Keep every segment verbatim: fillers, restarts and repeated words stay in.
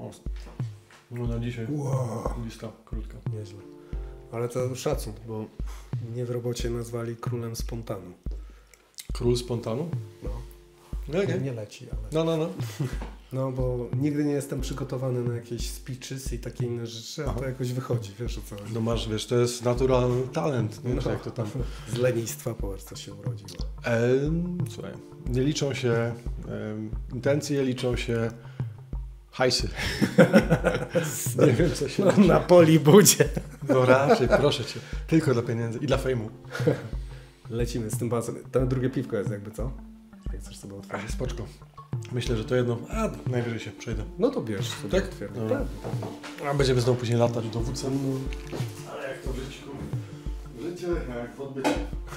O. No na dzisiaj Wow. lista krótka. Nieźle. Ale to szacun, bo mnie w robocie nazwali królem spontanu. Król spontanu? No. No, Nie, nie. nie leci, ale... No, no, no. No, bo nigdy nie jestem przygotowany na jakieś speeches i takie inne rzeczy, a Aha. to jakoś wychodzi, wiesz o co chodzi. No masz, wiesz, to jest naturalny talent, nie? No. Czy jak to tam... Z lenistwa po prostu się urodziło. E, słuchaj, nie liczą się e, intencje, liczą się hajsy. Nie wiem, co się No, liczy. na Polibudzie. No raczej, proszę cię. Tylko dla pieniędzy i dla fejmu. Lecimy z tym basem. To drugie piwko jest jakby, co? Jak chcesz sobie otworzyć? Ach, spoczko. Myślę, że to jedno, a najwyżej się przejdę. No to bierz sobie. Tak? otwieram. Dobra. Tak. A będziemy znowu później latać do W C. Ale jak to w życiu? Życie jak w odbyciu.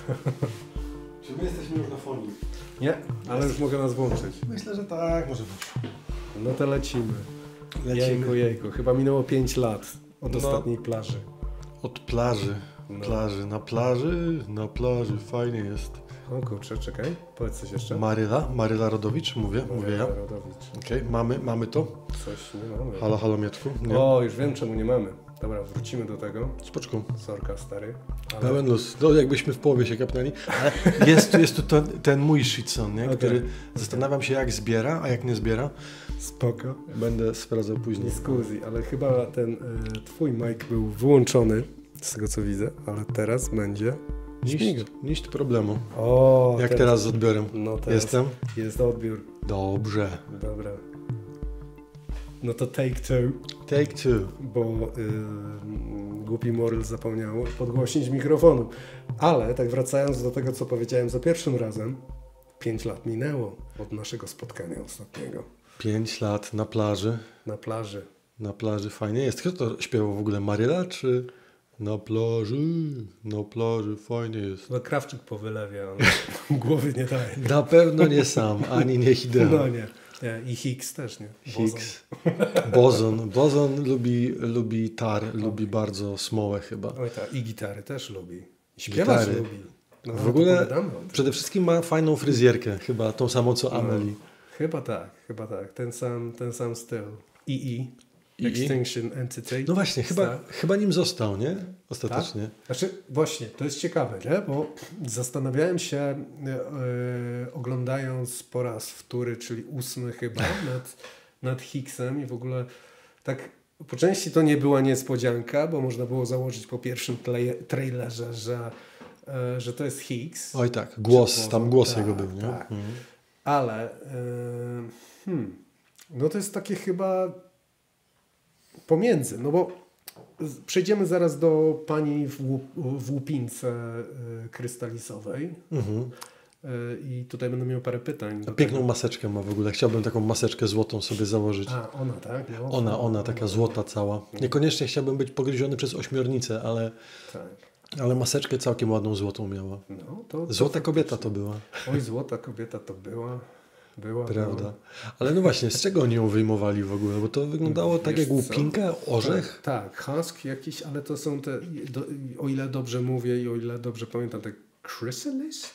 Czy my jesteśmy już na fonii? Nie, ale już mogę nas włączyć. Myślę, że tak, może być. No to lecimy. Jejku, Lecimy jejku. Chyba minęło pięć lat od No. ostatniej plaży. od plaży. No. Plaży, na plaży, na plaży, fajnie jest. O kurczę, czekaj. Powiedz coś jeszcze. Maryla, Maryla Rodowicz, mówię, mówię ja. Okej, Rodowicz. mamy, mamy to. Coś nie mamy. Halo, halo Mieczku. Nie. O, już wiem czemu nie mamy. Dobra, wrócimy do tego. Spoczką. Sorka, stary. Ale... Pełen luz. No jakbyśmy w połowie się kapnęli. Ale jest tu, jest tu ten, ten mój shitson, nie? Okej. Który zastanawiam się jak zbiera, a jak nie zbiera. Spoko. Będę sprawdzał później. Scusi, ale chyba ten y, twój mic był wyłączony, z tego co widzę, ale teraz będzie śmigał. Niść, niść problemu. O, Jak teraz z odbiorem? No teraz Jestem? jest odbiór. Dobrze. Dobra. No to take two, Take two. bo y, głupi Moryl zapomniał podgłośnić mikrofonu. Ale tak wracając do tego, co powiedziałem za pierwszym razem, pięć lat minęło od naszego spotkania ostatniego Pięć lat na plaży. na plaży. Na plaży fajnie jest. Kto to śpiewał w ogóle? Maryla czy... Na plaży, na plaży fajnie jest. Chyba Krawczyk po wylewie, ale głowy nie daje. Na pewno nie sam, ani nie Hideo. No nie. nie. I Higgs też nie. Bozon. Higgs. Bozon. Bozon lubi, lubi tar, lubi bardzo smołę chyba. Oj tak, i gitary też lubi. I śpiewać Gitary. lubi. No, W to ogóle pogadamy o tym. przede wszystkim ma fajną fryzjerkę, chyba tą samą co No. Amelie. Chyba tak, chyba tak. Ten sam, ten sam styl. I I. I I? Extinction Entity. No właśnie, chyba, Tak. chyba nim został, nie? Ostatecznie. Tak? Znaczy, właśnie, to jest ciekawe, nie? Bo zastanawiałem się, e, e, oglądając po raz wtóry, czyli ósmy chyba, nad, nad Higgsem i w ogóle tak po części to nie była niespodzianka, bo można było założyć po pierwszym tle- trailerze, że, e, że to jest Higgs. Oj tak, głos, Czy tam Bozon? głos Tak, jego był, nie? tak. Mhm. Ale e, hmm, no to jest takie chyba pomiędzy, no bo z- przejdziemy zaraz do pani w, łup, w łupince e, krystalisowej Mhm. e, i tutaj będę miał parę pytań. do Piękną tego. maseczkę ma w ogóle. Chciałbym taką maseczkę złotą sobie założyć. A, ona tak? No, Ona, ona, taka złota cała. Niekoniecznie chciałbym być pogryziony przez ośmiornicę, ale, Tak. ale maseczkę całkiem ładną złotą miała. No, to, to Złota faktycznie. kobieta to była, Oj, złota kobieta to była. Była, prawda? była. Ale no właśnie, z czego oni ją wyjmowali w ogóle? Bo to wyglądało tak Wiesz jak co? łupinka, orzech. Tak, tak, husk jakiś, ale to są te, do, o ile dobrze mówię i o ile dobrze pamiętam, te chrysalis?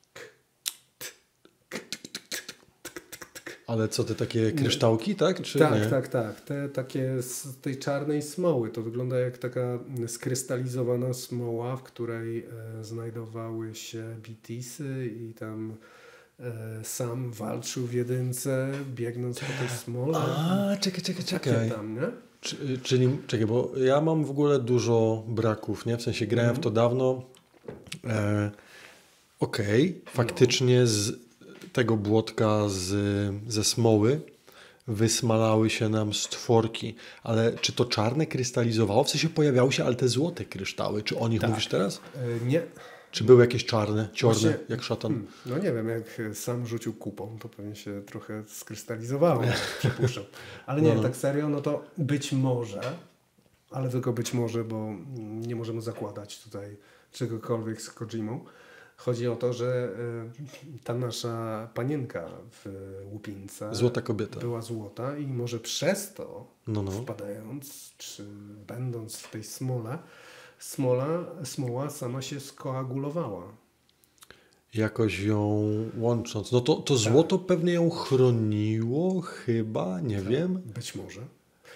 Ale co, te takie kryształki, tak? Czy Tak, nie? tak, tak. Te takie z tej czarnej smoły. To wygląda jak taka skrystalizowana smoła, w której e, znajdowały się bitisy i tam e, sam walczył w jedynce, biegnąc po tej smole. A, czekaj, czekaj, Takie czekaj. tam, nie? Czy, czyli, czekaj, bo ja mam w ogóle dużo braków, nie? W sensie grałem w to dawno. E, Okej, faktycznie z tego błotka z, ze smoły wysmalały się nam stworki, ale czy to czarne krystalizowało? W sensie pojawiały się, ale te złote kryształy. Czy o nich Tak. mówisz teraz? E, nie. Czy były jakieś czarne, ciorne, Właśnie- jak szatan? Hmm, no nie wiem, jak sam rzucił kupą, to pewnie się trochę skrystalizowało, przypuszczam. Ale nie, No. tak serio, no to być może, ale tylko być może, bo nie możemy zakładać tutaj czegokolwiek z Kojimą. Chodzi o to, że y, ta nasza panienka w łupince Złota kobieta. była złota i może przez to, No, no. wpadając, czy będąc w tej smole, smola, smoła sama się skoagulowała. Jakoś ją łącząc. No to, to złoto pewnie ją chroniło, chyba, nie wiem. Być może.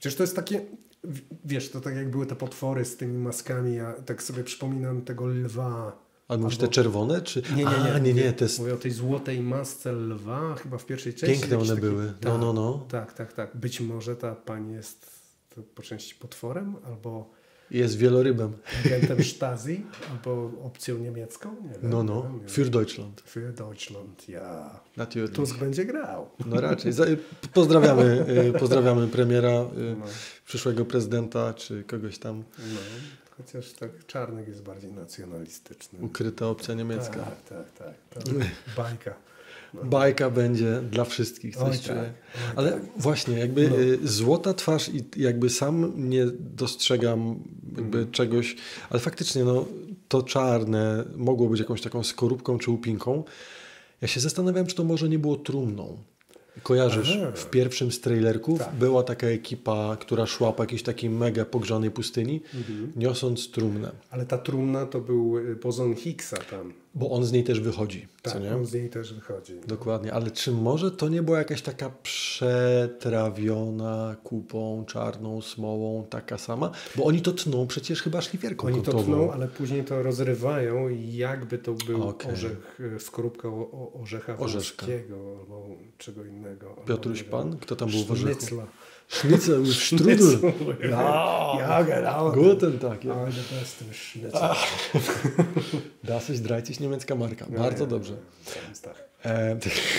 Przecież to jest takie, wiesz, to tak jak były te potwory z tymi maskami, ja tak sobie przypominam tego lwa. A mówisz te czerwone? Czy... Nie, nie, nie. A, nie, nie, to jest... Mówię o tej złotej masce lwa, chyba w pierwszej części. Piękne one taki... były. No, tak, no, no. Tak, tak, tak. Być może ta pani jest po części potworem, albo jest wielorybem. agentem Stasi, albo opcją niemiecką. Nie wiem, no, no. Nie wiem, Für Deutschland. Für Deutschland, ja. Natürlich. Tusk będzie grał. No raczej. Pozdrawiamy, pozdrawiamy premiera, no. przyszłego prezydenta, czy kogoś tam. No. Chociaż tak Czarnek jest bardziej nacjonalistyczny. Ukryta opcja niemiecka. Tak, tak, tak. Bajka. No. Bajka będzie dla wszystkich. Coś Oj, tak. Oj, Ale tak. właśnie, jakby no. złota twarz i jakby sam nie dostrzegam jakby mm. czegoś, ale faktycznie no, to czarne mogło być jakąś taką skorupką czy łupinką. Ja się zastanawiam, czy to może nie było trumną. Kojarzysz, Aha. w pierwszym z trailerków tak. była taka ekipa, która szła po jakiejś takiej mega pogrzanej pustyni, mhm. niosąc trumnę. Ale ta trumna to był bozon Higgsa tam. Bo on z niej też wychodzi, tak, co nie? on z niej też wychodzi. No. Dokładnie, ale czy może to nie była jakaś taka przetrawiona kupą, czarną smołą, taka sama? Bo oni to tną przecież chyba szlifierką Oni kątową. to tną, ale później to rozrywają i jakby to był okay. orzech, skorupka o, orzecha włoskiego albo czego innego. Piotruś Pan? Kto tam był w orzechu? Sznycla. Schnitzel with Strudel. Ja, ja, genau. Guten Tag. Ja. Ale beste Schnitzel. Das ist dreißig niemiecka marka. Bardzo ja, dobrze. Ja, e,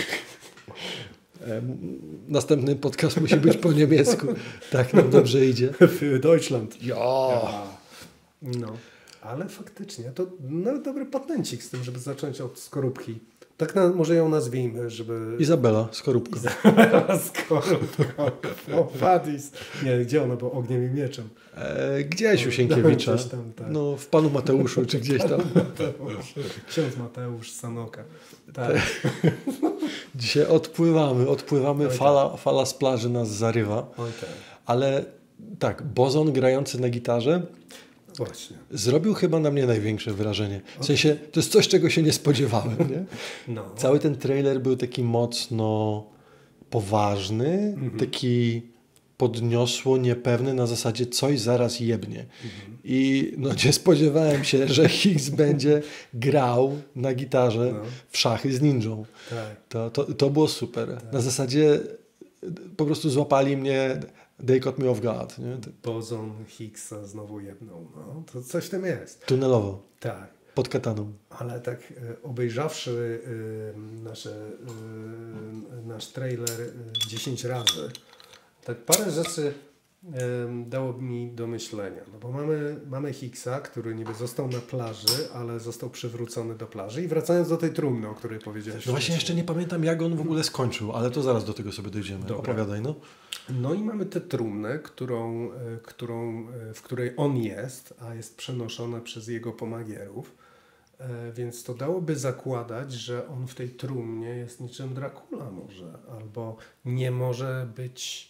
e, następny podcast musi być po niemiecku. Tak nam dobrze idzie. Für Deutschland. Ja. ja. No, ale faktycznie to no, dobry patencik z tym, żeby zacząć od skorupki. Tak na, może ją nazwijmy, żeby... Izabela, skorupka. Izabela, skorupka. O, Fadis. Nie, gdzie ona była? Ogniem i mieczem. E, gdzieś u Sienkiewicza. Tam, tak. No, w Panu Mateuszu, czy gdzieś tam. Mateusz. Ksiądz Mateusz Sanoka. Tak. Dzisiaj odpływamy, odpływamy. Oj, fala, tak. fala z plaży nas zarywa. Oj, tak. Ale tak, Bozon grający na gitarze Właśnie. zrobił chyba na mnie największe wrażenie. W sensie, to jest coś, czego się nie spodziewałem. Nie? No. Cały ten trailer był taki mocno poważny, mhm. taki podniosło niepewny na zasadzie coś zaraz jebnie. Mhm. I no, nie spodziewałem się, że Higgs będzie grał na gitarze no. w szachy z ninją. Tak. To, to, to było super. Tak. Na zasadzie po prostu złapali mnie... They caught me off guard. Nie? Bozon Higgsa znowu jedną. No, to coś w tym jest. Tunelowo. Tak. Pod kataną. Ale tak e, obejrzawszy e, nasze, e, nasz trailer e, dziesięć razy, tak parę rzeczy e, dało mi do myślenia. No bo mamy, mamy Higgsa, który niby został na plaży, ale został przywrócony do plaży. I wracając do tej trumny, o której powiedziałeś. No właśnie jeszcze nie pamiętam, jak on w ogóle skończył, ale to zaraz do tego sobie dojdziemy. Dobra. Opowiadaj, no. No i mamy tę trumnę, którą, którą, w której on jest, a jest przenoszona przez jego pomagierów. Więc to dałoby zakładać, że on w tej trumnie jest niczym Dracula może, albo nie może być...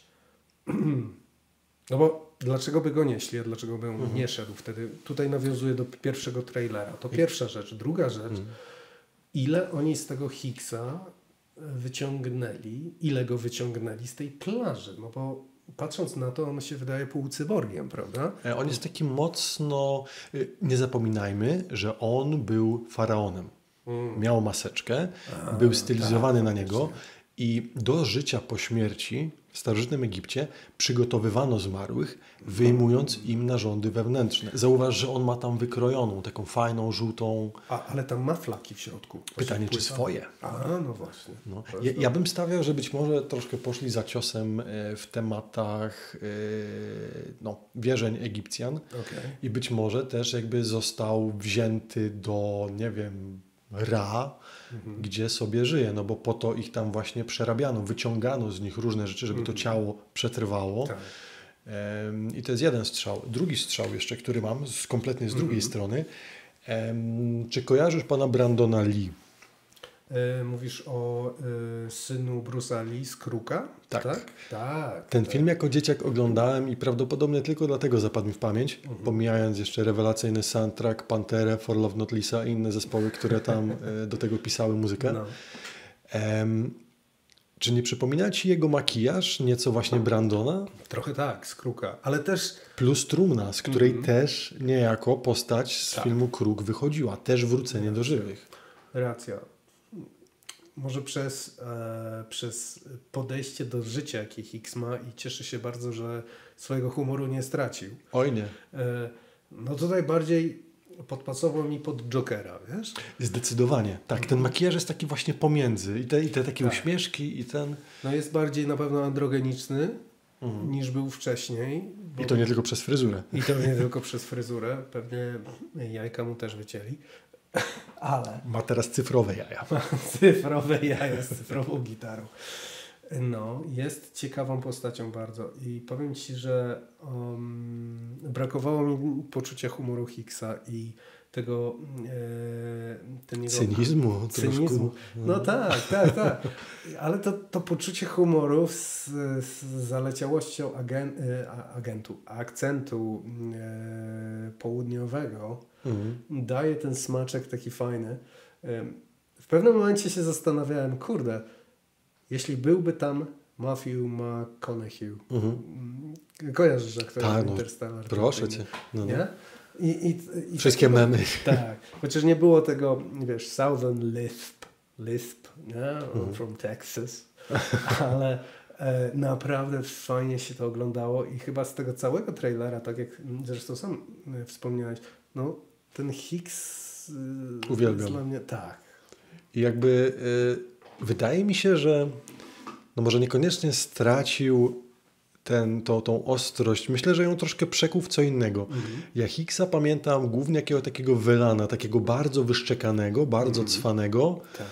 No bo dlaczego by go nieśli, a dlaczego by on mhm. nie szedł wtedy? Tutaj nawiązuje do pierwszego trailera. To pierwsza rzecz. Druga rzecz, mhm. ile oni z tego Higgsa wyciągnęli, ile go wyciągnęli z tej plaży, no bo patrząc na to, on się wydaje półcyborgiem, prawda? On jest taki mocno, nie zapominajmy, że on był faraonem. Mm. Miał maseczkę, A, był stylizowany tak, na niego właśnie. I do życia po śmierci w starożytnym Egipcie przygotowywano zmarłych, wyjmując im narządy wewnętrzne. Zauważ, że on ma tam wykrojoną, taką fajną, żółtą... A, ale tam ma flaki w środku. Pytanie, czy swoje? A, no właśnie. No. Ja, ja bym stawiał, że być może troszkę poszli za ciosem w tematach no, wierzeń Egipcjan. Okay. I być może też jakby został wzięty do, nie wiem, Ra, mhm. gdzie sobie żyje, no bo po to ich tam właśnie przerabiano, wyciągano z nich różne rzeczy, żeby mhm. to ciało przetrwało. Tak. Um, I to jest jeden strzał. Drugi strzał jeszcze, który mam, z, kompletnie z drugiej mhm. strony. Um, czy kojarzysz pana Brandona Lee? E, mówisz o e, synu Bruce'a Lee z Kruka? Tak. tak? tak Ten tak. film jako dzieciak oglądałem i prawdopodobnie tylko dlatego zapadł mi w pamięć, mhm. pomijając jeszcze rewelacyjny soundtrack, Panterę, For Love Not Lisa i inne zespoły, które tam e, do tego pisały muzykę. No. Um, Czy nie przypomina ci jego makijaż nieco właśnie Brandona? Trochę tak, z Kruka, ale też... Plus trumna, z której Mm-hmm. też niejako postać z tak. filmu Kruk wychodziła. Też wrócenie do żywych. Racja. Może przez, e, przez podejście do życia, jakie Hicks ma i cieszy się bardzo, że swojego humoru nie stracił. Oj nie. E, no tutaj bardziej podpasował mi pod Jokera, wiesz? Zdecydowanie. Tak, ten makijaż jest taki właśnie pomiędzy. I te, i te takie tak. uśmieszki i ten... No jest bardziej na pewno androgeniczny Mhm. niż był wcześniej. I to nie tylko przez fryzurę. I to nie tylko przez fryzurę. Pewnie jajka mu też wycięli. Ale... Ma teraz cyfrowe jaja. cyfrowe jaja z cyfrową gitarą. No, jest ciekawą postacią bardzo i powiem Ci, że um, brakowało mi poczucia humoru Hicksa i tego e, ten jego Cynizmu. cynizmu. Troszkę. No tak, tak, tak. Ale to, to poczucie humoru z, z zaleciałością agen, e, agentu, akcentu e, południowego Mhm. daje ten smaczek taki fajny. E, w pewnym momencie się zastanawiałem, kurde, jeśli byłby tam Matthew McConaughey, Mhm. kojarzysz, że kto Tak, jest no, Interstellar? proszę Cię. No, Nie? I, i, i Wszystkie takiego, memy. Tak, chociaż nie było tego, wiesz, Southern Lisp, Lisp, nie? Mhm. From Texas, ale e, naprawdę fajnie się to oglądało i chyba z tego całego trailera, tak jak zresztą sam e, wspomniałeś, no ten Hicks e, Uwielbiam. jest dla mnie, tak. I jakby y, wydaje mi się, że no może niekoniecznie stracił ten, to, tą ostrość. Myślę, że ją troszkę przekuł w co innego. Mhm. Ja Hicksa pamiętam głównie jakiego takiego wylana, takiego bardzo wyszczekanego, bardzo Mhm. cwanego, Tak.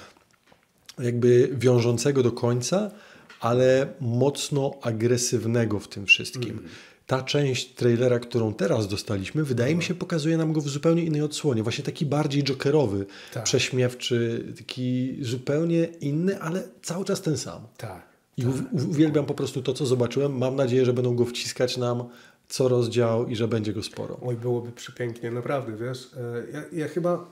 jakby wiążącego do końca, ale mocno agresywnego w tym wszystkim. Mhm. Ta część trailera, którą teraz dostaliśmy, wydaje mi się, pokazuje nam go w zupełnie innej odsłonie. Właśnie taki bardziej jokerowy, Tak. prześmiewczy, taki zupełnie inny, ale cały czas ten sam. Tak. I u- uwielbiam po prostu to, co zobaczyłem. Mam nadzieję, że będą go wciskać nam co rozdział i że będzie go sporo. Oj, byłoby przepięknie, naprawdę, wiesz. E, Ja, ja chyba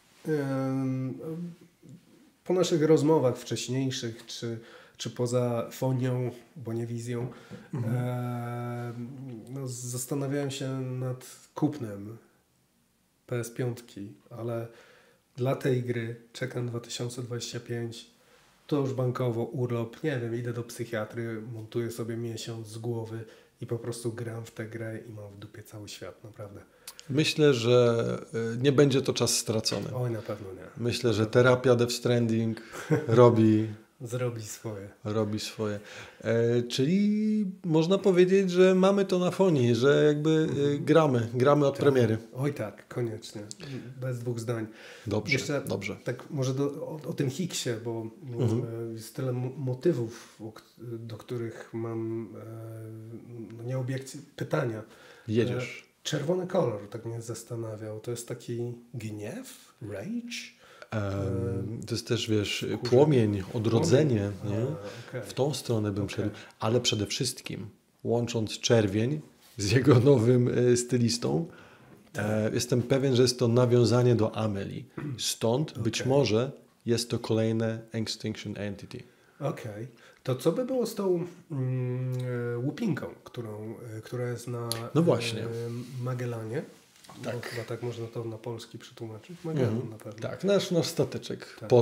em, po naszych rozmowach wcześniejszych, czy, czy poza fonią, bo nie wizją, Mhm. em, no, zastanawiałem się nad kupnem P S pięć, ale dla tej gry czekam dwa tysiące dwudziesty piąty. To już bankowo, urlop, nie wiem, idę do psychiatry, montuję sobie miesiąc z głowy i po prostu gram w tę grę i mam w dupie cały świat, naprawdę. Myślę, że y, nie będzie to czas stracony. Oj, na pewno nie. Myślę, że terapia Death Stranding robi, Zrobi swoje. robi swoje. E, czyli można powiedzieć, że mamy to na fonii, że jakby y, gramy, gramy od Tak. premiery. Oj tak, koniecznie. Bez dwóch zdań. Dobrze, Jeszcze dobrze. Tak może do, o, o tym Hicksie, bo Mhm. e, jest tyle mo- motywów, o k- do których mam e, no nie obiekcje, pytania. Jedziesz. E, czerwony kolor tak mnie zastanawiał. To jest taki gniew? Rage? Em, to jest też, wiesz, Kurze. płomień, odrodzenie, A, nie? okej. W tą stronę bym Okej. szedł. Ale przede wszystkim, łącząc czerwień z jego nowym e, stylistą, e, jestem pewien, że jest to nawiązanie do Amelie. Stąd być Okej. może jest to kolejne Extinction Entity. Okej. To co by było z tą mm, e, łupinką, którą, e, która jest na No właśnie. e, Magellanie? Tak. Bo chyba tak można to na polski przetłumaczyć. Magellan Mhm. na pewno. Tak, nasz, nasz stateczek Tak.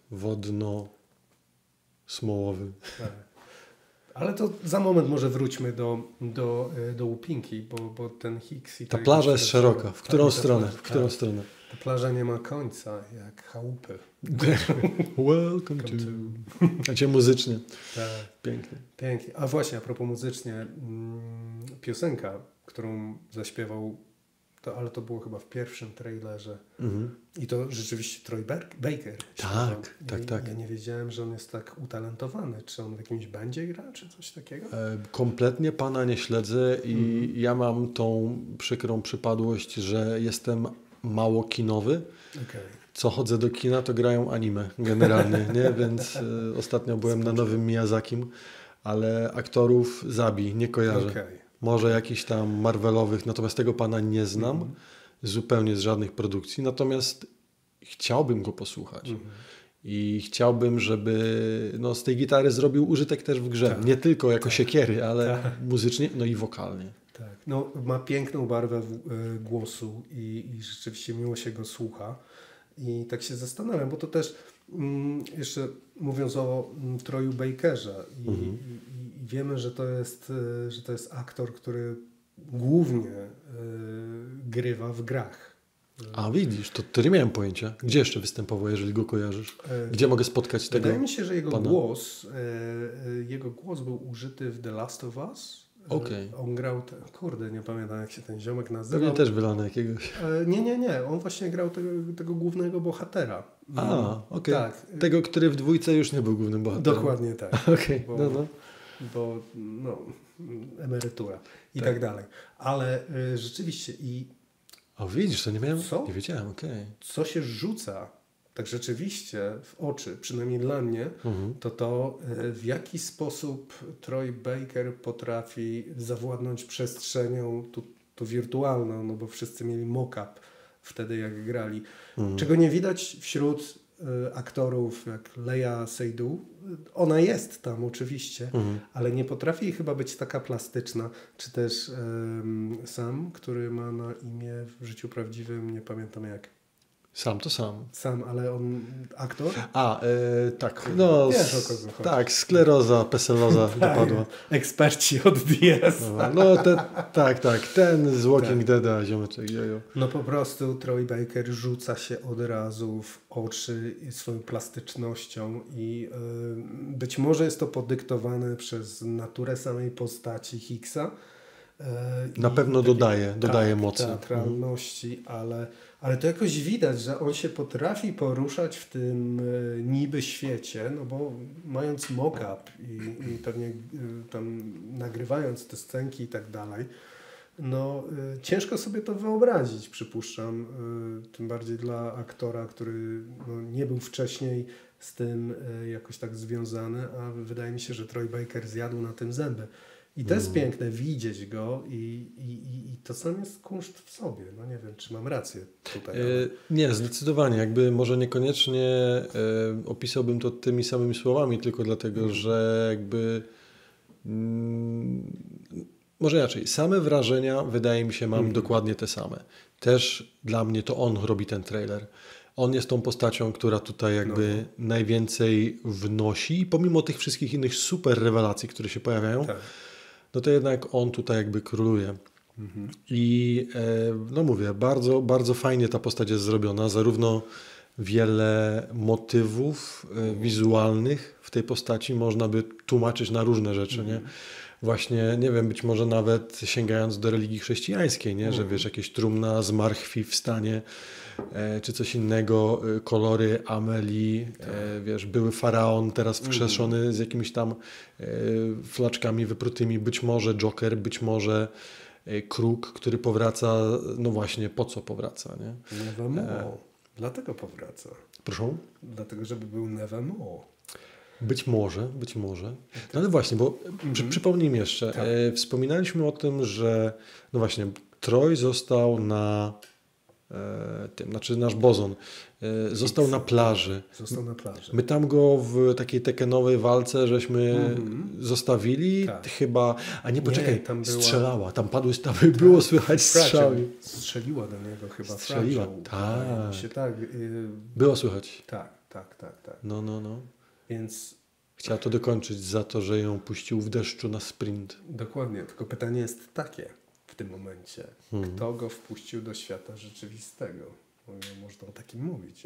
podwodno-smołowy. Tak. Ale to za moment może wróćmy do, do, e, do łupinki, bo, bo ten Hicks i Ta to plaża jakoś jest też- szeroka. W którą tak, ta stronę? plaża- W którą tak. stronę? Ta plaża nie ma końca, jak chałupy. Welcome to... Come to... A cię muzycznie. Tak. Pięknie. Pięknie. A właśnie, a propos muzycznie, mm, piosenka, którą zaśpiewał, to, ale to było chyba w pierwszym trailerze. Mhm. I to rzeczywiście Troy Ber- Baker. Tak, śpiewał. tak, I, tak. Ja nie wiedziałem, że on jest tak utalentowany. Czy on w jakimś bandzie gra, czy coś takiego? E, Kompletnie pana nie śledzę i Mhm. ja mam tą przykrą przypadłość, że jestem mało kinowy. Okej. Co chodzę do kina, to grają anime generalnie, nie? Więc e, ostatnio byłem na nowym Miyazakim, ale aktorów zabij, nie kojarzę. Okej. Może jakichś tam Marvelowych, natomiast tego pana nie znam Mhm. zupełnie z żadnych produkcji, natomiast chciałbym go posłuchać. Mhm. i chciałbym, żeby no, z tej gitary zrobił użytek też w grze. Tak. Nie tylko jako tak. siekiery, ale tak. muzycznie, no i wokalnie. Tak. No, ma piękną barwę w, y, głosu i, i rzeczywiście miło się go słucha. I tak się zastanawiam, bo to też mm, jeszcze mówiąc o mm, Troyu Bakerze i, mhm. i, i wiemy, że to jest, y, że to jest aktor, który głównie y, grywa w grach. A widzisz, to, to nie miałem pojęcia. Gdzie jeszcze występował, jeżeli go kojarzysz? Gdzie mogę spotkać tego Wydaje mi się, że jego pana? głos y, jego głos był użyty w The Last of Us. Okay. On grał, te, kurde, nie pamiętam jak się ten ziomek nazywał. Pewnie też wylany jakiegoś. E, nie, nie, nie. On właśnie grał tego, tego głównego bohatera. A, okej. Okay. Tak. Tego, który w dwójce już nie był głównym bohaterem. Dokładnie tak. Okej, okay. bo, no, no. Bo no, emerytura i tak, tak dalej. Ale y, rzeczywiście i... O widzisz, to nie miałem, co? nie wiedziałem, okej. Okay. Co się rzuca tak rzeczywiście w oczy, przynajmniej dla mnie, mhm. to to, w jaki sposób Troy Baker potrafi zawładnąć przestrzenią tu, tu wirtualną, no bo wszyscy mieli mock-up wtedy jak grali. Mhm. Czego nie widać wśród y, aktorów jak Leia Seydoux. Ona jest tam oczywiście, mhm. ale nie potrafi chyba być taka plastyczna. Czy też y, Sam, który ma na imię w życiu prawdziwym, nie pamiętam jak. Sam to sam. Sam, ale on aktor? A, yy, tak. No, wiesz, o kogo chodzi. Tak, skleroza, peseloza tak, dopadła. Eksperci od D S. No, no te, tak, tak. Ten z Walking tak. Deada, ziomeczek. Jojo. No po prostu Troy Baker rzuca się od razu w oczy swoją plastycznością i yy, być może jest to podyktowane przez naturę samej postaci Hicksa. Yy, Na pewno dodaje, dodaje tak, mocy. Teatralności, mhm. ale... Ale to jakoś widać, że on się potrafi poruszać w tym y, niby świecie, no bo mając mock-up i, i pewnie y, tam nagrywając te scenki i tak dalej, no y, ciężko sobie to wyobrazić, przypuszczam, y, tym bardziej dla aktora, który no, nie był wcześniej z tym y, jakoś tak związany, a wydaje mi się, że Troy Baker zjadł na tym zęby. I to jest mm. piękne, widzieć go i, i, i, i to sam jest kunszt w sobie. No nie wiem, czy mam rację tutaj. Ale... Yy, nie, zdecydowanie. Jakby może niekoniecznie yy, opisałbym to tymi samymi słowami, tylko dlatego, mm. że jakby yy, może inaczej. Same wrażenia, wydaje mi się, mam mm. dokładnie te same. Też dla mnie to on robi ten trailer. On jest tą postacią, która tutaj jakby no. najwięcej wnosi, pomimo tych wszystkich innych super rewelacji, które się pojawiają. Tak. No to jednak on tutaj jakby króluje. Mhm. I e, no mówię, bardzo, bardzo fajnie ta postać jest zrobiona. Zarówno wiele motywów e, wizualnych w tej postaci można by tłumaczyć na różne rzeczy, mhm. nie? Właśnie, nie wiem, być może nawet sięgając do religii chrześcijańskiej, nie? Że wiesz, jakieś trumna z marchwi wstanie, e, czy coś innego, e, kolory Amelii, e, wiesz, były faraon teraz wskrzeszony mm. z jakimiś tam e, flaczkami wyprutymi, być może Joker, być może e, Kruk, który powraca, no właśnie, po co powraca, nie? Nevermore, e, dlatego powraca. Proszę? Dlatego, żeby był Nevermore. Być może, być może. No ale właśnie, bo mm-hmm. przy, przypomnij mi jeszcze, tak. e, wspominaliśmy o tym, że no właśnie, Troy został na e, tym, znaczy nasz Bozon, e, został na plaży. Został na plaży. My tam go w takiej tekenowej walce żeśmy mm-hmm. zostawili, tak. chyba, a nie, poczekaj, nie, tam była... strzelała, tam padły, tam tak. było słychać strzały. Strzeliła do niego chyba. Strzeliła, tak. Się tak y... Było słychać. Tak, tak, tak, tak. No, no, no. Więc chciała to dokończyć za to, że ją puścił w deszczu na sprint. Dokładnie, tylko pytanie jest takie w tym momencie. Hmm. Kto go wpuścił do świata rzeczywistego? Można o takim mówić.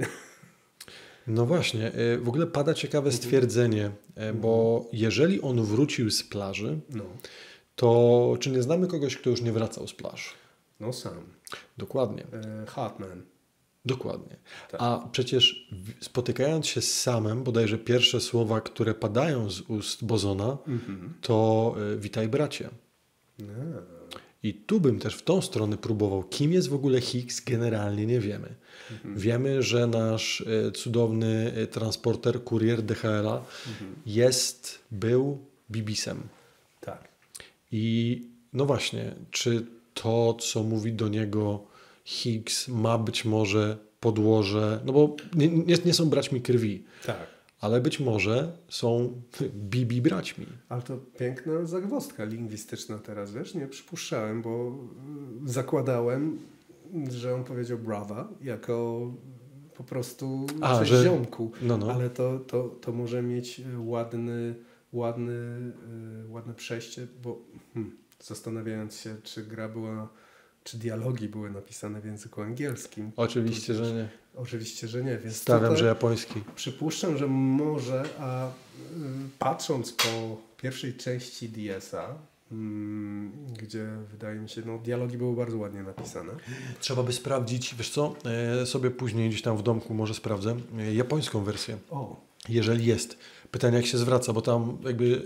No właśnie, w ogóle pada ciekawe stwierdzenie, bo jeżeli on wrócił z plaży, no. to czy nie znamy kogoś, kto już nie wracał z plaży? No sam. Dokładnie. E, Hartman. Dokładnie. Tak. A przecież spotykając się z Samem, bodajże pierwsze słowa, które padają z ust Bozona, mm-hmm. to y, witaj bracie. No. I tu bym też w tą stronę próbował. Kim jest w ogóle Hicks? Generalnie nie wiemy. Mm-hmm. Wiemy, że nasz y, cudowny y, transporter, kurier D H L-a mm-hmm. jest, był Bibisem. Tak. I no właśnie, czy to, co mówi do niego Hicks, ma być może podłoże, no bo nie, nie, nie są braćmi krwi, Tak. ale być może są Bibi braćmi. Ale to piękna zagwozdka lingwistyczna teraz, wiesz, nie przypuszczałem, bo y, zakładałem, że on powiedział brawa jako po prostu A, że że- ziomku, No, no. ale to, to, to może mieć ładny, ładny, y, ładne przejście, bo hmm, zastanawiając się, czy gra była, czy dialogi były napisane w języku angielskim. Oczywiście, Tu- że nie. Oczywiście, że nie, więc Stawiam, tutaj że japoński. przypuszczam, że może, a y, patrząc po pierwszej części D S a, mm, gdzie wydaje mi się, no dialogi były bardzo ładnie napisane. Trzeba by sprawdzić, wiesz co, e, sobie później gdzieś tam w domku może sprawdzę, e, japońską wersję, O, jeżeli jest. Pytanie jak się zwraca, bo tam jakby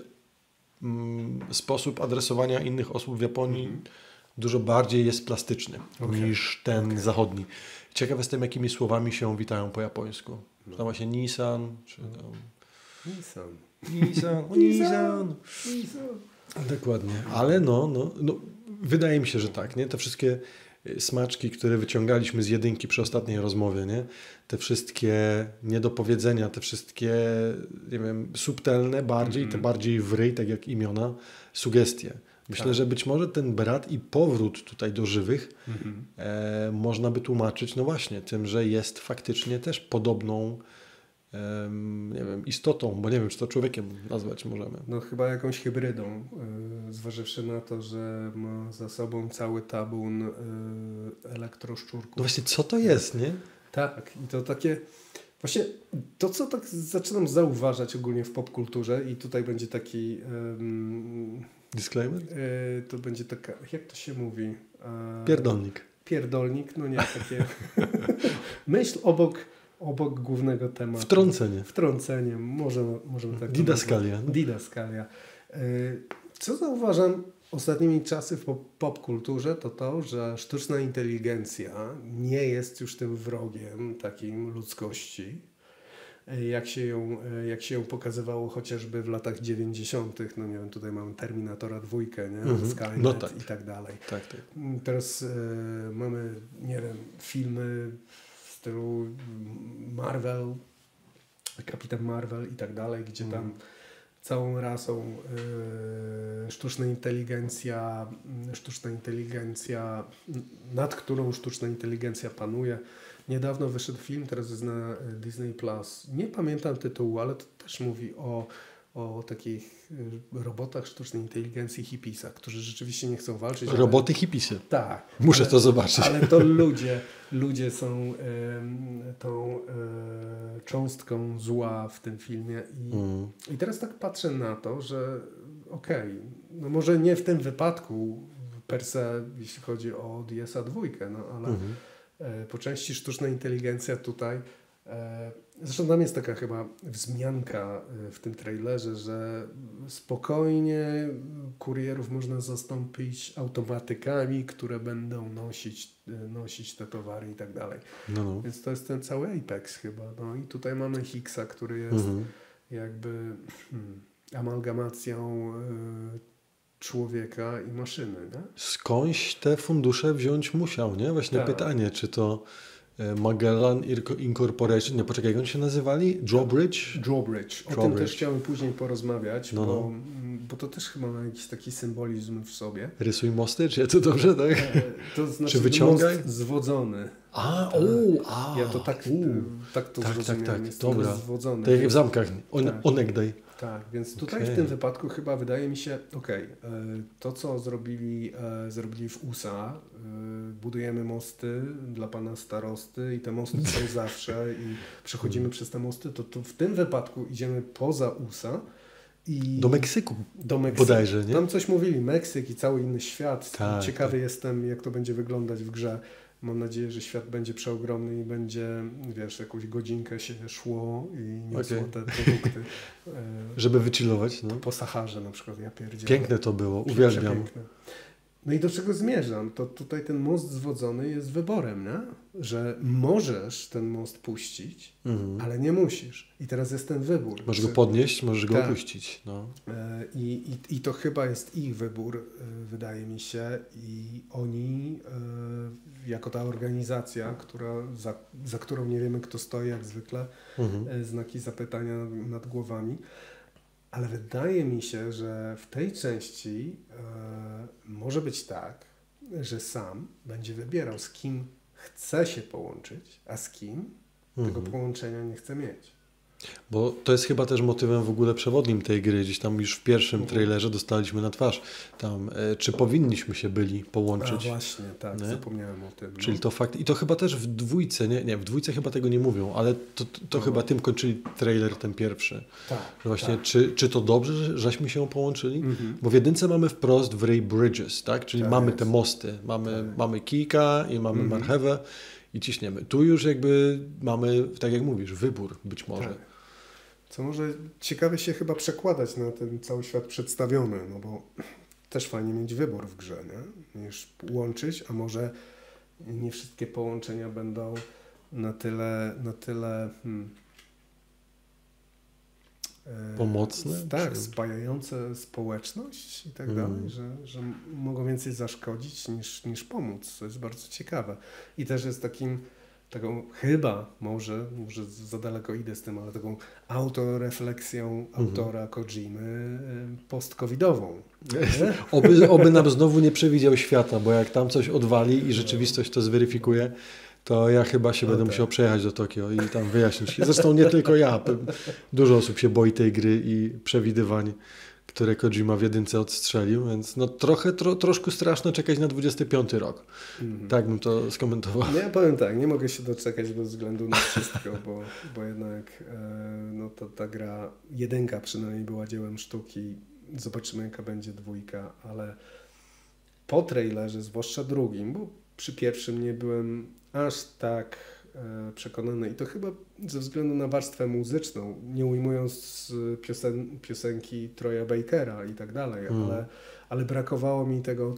mm, sposób adresowania innych osób w Japonii Mhm. dużo bardziej jest plastyczny Okej. niż ten Okej. zachodni. Ciekaw jestem, jakimi słowami się witają po japońsku. No. Tam właśnie Nissan, czy tam... Nissan. Nissan, o, Nissan. Nissan. Nissan. Dokładnie, ale no, no, no, wydaje mi się, że tak, nie? Te wszystkie y, smaczki, które wyciągaliśmy z jedynki przy ostatniej rozmowie, nie? Te wszystkie niedopowiedzenia, te wszystkie, nie wiem, subtelne bardziej, Mhm. te bardziej w ryj, tak jak imiona, sugestie. Myślę, Tak. że być może ten brat i powrót tutaj do żywych Mhm. e, można by tłumaczyć, no właśnie, tym, że jest faktycznie też podobną em, nie wiem, istotą, bo nie wiem, czy to człowiekiem nazwać możemy. No chyba jakąś hybrydą, y, zważywszy na to, że ma za sobą cały tabun y, elektroszczurków. No właśnie, co to jest, nie? Tak, i to takie, właśnie to, co tak zaczynam zauważać ogólnie w popkulturze i tutaj będzie taki, ym, Disclaimer? y, to będzie taka, jak to się mówi? E, Pierdolnik. Pierdolnik, no nie, takie myśl obok, obok głównego tematu. Wtrącenie. Wtrącenie, może, możemy tak to Didaskalia. nazwać. Didaskalia. Y, Co zauważam ostatnimi czasy w pop- popkulturze, to to, że sztuczna inteligencja nie jest już tym wrogiem takim ludzkości, y, jak się ją, y, jak się ją pokazywało chociażby w latach dziewięćdziesiątych. No nie wiem, tutaj mamy Terminatora dwójkę, nie? Mhm. Skynet No tak. i tak dalej. Tak, tak. Mm, Teraz y, mamy, nie wiem, filmy w stylu Marvel, Kapitan Marvel i tak dalej, gdzie tam Mhm. całą rasą y, sztuczna inteligencja, y, sztuczna inteligencja, n- nad którą sztuczna inteligencja panuje. Niedawno wyszedł film, teraz jest na y, Disney Plus. Nie pamiętam tytułu, ale to też mówi o, o takich y, robotach sztucznej inteligencji hippiesach, którzy rzeczywiście nie chcą walczyć. ale- Roboty hipisy. Tak. Muszę ale- to zobaczyć. Ale to ludzie, ludzie są em, tą e, cząstką zła w tym filmie i, Mm. i teraz tak patrzę na to, że okej, no może nie w tym wypadku per se, jeśli chodzi o D S a dwa, no ale Mhm. e, po części sztuczna inteligencja tutaj, e, zresztą tam jest taka chyba wzmianka e, w tym trailerze, że spokojnie kurierów można zastąpić automatykami, które będą nosić, e, nosić te towary i tak dalej. No, no. Więc to jest ten cały Apex chyba. No i tutaj mamy Higgsa, który jest Mhm. jakby hmm, amalgamacją e, człowieka i maszyny, nie? Skądś te fundusze wziąć musiał, nie? Właśnie Tak. pytanie, czy to e, Magellan Irco- Incorporation, nie, poczekaj, jak oni się nazywali? Drawbridge? Drawbridge. O tym Drawbridge. też chciałem później porozmawiać, No, bo, no. mm, bo to też chyba ma jakiś taki symbolizm w sobie. Rysuj mosty, czy ja to dobrze, tak? E, To znaczy wyciągaj? most zwodzony. A, Tak. o, a, Ja to tak, u. e, tak to Tak, tak, zrozumiałem. tak, Jest dobra. most zwodzony. Tak jak w zamkach. On, Tak. Onegdaj. Tak, więc tutaj Okej. w tym wypadku chyba wydaje mi się, okej, e, to co zrobili, e, zrobili w U S A, e, budujemy mosty dla pana starosty i te mosty są zawsze i przechodzimy przez te mosty, to, to w tym wypadku idziemy poza U S A i Do Meksyku do Meksyku. bodajże, nie? Tam coś mówili, Meksyk i cały inny świat. Tak, Ciekawy jestem, jak to będzie wyglądać w grze. Mam nadzieję, że świat będzie przeogromny i będzie, wiesz, jakąś godzinkę się szło i niosło Okej. te produkty. E, Żeby wychillować, no. po Saharze na przykład, ja pierdzielę. Piękne to było, Prze- uwielbiam. przepiękne. No i do czego zmierzam? To tutaj ten most zwodzony jest wyborem, nie? Że możesz ten most puścić, mhm. ale nie musisz. I teraz jest ten wybór. Możesz go podnieść, możesz go tak. opuścić. No. I, i, I to chyba jest ich wybór, wydaje mi się. I oni, jako ta organizacja, która, za, za którą nie wiemy, kto stoi, jak zwykle, mhm. znaki zapytania nad głowami. Ale wydaje mi się, że w tej części e, może być tak, że sam będzie wybierał, z kim chce się połączyć, a z kim mhm. tego połączenia nie chce mieć. Bo to jest chyba też motywem w ogóle przewodnim tej gry. Gdzieś tam już w pierwszym mhm. trailerze dostaliśmy na twarz. Tam, e, czy powinniśmy się byli połączyć. A właśnie, tak, nie? Zapomniałem o tym. No. Czyli to fakt. I to chyba też w dwójce, nie, nie w dwójce chyba tego nie mówią, ale to, to, to no. chyba tym kończyli trailer ten pierwszy. Tak. Że właśnie, tak. Czy, czy to dobrze, że, żeśmy się połączyli? Mhm. Bo w jedynce mamy wprost w Ray Bridges, tak? Czyli tak mamy jest. te mosty. Mamy, tak. mamy kijka i mamy mhm. marchewę i ciśniemy. Tu już jakby mamy, tak jak mówisz, wybór być może. Tak. Co może ciekawie się chyba przekładać na ten cały świat przedstawiony, no bo też fajnie mieć wybór w grze, nie? Niż łączyć, a może nie wszystkie połączenia będą na tyle, na tyle hmm, pomocne? E, tak, czy... spajające społeczność i tak mm. dalej, że, że mogą więcej zaszkodzić niż, niż pomóc, co jest bardzo ciekawe. I też jest takim taką chyba, może, może za daleko idę z tym, ale taką autorefleksją mm-hmm. autora Kojimy post-covidową. oby, oby nam znowu nie przewidział świata, bo jak tam coś odwali i rzeczywistość to zweryfikuje, to ja chyba się no będę tak. musiał przejechać do Tokio i tam wyjaśnić. Zresztą nie tylko ja. Dużo osób się boi tej gry i przewidywań, które Kojima w jedynce odstrzelił, więc no trochę, tro, troszkę straszne czekać na dwudziesty piąty rok. Mm. Tak bym to skomentował. No ja powiem tak, nie mogę się doczekać bez względu na wszystko, bo, bo jednak e, no to ta gra, jedynka przynajmniej była dziełem sztuki. Zobaczymy, jaka będzie dwójka, ale po trailerze, zwłaszcza drugim, bo przy pierwszym nie byłem aż tak e, przekonany i to chyba ze względu na warstwę muzyczną, nie ujmując piosen, piosenki Troya Bakera i tak dalej, mm. ale, ale brakowało mi tego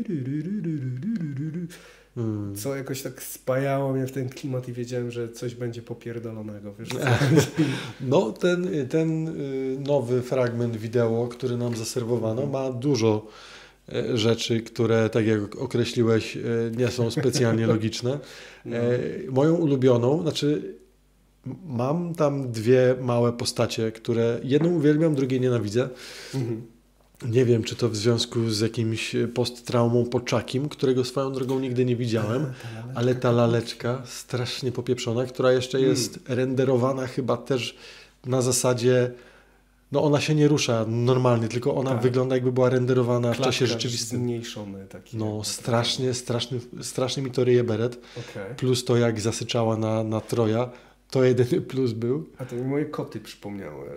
mm. co jakoś tak spajało mnie w ten klimat i wiedziałem, że coś będzie popierdolonego. Wiesz, no ten, ten nowy fragment wideo, który nam zaserwowano, ma dużo rzeczy, które, tak jak określiłeś, nie są specjalnie logiczne. No. Moją ulubioną, znaczy mam tam dwie małe postacie, które jedną uwielbiam, drugiej nienawidzę. Mhm. Nie wiem, czy to w związku z jakimś posttraumą po Chuckim, którego swoją drogą nigdy nie widziałem, ta ale ta laleczka strasznie popieprzona, która jeszcze hmm. jest renderowana chyba też na zasadzie, no ona się nie rusza normalnie, tylko ona tak. wygląda jakby była renderowana Klatka w czasie rzeczywistym. Zmniejszony taki. No strasznie, straszny, strasznie mi to ryje beret. Okay. Plus to jak zasyczała na, na Troja, to jedyny plus był. A to mi moje koty przypomniały.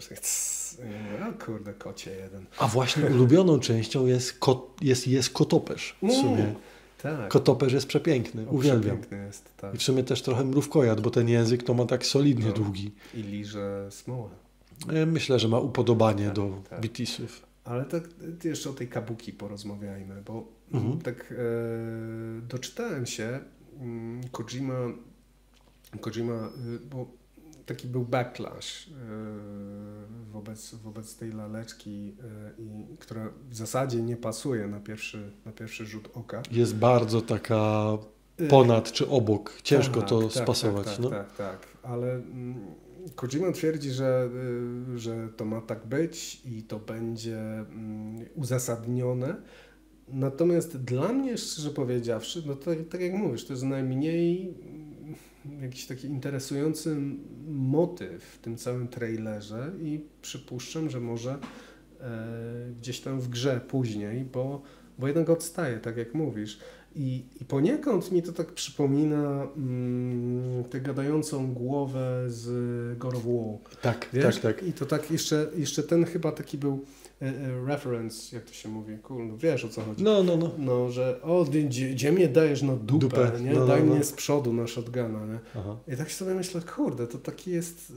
O kurde, kocie jeden. A właśnie ulubioną częścią jest, kot, jest, jest kotoperz w sumie. Mm, tak. Kotoperz jest przepiękny, o, uwielbiam. Przepiękny jest, tak. I w sumie też trochę mrówkojad, bo ten język to ma tak solidnie no. długi. I liże smołę. Myślę, że ma upodobanie tak, do tak. Beatisów. Ale tak jeszcze o tej kabuki porozmawiajmy, bo mhm. tak e, doczytałem się, m, Kojima, Kojima, bo taki był backlash e, wobec, wobec tej laleczki, e, i, która w zasadzie nie pasuje na pierwszy, na pierwszy rzut oka. Jest bardzo taka ponad czy obok, ciężko tak, to tak, spasować. Tak, tak, no? tak, tak, ale mm, Kojima twierdzi, że, y, że to ma tak być i to będzie mm, uzasadnione. Natomiast dla mnie, szczerze powiedziawszy, no to, tak jak mówisz, to jest najmniej jakiś taki interesujący motyw w tym całym trailerze i przypuszczam, że może e, gdzieś tam w grze później, bo, bo jednak odstaje, tak jak mówisz. I, I poniekąd mi to tak przypomina mm, tę gadającą głowę z God of War. Tak, wiesz? tak, tak. I to tak jeszcze, jeszcze ten chyba taki był e, e, reference, jak to się mówi, cool, no wiesz o co chodzi. No, no, no. No, że o, gdzie, gdzie mnie dajesz na dupę, dupę. nie? No, Daj no, mnie no. z przodu na shotguna, nie? Aha. I tak sobie myślę, kurde, to taki jest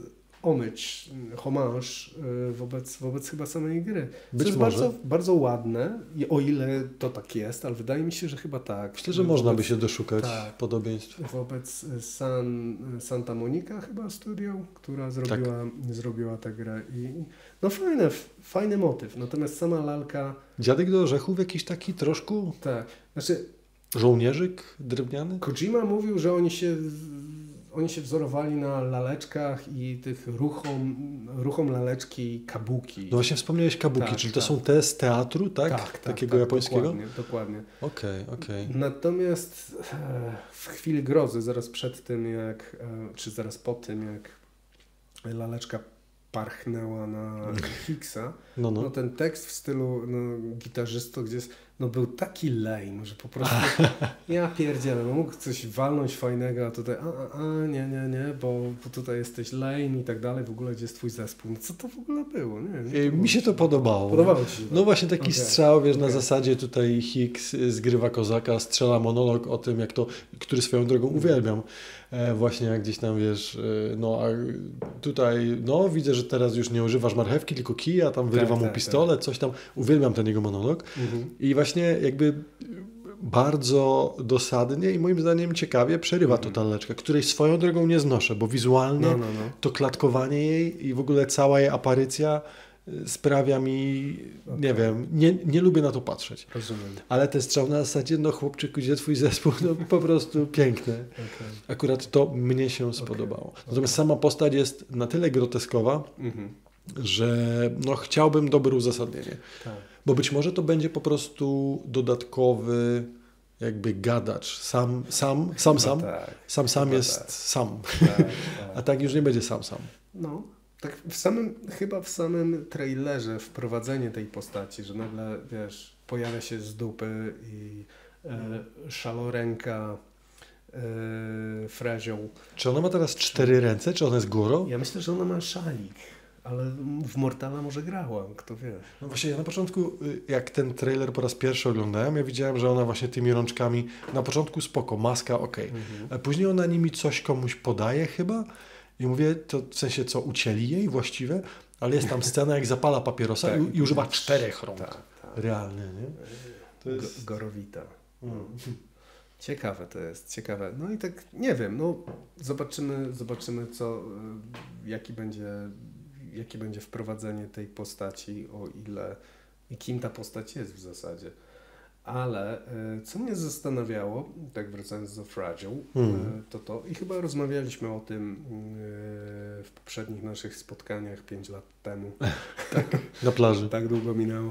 homage, homage wobec, wobec chyba samej gry. Co Być jest może. Bardzo, bardzo ładne, i o ile to tak jest, ale wydaje mi się, że chyba tak. Myślę, że wobec, można by się doszukać tak. podobieństw. Wobec San, Santa Monica chyba studio, która zrobiła, tak. zrobiła tę grę. I, no fajne, fajny motyw. Natomiast sama lalka... Dziadek do orzechów jakiś taki troszkę? Tak. Znaczy... Żołnierzyk drewniany? Kojima mówił, że oni się... Oni się wzorowali na laleczkach i tych ruchom, ruchom laleczki kabuki. No właśnie wspomniałeś kabuki, tak, czyli tak. to są te z teatru, tak? Tak, tak Takiego tak, japońskiego? Dokładnie, dokładnie. Okej, okay, okej. Okay. Natomiast w chwili grozy, zaraz przed tym jak, czy zaraz po tym jak laleczka parchnęła na Hicksa, no, no. no ten tekst w stylu no, gitarzysto, gdzie jest, no był taki lame, że po prostu ja pierdzielę, no mógł coś walnąć fajnego, a tutaj a, a, a nie, nie, nie, bo, bo tutaj jesteś lame i tak dalej, w ogóle gdzie jest twój zespół, no co to w ogóle było? Nie, nie, to Mi było się to podobało. Podobało Ci się? No właśnie taki okay. strzał, wiesz, okay. na zasadzie tutaj Hicks zgrywa kozaka, strzela monolog o tym, jak to, który swoją drogą uwielbiam. E, właśnie jak gdzieś tam, wiesz, e, no a tutaj, no widzę, że teraz już nie używasz marchewki, tylko kija, tam wyrywa tak, mu tak, pistolet, tak. coś tam. Uwielbiam ten jego monolog. Mhm. I właśnie jakby bardzo dosadnie i moim zdaniem ciekawie przerywa mhm. to ta laleczka, której swoją drogą nie znoszę, bo wizualnie no, no, no. to klatkowanie jej i w ogóle cała jej aparycja sprawia mi, okay. nie wiem, nie, nie lubię na to patrzeć. Rozumiem. Ale ten strzał na zasadzie, no chłopczyku, gdzie twój zespół, no po prostu piękne. Okay. Akurat to mnie się spodobało. Okay. Natomiast sama postać jest na tyle groteskowa, mm-hmm. że no chciałbym dobre uzasadnienie. Tak. Bo być może to będzie po prostu dodatkowy jakby gadacz. Sam, sam, sam, no sam. Tak. Sam, sam Chyba jest tak. sam. Tak, tak. A tak już nie będzie sam, sam. No. Tak w samym, chyba w samym trailerze wprowadzenie tej postaci, że nagle, wiesz, pojawia się z dupy i e, szaloręka e, Fragile. Czy ona ma teraz cztery ręce, czy ona jest górą? Ja myślę, że ona ma szalik, ale w Mortala może grała, kto wie. No właśnie, ja na początku, jak ten trailer po raz pierwszy oglądałem, ja widziałem, że ona właśnie tymi rączkami, na początku spoko, maska okej, okay. mhm. a później ona nimi coś komuś podaje chyba. I mówię, to w sensie co, ucięli jej właściwie, ale jest tam scena, jak zapala papierosa tak, i, i używa czterech rąk. Tak, tak. Realnie, nie? To jest... Gorowita. Mm. Ciekawe to jest, ciekawe. No i tak, nie wiem, no zobaczymy, zobaczymy co, jaki będzie, jakie będzie wprowadzenie tej postaci, o ile i kim ta postać jest w zasadzie. Ale co mnie zastanawiało, tak wracając do Fragile, hmm. to to, i chyba rozmawialiśmy o tym w poprzednich naszych spotkaniach pięć lat temu. Tak, na plaży. Tak długo minęło.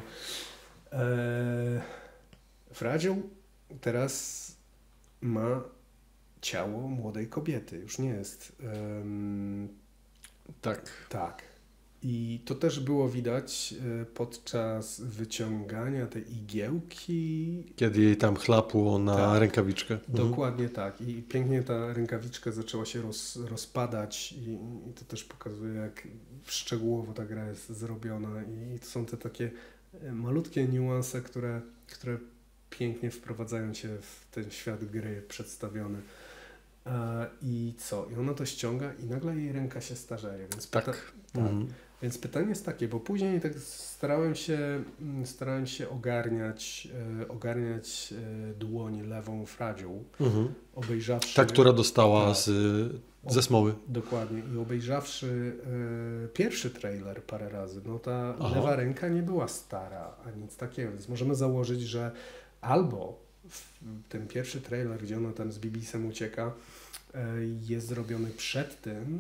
Fragile teraz ma ciało młodej kobiety, już nie jest. Um, tak. Tak. I to też było widać podczas wyciągania tej igiełki. Kiedy jej tam chlapło na tak, rękawiczkę. Dokładnie mhm. tak. I pięknie ta rękawiczka zaczęła się roz, rozpadać i, i to też pokazuje, jak szczegółowo ta gra jest zrobiona. I to są te takie malutkie niuanse, które, które pięknie wprowadzają cię w ten świat gry przedstawiony. I co? I ona to ściąga i nagle jej ręka się starzeje. Więc tak. Pyta- tak. Mhm. Więc pytanie jest takie, bo później tak starałem się, starałem się ogarniać, e, ogarniać e, dłoń lewą Fragile, mhm. obejrzawszy... Ta, która dostała tak, z, ze smoły. Dokładnie. I obejrzawszy e, pierwszy trailer parę razy, no ta Aha. lewa ręka nie była stara, a nic takiego. Więc możemy założyć, że albo w, ten pierwszy trailer, gdzie ona tam z Bibisem ucieka, jest zrobiony przed tym,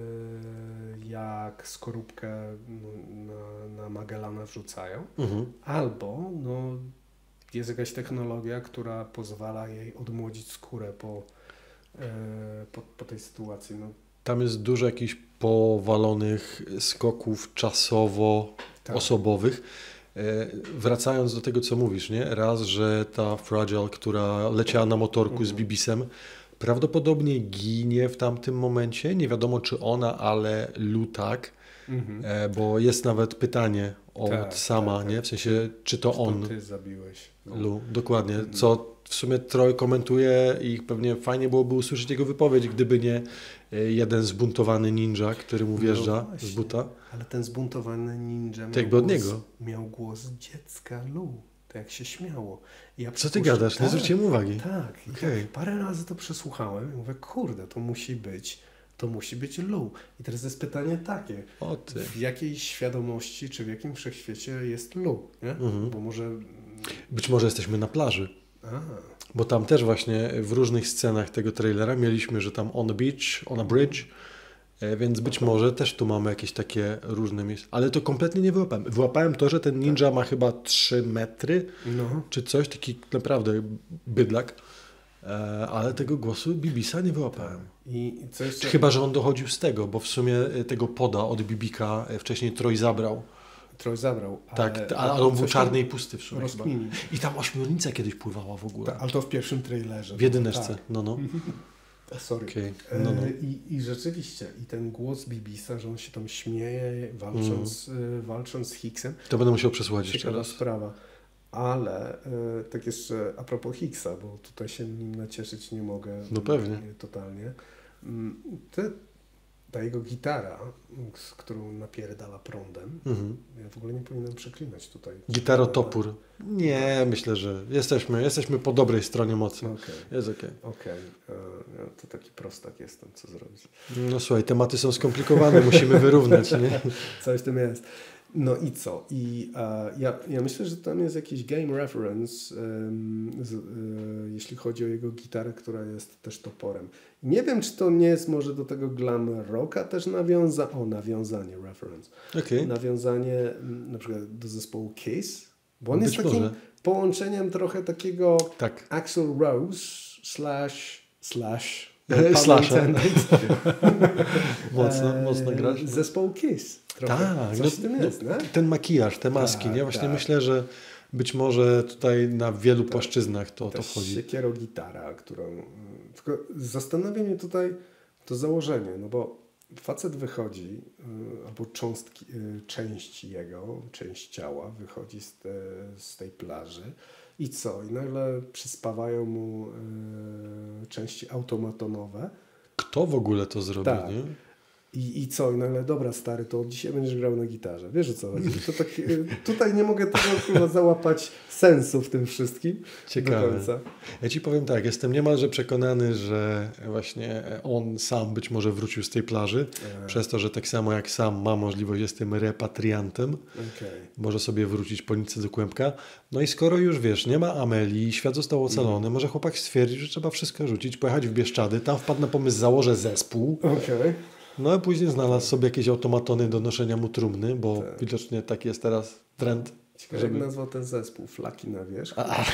jak skorupkę na, na Magellana wrzucają, mhm. albo no, jest jakaś technologia, która pozwala jej odmłodzić skórę po, po, po tej sytuacji. No. Tam jest dużo jakichś powalonych skoków czasowo-osobowych. Tak. Wracając do tego, co mówisz, nie? Raz, że ta Fragile, która leciała na motorku mhm. z Bibisem, prawdopodobnie ginie w tamtym momencie. Nie wiadomo, czy ona, ale Lu tak, mhm. bo jest nawet pytanie od tak, sama, tak, nie? tak. W sensie, czy to on, To ty zabiłeś. No. Lu, dokładnie, co w sumie Troy komentuje i pewnie fajnie byłoby usłyszeć jego wypowiedź, gdyby nie y, jeden zbuntowany ninja, który mu wjeżdża No z właśnie, buta. ale ten zbuntowany ninja miał, jakby od głos, niego. miał głos dziecka Lu. To jak się śmiało. I ja Co ty przypuszczam- gadasz? Nie tak, zwróciłem uwagi. Tak. I Okej. tak parę razy to przesłuchałem i mówię, kurde, to musi być, to musi być Lu. I teraz jest pytanie takie, O ty. w jakiej świadomości, czy w jakim wszechświecie jest Lu, nie? Mhm. Bo może... Być może jesteśmy na plaży. A, Bo tam też właśnie w różnych scenach tego trailera mieliśmy, że tam on a beach, on a bridge, e, więc być może też tu mamy jakieś takie różne miejsca. Ale to kompletnie nie wyłapałem. Wyłapałem to, że ten ninja ma chyba trzy metry, no. czy coś, taki naprawdę bydlak, e, ale tego głosu Bibisa nie wyłapałem. I co jeszcze... Chyba, że on dochodził z tego, bo w sumie e, tego poda od Bibika e, wcześniej Troy zabrał. Trochę zabrał. Tak, ale, t- ale on był coś tam czarny i pusty w sumie chyba. rozkminił. I tam ośmiornica kiedyś pływała w ogóle. Ta, ale to w pierwszym trailerze. W jedyneczce, Tak. no no. Sorry. Okej, no, no. E, I, I rzeczywiście, i ten głos Bibisa, że on się tam śmieje, walcząc, Mm. e, walcząc z Hicksem, To będę musiał przesłuchać jeszcze ciekawa raz. sprawa. Ale e, tak jeszcze a propos Hicksa, bo tutaj się nim nacieszyć nie mogę. No pewnie. e, Totalnie. Mm, Te, ta jego gitara, z którą napierdala prądem, Mhm. ja w ogóle nie powinienem przeklinać tutaj. Gitarotopór. Nie, myślę, że jesteśmy, jesteśmy po dobrej stronie mocy. Okej. Jest okej. Okej, e, ja to taki prostak jestem, co zrobić. No słuchaj, tematy są skomplikowane, musimy wyrównać, nie? Coś w tym jest. No i co? I e, ja, ja myślę, że tam jest jakiś game reference, em, z, e, jeśli chodzi o jego gitarę, która jest też toporem. Nie wiem, czy to nie jest może do tego glam rocka też nawiąza... O, nawiązanie, reference. Okej. Nawiązanie m, na przykład do zespołu Kiss, bo on Być jest takim może. połączeniem trochę takiego Tak. Axl Rose slash slash Slasha. pun intended. Mocno, E, mocno grasz. Zespoł Kiss. Trochę. Tak, Coś no, w tym no, jest, nie? ten makijaż, te maski, Tak, nie? Właśnie tak. myślę, że być może tutaj na wielu Tak. płaszczyznach to, to Ta wchodzi. siekierogitara, którą... mm, Tylko zastanawia mnie tutaj to założenie, no bo facet wychodzi, y, albo cząstki, y, część jego, część ciała wychodzi z, te, z tej plaży i co? I nagle przyspawają mu y, części automatonowe. Kto w ogóle to zrobił, Tak. nie? I, I co? I nagle, dobra stary, to od dzisiaj będziesz grał na gitarze. Wiesz o co chodzi? To tak, y, tutaj nie mogę tego chyba załapać sensu w tym wszystkim do Ciekawe. końca. Ja ci powiem tak, jestem niemalże przekonany, że właśnie on sam być może wrócił z tej plaży, E, przez to, że tak samo jak sam ma możliwość, jest tym repatriantem, Okej. może sobie wrócić po nitce do kłębka. No i skoro już wiesz, nie ma Amelii, świat został ocalony, może chłopak stwierdził, że trzeba wszystko rzucić, pojechać w Bieszczady, tam wpadł na pomysł, założę zespół. Okej. No a później znalazł sobie jakieś automatony do noszenia mu trumny, bo Tak. widocznie taki jest teraz trend. Ciekawe, Żeby- jak nazwał ten zespół? Flaki na wierzch? A, a.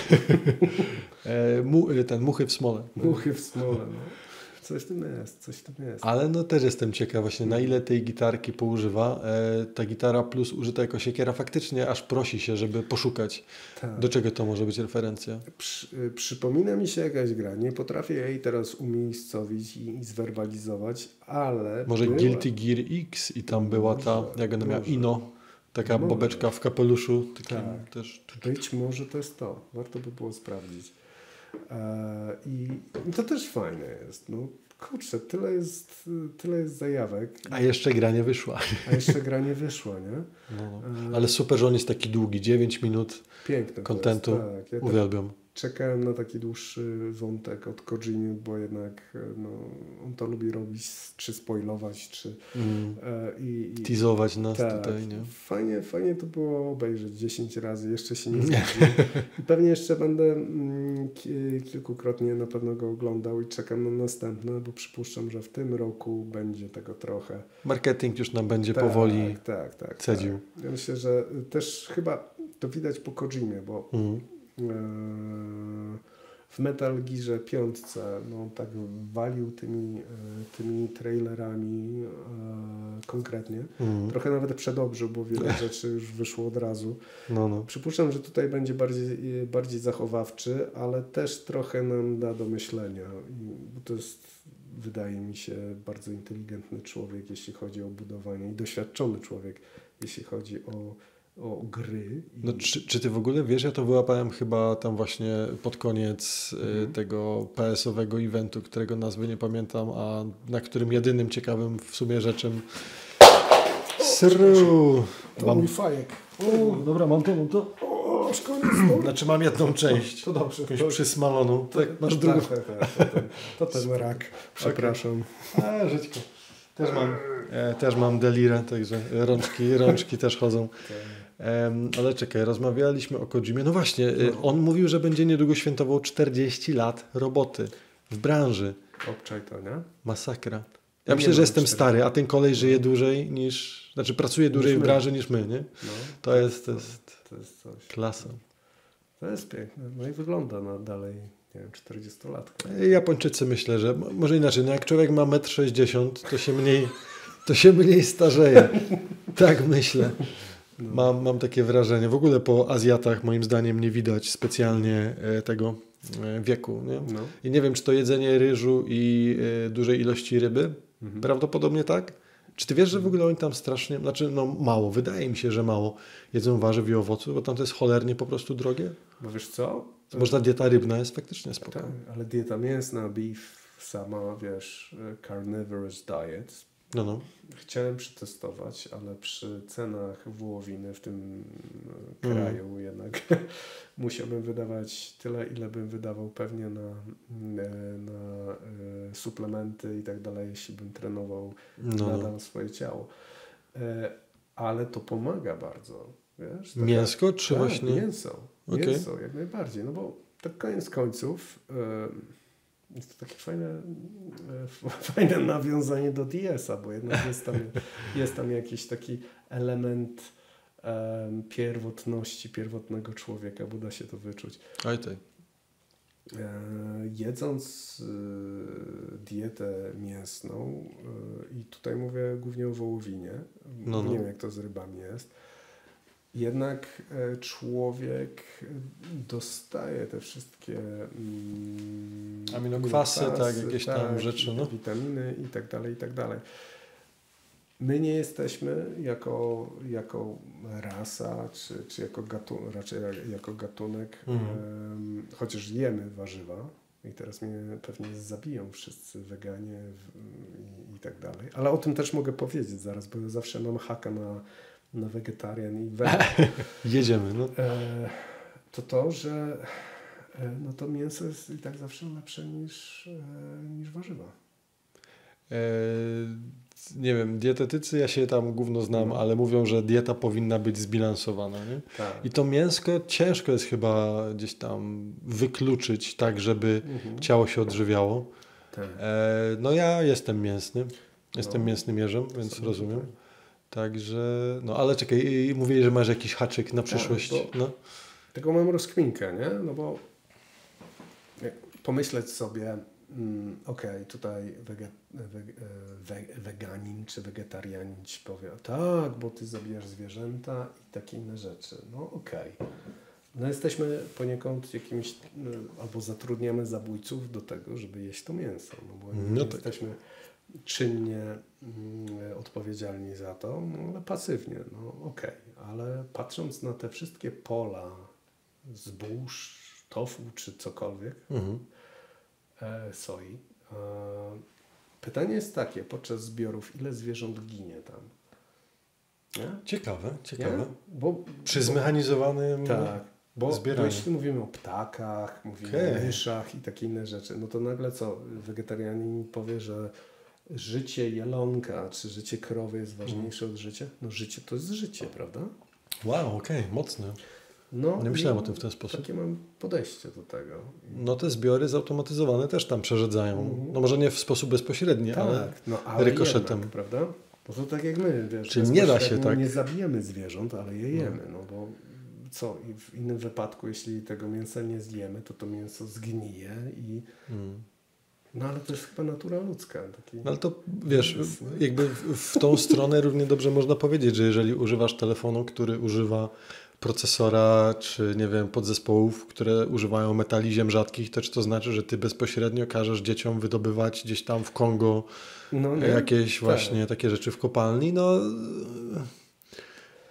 e, mu, ten muchy w smole. Muchy w smole, no. Coś w tym jest, coś w tym jest. Ale no też jestem ciekaw właśnie na ile tej gitarki poużywa. E, ta gitara plus użyta jako siekiera faktycznie aż prosi się, żeby poszukać, Tak. do czego to może być referencja. Przy, y, przypomina mi się jakaś gra, nie potrafię jej teraz umiejscowić i, i zwerbalizować, ale Może była... Guilty Gear X i tam była ta, Może, jak ona miała, może. Ino, taka Może. bobeczka w kapeluszu. Takim Tak. też. Być może to jest to. Warto by było sprawdzić. E, I i to też fajne jest. No, kurczę, tyle jest, tyle jest zajawek, A jeszcze gra nie wyszła. a jeszcze gra nie wyszła, nie? No, no. E, Ale super, że on jest taki długi, dziewięć minut Piękne to kontentu. jest, tak. Ja tak Uwielbiam. czekałem na taki dłuższy wątek od Kojimy, bo jednak e, no, on to lubi robić, czy spoilować, czy Mm. e, i, i Teasować nas tak, tutaj, nie? Fajnie, fajnie to było obejrzeć dziesięć razy, jeszcze się nie zgodziłem. I pewnie jeszcze będę mm, ki- kilkukrotnie na pewno go oglądał i czekam na następne, bo przypuszczam, że w tym roku będzie tego trochę. Marketing już nam będzie Tak, powoli tak, tak, cedził. tak. Ja myślę, że też chyba to widać po Kojimie, bo Mm. e, w Metal Gearze piątce no, tak walił tymi, e, tymi trailerami e, konkretnie. Mm. Trochę nawet przedobrzył, bo wiele rzeczy już wyszło od razu. No, no. Przypuszczam, że tutaj będzie bardziej, bardziej zachowawczy, ale też trochę nam da do myślenia. I- Bo to jest, wydaje mi się, bardzo inteligentny człowiek, jeśli chodzi o budowanie i doświadczony człowiek, jeśli chodzi o o gry. No, czy, czy ty w ogóle wiesz, ja to wyłapałem chyba tam właśnie pod koniec mhm. tego P S-owego eventu, którego nazwy nie pamiętam, a na którym jedynym ciekawym w sumie rzeczem Sru. To mam... mój fajek. O, dobra, mam to, mam to. O, szkoda. Znaczy mam jedną część. To dobrze. Jakąś to... przysmaloną. To, tak, masz tak, drugą. tak, tak, to, ten, to ten rak. Przepraszam. Okay. A, żyćko. Też mam, e, też mam delirę, także rączki, rączki też chodzą. Um, ale czekaj, rozmawialiśmy o Kojimie. No właśnie, no. on mówił, że będzie niedługo świętował czterdzieści lat roboty w branży. Obczaj to, nie? Masakra. Ja myślę, że jestem stary, a ten kolej żyje dłużej niż... Znaczy pracuje dłużej niż w branży niż my, nie? No, to, jest, to, jest, to jest coś. Klasa. To jest piękne. No i wygląda na dalej, nie wiem, czterdziestolatka. Japończycy myślę, że może inaczej, no jak człowiek ma metr sześćdziesiąt, to się mniej, to się mniej starzeje. Tak myślę. No. Mam, mam takie wrażenie. W ogóle po Azjatach moim zdaniem nie widać specjalnie tego wieku. Nie? No. I nie wiem, czy to jedzenie ryżu i y, dużej ilości ryby. Mhm. Prawdopodobnie tak. Czy ty wiesz, że w ogóle oni tam strasznie, znaczy no mało, wydaje mi się, że mało jedzą warzyw i owoców, bo tam to jest cholernie po prostu drogie? Bo wiesz co? To może ta dieta rybna jest faktycznie spoko. Tak, ale dieta mięsna, beef, sama, wiesz, carnivorous diet. No, no. Chciałem przetestować, ale przy cenach wołowiny w tym kraju mm. jednak musiałbym wydawać tyle, ile bym wydawał pewnie na, na suplementy i tak dalej, jeśli bym trenował no. nadal swoje ciało. Ale to pomaga bardzo. Wiesz? Taka, mięsko czy tak, właśnie? Mięso. Okay. Mięso, jak najbardziej. No bo tak koniec końców jest to takie fajne, fajne nawiązanie do D S-a, bo jednak jest tam, jest tam jakiś taki element um, pierwotności, pierwotnego człowieka, bo da się to wyczuć. Oj, tak. E, jedząc e, dietę mięsną e, i tutaj mówię głównie o wołowinie, no, no. nie wiem jak to z rybami jest, jednak człowiek dostaje te wszystkie mm, aminokwasy, tak, jakieś tak, tam rzeczy, no. witaminy i tak dalej, i tak dalej. My nie jesteśmy jako, jako rasa, czy, czy jako gatunek, raczej jako gatunek, mhm. um, chociaż jemy warzywa i teraz mnie pewnie zabiją wszyscy weganie w, i, i tak dalej, ale o tym też mogę powiedzieć zaraz, bo ja zawsze mam haka na na wegetarian i wegan. Jedziemy, no. E, to to, że e, no to mięso jest i tak zawsze lepsze niż, e, niż warzywa. E, nie wiem, dietetycy, ja się tam gówno znam, no. ale mówią, że dieta powinna być zbilansowana, nie? Tak. I to mięsko ciężko jest chyba gdzieś tam wykluczyć tak, żeby mhm. ciało się odżywiało. Tak. E, no ja jestem mięsny. Jestem no. mięsnym jeżem, więc rozumiem. Tak. Także, no ale czekaj, mówili, że masz jakiś haczyk na przyszłość. Tak, bo no. Taką mam rozkminkę, nie? No bo pomyśleć sobie, mm, okej, okay, tutaj wege, wege, we, weganin czy wegetarianin ci powie, tak, bo ty zabijasz zwierzęta i takie inne rzeczy. No okej. Okay. No jesteśmy poniekąd jakimiś, albo zatrudniamy zabójców do tego, żeby jeść to mięso. No bo no tak. jesteśmy czynnie mm, odpowiedzialni za to, no, ale pasywnie, no okej, okay. ale patrząc na te wszystkie pola zbóż, tofu czy cokolwiek, mhm. e, soi, e, pytanie jest takie, podczas zbiorów, ile zwierząt ginie tam? Nie? Ciekawe, ciekawe. Nie? Bo, Przy zmechanizowanym tak, bo, bo jeśli mówimy o ptakach, mówimy okay. o myszach i takie inne rzeczy, no to nagle co, wegetarianin powie, że życie jelonka czy życie krowy jest ważniejsze mm. od życia? No życie to jest życie, prawda? Wow, okej, okay, mocne. No, nie myślałem o tym w ten sposób. Takie mam podejście do tego. No te zbiory zautomatyzowane też tam przerzedzają. Mm. No może nie w sposób bezpośredni, tak, ale, no, ale rykoszetem. Jednak, prawda? Bo to tak jak my, wiesz, czyli nie da się tak. Nie zabijamy zwierząt, ale je jemy, no, no bo co? I w innym wypadku, jeśli tego mięsa nie zjemy, to to mięso zgnije i mm. no ale to jest chyba natura ludzka. Taki... No ale to wiesz, jakby w, w tą stronę równie dobrze można powiedzieć, że jeżeli używasz telefonu, który używa procesora, czy nie wiem, podzespołów, które używają metali ziem rzadkich, to czy to znaczy, że ty bezpośrednio każesz dzieciom wydobywać gdzieś tam w Kongo no, jakieś tak. właśnie takie rzeczy w kopalni? No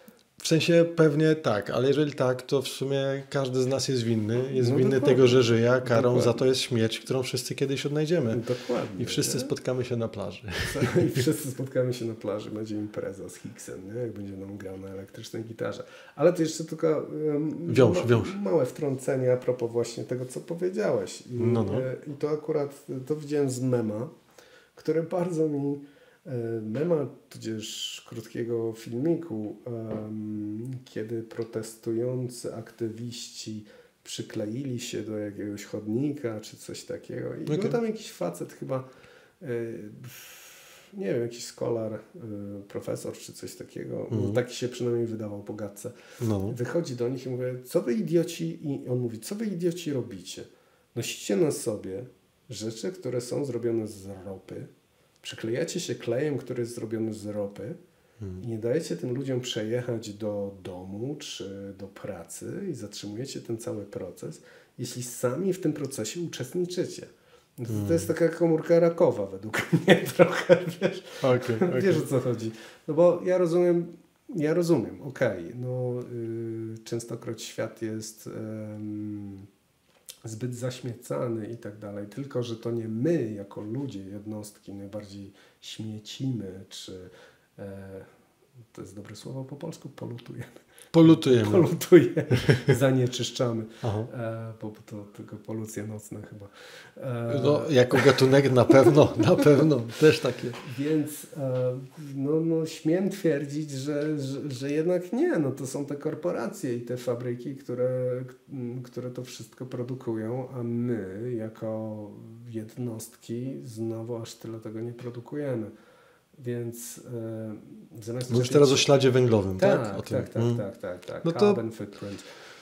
W sensie pewnie tak, ale jeżeli tak, to w sumie każdy z nas jest winny. Jest No winny dokładnie. tego, że żyje, a karą Dokładnie. za to jest śmierć, którą wszyscy kiedyś odnajdziemy. Dokładnie. I wszyscy nie? spotkamy się na plaży. I wszyscy spotkamy się na plaży, będzie impreza z Hicksem, nie? Jak będzie nam grał na elektrycznej gitarze. Ale to jeszcze tylko um, Wiąż, ma, wiąż. małe wtrącenie a propos właśnie tego, co powiedziałeś. I, No, no. e, I to akurat, to widziałem z mema, który bardzo mi, e, mema, tudzież krótkiego filmiku, um, kiedy protestujący aktywiści przykleili się do jakiegoś chodnika, czy coś takiego. I Okay. był tam jakiś facet chyba, e, nie wiem, jakiś scholar, y, profesor czy coś takiego, Mhm. taki się przynajmniej wydawał po gadce. No. Wychodzi do nich i mówi, co wy idioci, i on mówi, co wy idioci robicie? Nosicie na sobie rzeczy, które są zrobione z ropy, przyklejacie się klejem, który jest zrobiony z ropy Hmm. i nie dajecie tym ludziom przejechać do domu czy do pracy i zatrzymujecie ten cały proces, jeśli sami w tym procesie uczestniczycie. No to, to jest taka komórka rakowa według mnie trochę, wiesz, Okay, okay. wiesz o co chodzi. No bo ja rozumiem, ja rozumiem, okej, okay, no y, częstokroć świat jest y, zbyt zaśmiecany i tak dalej, tylko że to nie my jako ludzie, jednostki najbardziej śmiecimy, czy y, to jest dobre słowo po polsku, polutujemy. Polutujemy. Polutujemy, zanieczyszczamy. E, bo to tylko polucja nocna chyba. E, no, jako gatunek na pewno, na pewno, też takie. Więc e, no, no, śmiem twierdzić, że, że, że jednak nie, no to są te korporacje i te fabryki, które, które to wszystko produkują, a my jako jednostki znowu aż tyle tego nie produkujemy. Więc e, zamiast... Mówisz teraz o śladzie węglowym, tak? Tak, O tym. tak, tak, Mm. tak, tak, tak. No to- Carbon footprint.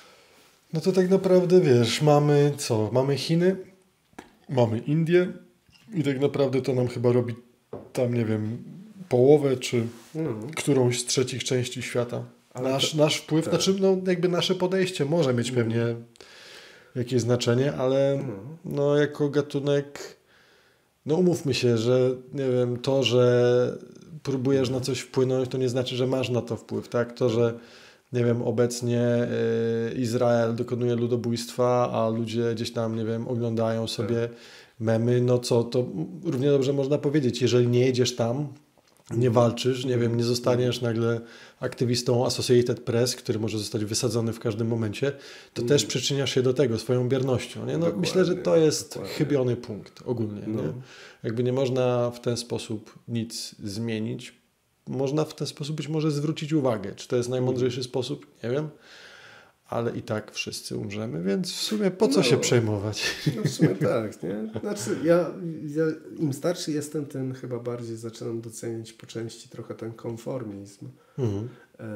No to tak naprawdę, wiesz, mamy co? Mamy Chiny, mamy Indię i tak naprawdę to nam chyba robi tam, nie wiem, połowę czy No, którąś z trzecich części świata. Ale Nasz, to- nasz wpływ, tak. znaczy no jakby nasze podejście może mieć pewnie jakieś znaczenie, ale no. no jako gatunek, no umówmy się, że nie wiem, to, że próbujesz na coś wpłynąć, to nie znaczy, że masz na to wpływ, tak? To, że nie wiem, obecnie y, Izrael dokonuje ludobójstwa, a ludzie gdzieś tam, nie wiem, oglądają sobie memy, no co, to równie dobrze można powiedzieć, jeżeli nie jedziesz tam, nie walczysz, nie wiem, nie zostaniesz nagle aktywistą Associated Press, który może zostać wysadzony w każdym momencie, to Mm. też przyczyniasz się do tego swoją biernością. Nie? No, Dokładnie, myślę, że to jest dokładnie. chybiony punkt ogólnie. No. Nie? Jakby nie można w ten sposób nic zmienić. Można w ten sposób być może zwrócić uwagę. Czy to jest najmądrzejszy Mm. sposób? Nie wiem. Ale i tak wszyscy umrzemy, więc w sumie po co No. się przejmować? No w sumie tak, nie? Znaczy ja, ja im starszy jestem, tym chyba bardziej zaczynam doceniać po części trochę ten konformizm Mhm. e,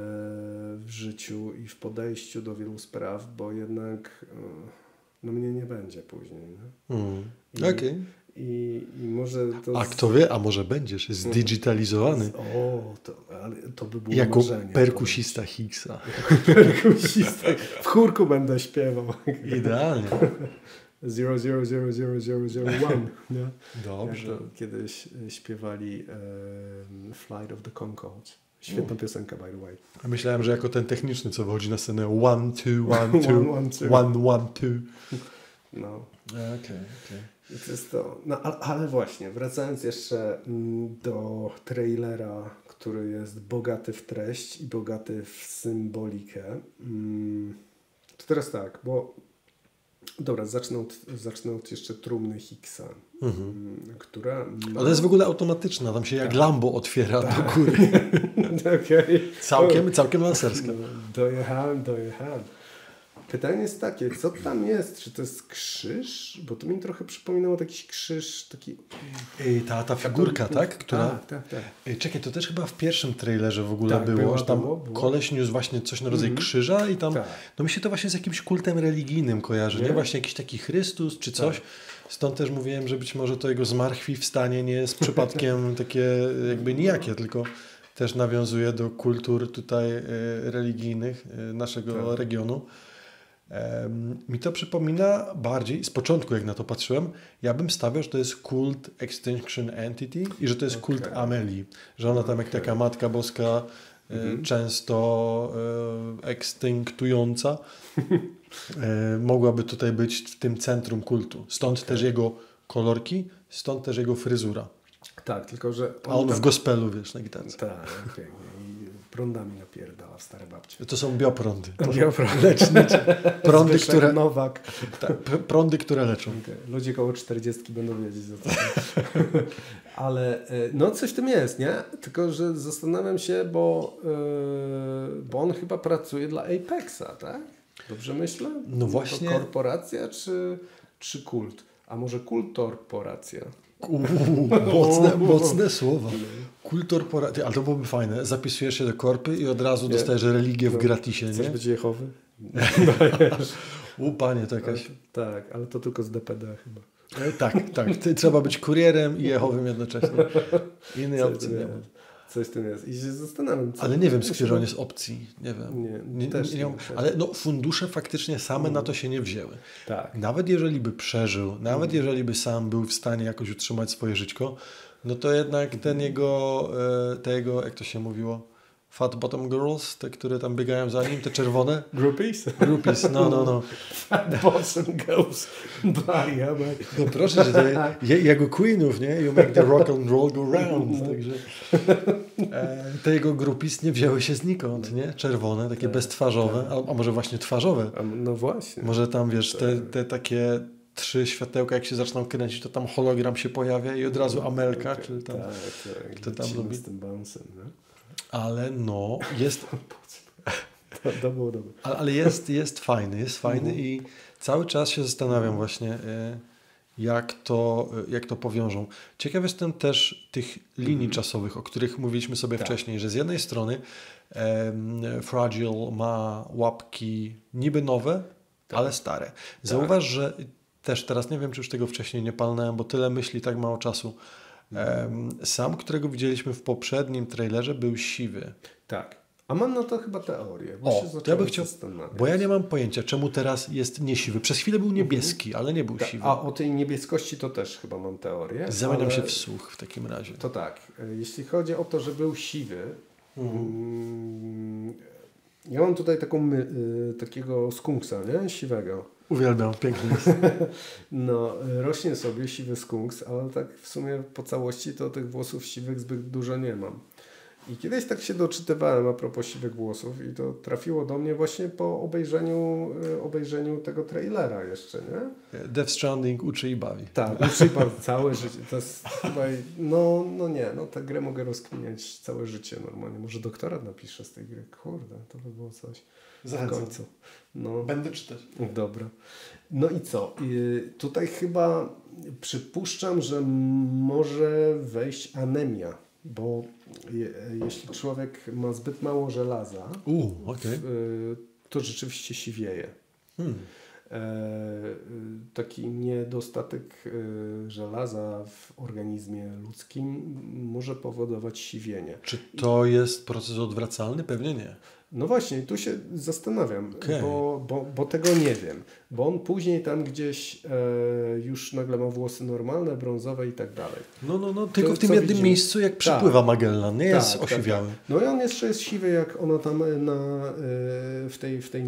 w życiu i w podejściu do wielu spraw, bo jednak e, no mnie nie będzie później. Nie? Mhm. I, Okej. i, I może to... A kto wie, a może będziesz zdigitalizowany O, to, ale to by było jako marzenie. perkusista Higgsa. Perkusista. W chórku będę śpiewał. Idealnie. zero zero zero zero zero zero one. Nie? Dobrze. Jak to kiedyś e, śpiewali e, Flight of the Conchords. Świetna piosenka, by the way. A myślałem, że jako ten techniczny, co wychodzi na scenę one, two, one, two, One, one, two. one, one, two. No. Okej, okej. I to jest to. No, ale, ale właśnie, wracając jeszcze mm, do trailera, który jest bogaty w treść i bogaty w symbolikę. Mm, to teraz tak, bo dobra, zacznę od, zacznę od jeszcze trumny Higgsa, Mhm. mm, która ma... Ona jest w ogóle automatyczna, tam się jak Tak. Lambo otwiera do góry. Okej. Całkiem, całkiem laserska. No, dojechałem, dojechałem. Pytanie jest takie, co tam jest? Czy to jest krzyż? Bo to mi trochę przypominało jakiś krzyż, taki... Ej, ta, ta figurka, tak? Która... Tak, tak, tak. Ej, czekaj, to też chyba w pierwszym trailerze w ogóle Tak, było, było, że tam było, było. koleś niósł właśnie coś na rodzaj Mhm. krzyża i tam, Tak. no mi się to właśnie z jakimś kultem religijnym kojarzy, nie? Nie? Właśnie jakiś taki Chrystus czy coś. Stąd też mówiłem, że być może to jego zmartwychwstanie nie jest przypadkiem takie jakby nijakie, tylko też nawiązuje do kultur tutaj y, religijnych y, naszego Tak. regionu. Em, mi to przypomina bardziej, z początku jak na to patrzyłem, ja bym stawiał, że to jest kult Extinction Entity i że to jest kult Okej. Amelii, że ona tam jak Okej. taka Matka Boska mhm. często e, ekstynktująca, e, mogłaby tutaj być w tym centrum kultu. Stąd okay. też jego kolorki, stąd też jego fryzura. Tak, tylko że... On A on tam... w gospelu, wiesz, na gitarce. Tak, pięknie. I prądami napierdala w stare babcie. To są bioprądy. To bioprądy. Lecznicze. Prądy, które... Nowak. Tak, prądy, które leczą. Okay. Ludzie koło czterdziestki będą wiedzieć o co. Ale no coś w tym jest, nie? Tylko, że zastanawiam się, bo, yy, bo on chyba pracuje dla Apexa, tak? Dobrze myślę? No właśnie. To korporacja czy, czy kult? A może kultorporacja? Uuu, mocne, mocne słowa. Kultorporacja. Ale to byłoby fajne. Zapisujesz się do korpy i od razu nie? dostajesz religię w gratisie. Chcesz nie? być Jehowy? U panie, to jakaś... Ale, tak, ale to tylko z D P D chyba. E, tak, tak. Trzeba być kurierem i Jehowym jednocześnie. Innej Coś opcji nie ma. Coś w tym jest. I się zastanawiam. Co ale nie wiem, z której on jest opcji. Nie wiem. Nie, nie, też nie, nie, nie, też. ale no, fundusze faktycznie same mm. na to się nie wzięły. Tak. Nawet jeżeli by przeżył, nawet mm. jeżeli by sam był w stanie jakoś utrzymać swoje żyćko, no to jednak ten jego, te jego, jak to się mówiło, Fat Bottom Girls, te, które tam biegają za nim, te czerwone. Groupies? Groupies, no, no, no. Fat Bottom Girls. Baria, no proszę, że to je, jego queenów, nie? You make the rock and roll go round. Także e, te jego groupies nie wzięły się znikąd, nie? Czerwone, takie tak, beztwarzowe, tak. a, a może właśnie twarzowe. A, no właśnie. Może tam, wiesz, te, te takie trzy światełka, jak się zaczną kręcić, to tam hologram się pojawia i od razu Amelka, tak, czy tam, tak, tak. kto tam lubi. Z tym bouncem, no? Ale no, jest... to, to było dobre. Ale, ale jest, jest fajny, jest fajny mhm. i cały czas się zastanawiam właśnie, jak to, jak to powiążą. Ciekaw jestem też tych linii mhm. czasowych, o których mówiliśmy sobie tak. wcześniej, że z jednej strony um, Fragile ma łapki niby nowe, tak. ale stare. Zauważ, tak. że też teraz nie wiem, czy już tego wcześniej nie palnąłem, bo tyle myśli, tak mało czasu. Sam, którego widzieliśmy w poprzednim trailerze, był siwy. Tak. A mam na to chyba teorię. Bo o, się to ja bym chciał, bo ja nie mam pojęcia, czemu teraz jest nie siwy. Przez chwilę był niebieski, ale nie był Ta, siwy. A o tej niebieskości to też chyba mam teorię. Zamieniam ale... się w słuch w takim razie. To tak. Jeśli chodzi o to, że był siwy, mhm. ja mam tutaj taką my, takiego skunksa, nie? Siwego. Uwielbiam, piękny jest. No, rośnie sobie siwy skunks, ale tak w sumie po całości to tych włosów siwych zbyt dużo nie mam. I kiedyś tak się doczytywałem a propos siwych włosów i to trafiło do mnie właśnie po obejrzeniu, obejrzeniu tego trailera jeszcze, nie? Death Stranding uczy i bawi. Tak, uczy i bawi całe życie. To jest chyba, no, no nie, no tę grę mogę rozkminiać całe życie normalnie. Może doktorat napiszę z tej gry. Kurde, to by było coś. W końcu. No. Będę czytać. Dobra. No i co? I tutaj chyba przypuszczam, że może wejść anemia, bo je, jeśli człowiek ma zbyt mało żelaza, U, okay. to rzeczywiście siwieje. Hmm. E, taki niedostatek e, żelaza w organizmie ludzkim może powodować siwienie. Czy to jest proces odwracalny? Pewnie nie. No właśnie, tu się zastanawiam, okay. bo, bo, bo tego nie wiem. Bo on później tam gdzieś e, już nagle ma włosy normalne, brązowe i tak dalej. No, no, no, tylko to, w tym jednym widzimy. miejscu, jak przypływa tak. Magellan, nie tak, jest osiwiały. Tak, tak. No i on jeszcze jest siwy, jak ona tam na, e, w tej, w tej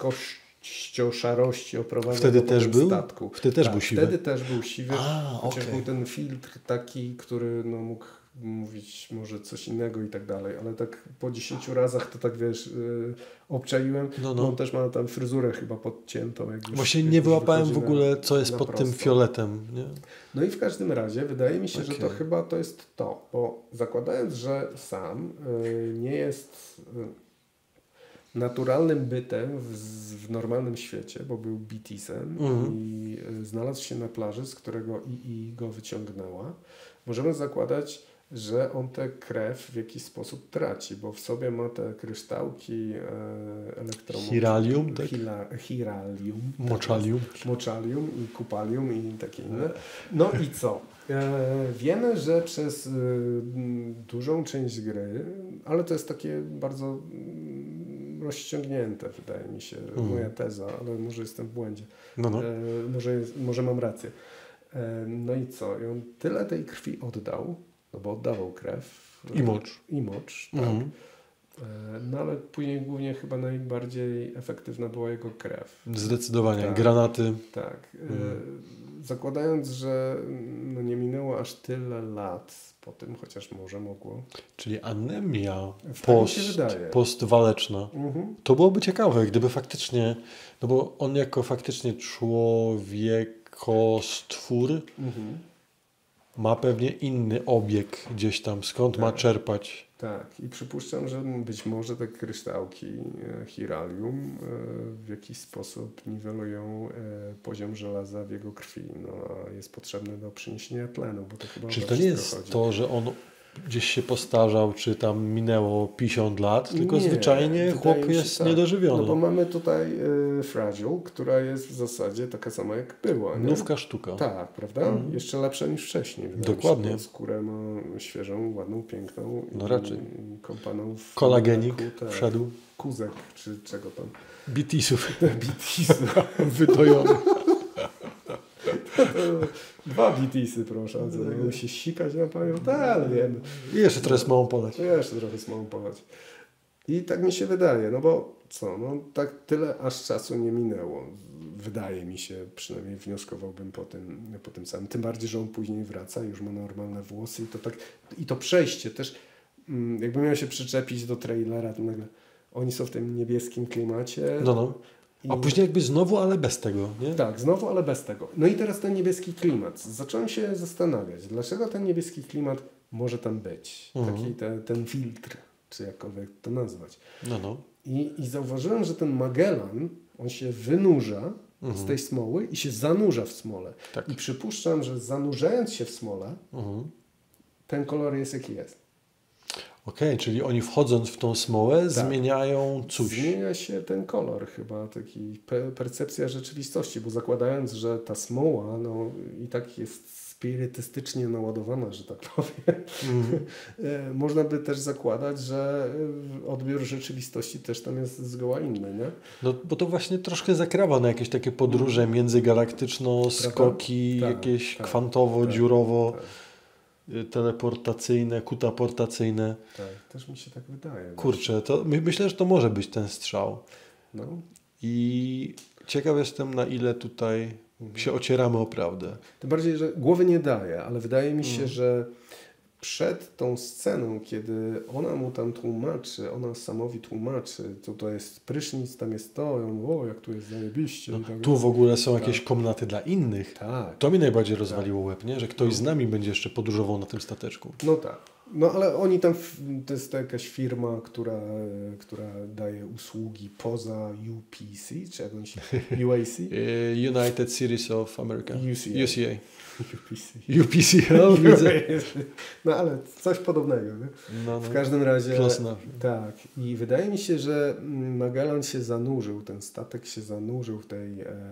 niebieskościo-szarości oprowadza wtedy też był? statku. Wtedy też tak, był siwy? Wtedy też był siwy, A, chociaż okay. był ten filtr taki, który no, mógł mówić może coś innego i tak dalej, ale tak po dziesięciu razach to tak wiesz, yy, obczaiłem, no, no. On też ma tam fryzurę chyba podciętą. Jak już, Właśnie jak nie wyłapałem w ogóle, na, co jest pod prosto. tym fioletem. Nie? No i w każdym razie wydaje mi się, okay. że to chyba to jest to, bo zakładając, że sam yy, nie jest yy, naturalnym bytem w, w normalnym świecie, bo był Beatisem mm-hmm. i yy, znalazł się na plaży, z którego I I go wyciągnęła, możemy zakładać, że on tę krew w jakiś sposób traci, bo w sobie ma te kryształki e, elektromocy. Hiralium, tak? Hila, hiralium. Moczalium. Tak, moczalium i kupalium i takie inne. No i co? E, wiemy, że przez e, dużą część gry, ale to jest takie bardzo mm, rozciągnięte, wydaje mi się, mm. moja teza, ale może jestem w błędzie. No, no. E, może, jest, może mam rację. E, no i co? I on tyle tej krwi oddał, no bo oddawał krew. I mocz. I mocz, tak. Mhm. No ale później głównie chyba najbardziej efektywna była jego krew. Zdecydowanie. Tak. Granaty. Tak. Mhm. Zakładając, że no nie minęło aż tyle lat po tym, chociaż może mogło. Czyli anemia post, post, postwaleczna. Mhm. To byłoby ciekawe, gdyby faktycznie, no bo on jako faktycznie człowiekostwór mhm. ma pewnie inny obieg gdzieś tam, skąd tak. ma czerpać. Tak, i przypuszczam, że być może te kryształki e, chiralium e, w jakiś sposób niwelują e, poziom żelaza w jego krwi, no, a jest potrzebny do przyniesienia tlenu, bo to chyba. Czyli to nie jest chodzi. To, że on gdzieś się postarzał, czy tam minęło pięćdziesiąt lat, tylko nie, zwyczajnie chłop jest tak. niedożywiony. No bo mamy tutaj y, Fragile, która jest w zasadzie taka sama jak była. Nie? Nówka sztuka. Tak, prawda? Mm. Jeszcze lepsza niż wcześniej. Dokładnie. Się, skórę ma świeżą, ładną, piękną. No i, raczej. I kąpaną w kolagenik tak, wszedł. Kuzek, czy czego tam. Bitisów. Bitisów. Wydojony. Dwa B T S-y proszę, co no, się sikać na panią, tak, ale wiemy. I jeszcze trochę smałą polać. Jeszcze trochę smałą polać. I tak mi się wydaje, no bo co, no tak tyle aż czasu nie minęło. Wydaje mi się, przynajmniej wnioskowałbym po tym, po tym samym. Tym bardziej, że on później wraca, już ma normalne włosy i to tak, i to przejście też, jakby miał się przyczepić do trailera, to nagle oni są w tym niebieskim klimacie. No, no. A I... później jakby znowu, ale bez tego, nie? Tak, znowu, ale bez tego. No i teraz ten niebieski klimat. Zacząłem się zastanawiać, dlaczego ten niebieski klimat może tam być. Mhm. Taki te, ten filtr, czy jakkolwiek to nazwać. No, no. I, I zauważyłem, że ten Magellan, on się wynurza mhm. z tej smoły i się zanurza w smole. Tak. I przypuszczam, że zanurzając się w smole, mhm. ten kolor jest jaki jest. Okej, okay, czyli oni wchodząc w tą smołę tak. zmieniają coś. Zmienia się ten kolor chyba, taki pe- percepcja rzeczywistości, bo zakładając, że ta smoła no, i tak jest spirytystycznie naładowana, że tak powiem, mm. można by też zakładać, że odbiór rzeczywistości też tam jest zgoła inny, nie? No bo to właśnie troszkę zakrawa na jakieś takie podróże mm. międzygalaktyczno, skoki, tak, jakieś tak, kwantowo, tak, dziurowo. Tak. teleportacyjne, kutaportacyjne. Tak, też mi się tak wydaje. Kurczę, to my, myślę, że to może być ten strzał. No. I ciekaw jestem, na ile tutaj mhm. się ocieramy o prawdę. Tym bardziej, że głowy nie daje, ale wydaje mi się, mhm. że przed tą sceną, kiedy ona mu tam tłumaczy, ona Samowi tłumaczy, to to jest prysznic, tam jest to, i on, o, jak tu jest zajebiście. No, tak tu jest. w ogóle są jakieś tak. komnaty dla innych. Tak. To mi najbardziej rozwaliło tak. łeb, nie? Że ktoś z nami będzie jeszcze podróżował na tym stateczku. No tak. No ale oni tam, to jest to jakaś firma, która, która daje usługi poza U P C, czy jakąś U A C? United Series of America. U C A. U C A. U P C. U P C, no, widzę. No ale coś podobnego. Nie? No, no. W każdym razie tak. I wydaje mi się, że Magellan się zanurzył, ten statek się zanurzył w tej,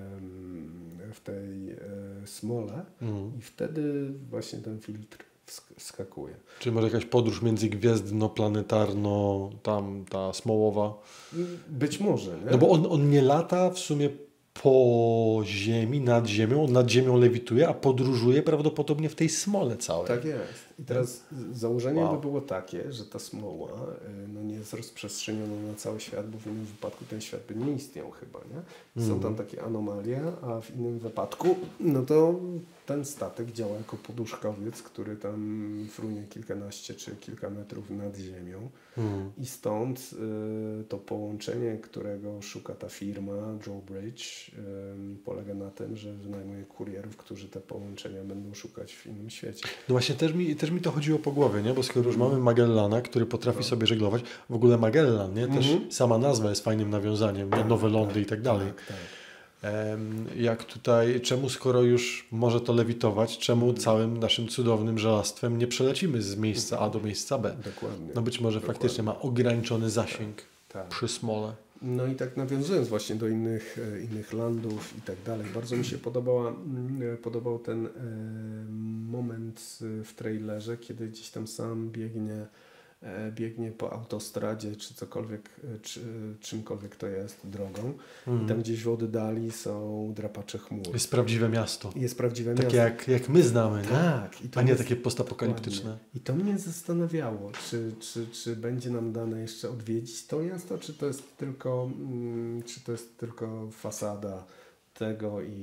w tej smole mm. i wtedy właśnie ten filtr skakuje. Czy może jakaś podróż międzygwiezdno-planetarno, tam ta smołowa? Być może, nie? No bo on, on nie lata w sumie po ziemi, nad ziemią, on nad ziemią lewituje, a podróżuje prawdopodobnie w tej smole całej. Tak jest. I teraz założenie wow. by było takie, że ta smoła no, nie jest rozprzestrzeniona na cały świat, bo w innym wypadku ten świat by nie istniał chyba, nie? Są mm. tam takie anomalie, a w innym wypadku no to ten statek działa jako poduszkowiec, który tam frunie kilkanaście czy kilka metrów nad ziemią mm. i stąd y, to połączenie, którego szuka ta firma Joe Bridge y, polega na tym, że wynajmuje kurierów, którzy te połączenia będą szukać w innym świecie. No właśnie też mi, też mi to chodziło po głowie, nie? Bo skoro już mamy Magellana, który potrafi no. sobie żeglować, w ogóle Magellan, nie? Też mm-hmm. sama nazwa jest fajnym nawiązaniem, nie? Nowe lądy tak, i tak dalej. Tak, tak. Jak tutaj, czemu skoro już może to lewitować, czemu całym naszym cudownym żelastwem nie przelecimy z miejsca A do miejsca B? Dokładnie. No być może Dokładnie. faktycznie ma ograniczony zasięg tak, tak. przy smole. No i tak nawiązując właśnie do innych, innych landów i tak dalej, bardzo mi się podobała, podobał ten moment w trailerze, kiedy gdzieś tam sam biegnie e, biegnie po autostradzie, czy cokolwiek, e, czy, czymkolwiek to jest, drogą. Mm. I tam gdzieś w oddali są drapacze chmur. Jest prawdziwe miasto. Jest prawdziwe takie miasto. jak, jak my znamy, nie? Tak. I to A nie jest, takie postapokaliptyczne. dokładnie. I to mnie zastanawiało, czy, czy, czy będzie nam dane jeszcze odwiedzić to miasto, czy to jest tylko, mm, czy to jest tylko fasada tego i,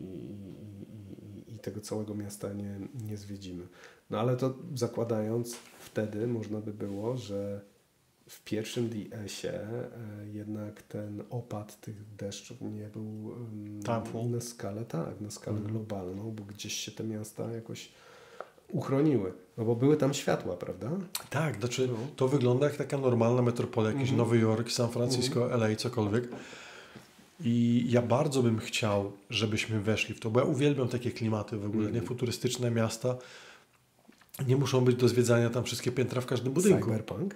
i, i tego całego miasta nie, nie zwiedzimy. No ale to zakładając, wtedy można by było, że w pierwszym D S-ie e, jednak ten opad tych deszczów nie był um, na skalę, tak, na skalę mm. globalną, bo gdzieś się te miasta jakoś uchroniły. No bo były tam światła, prawda? Tak, znaczy no. to wygląda jak taka normalna metropolia, jakiś mm. Nowy Jork, San Francisco, mm. L A, cokolwiek. I ja bardzo bym chciał, żebyśmy weszli w to, bo ja uwielbiam takie klimaty w ogóle, mm. nie? Futurystyczne miasta. Nie muszą być do zwiedzania tam wszystkie piętra w każdym budynku. Cyberpunk?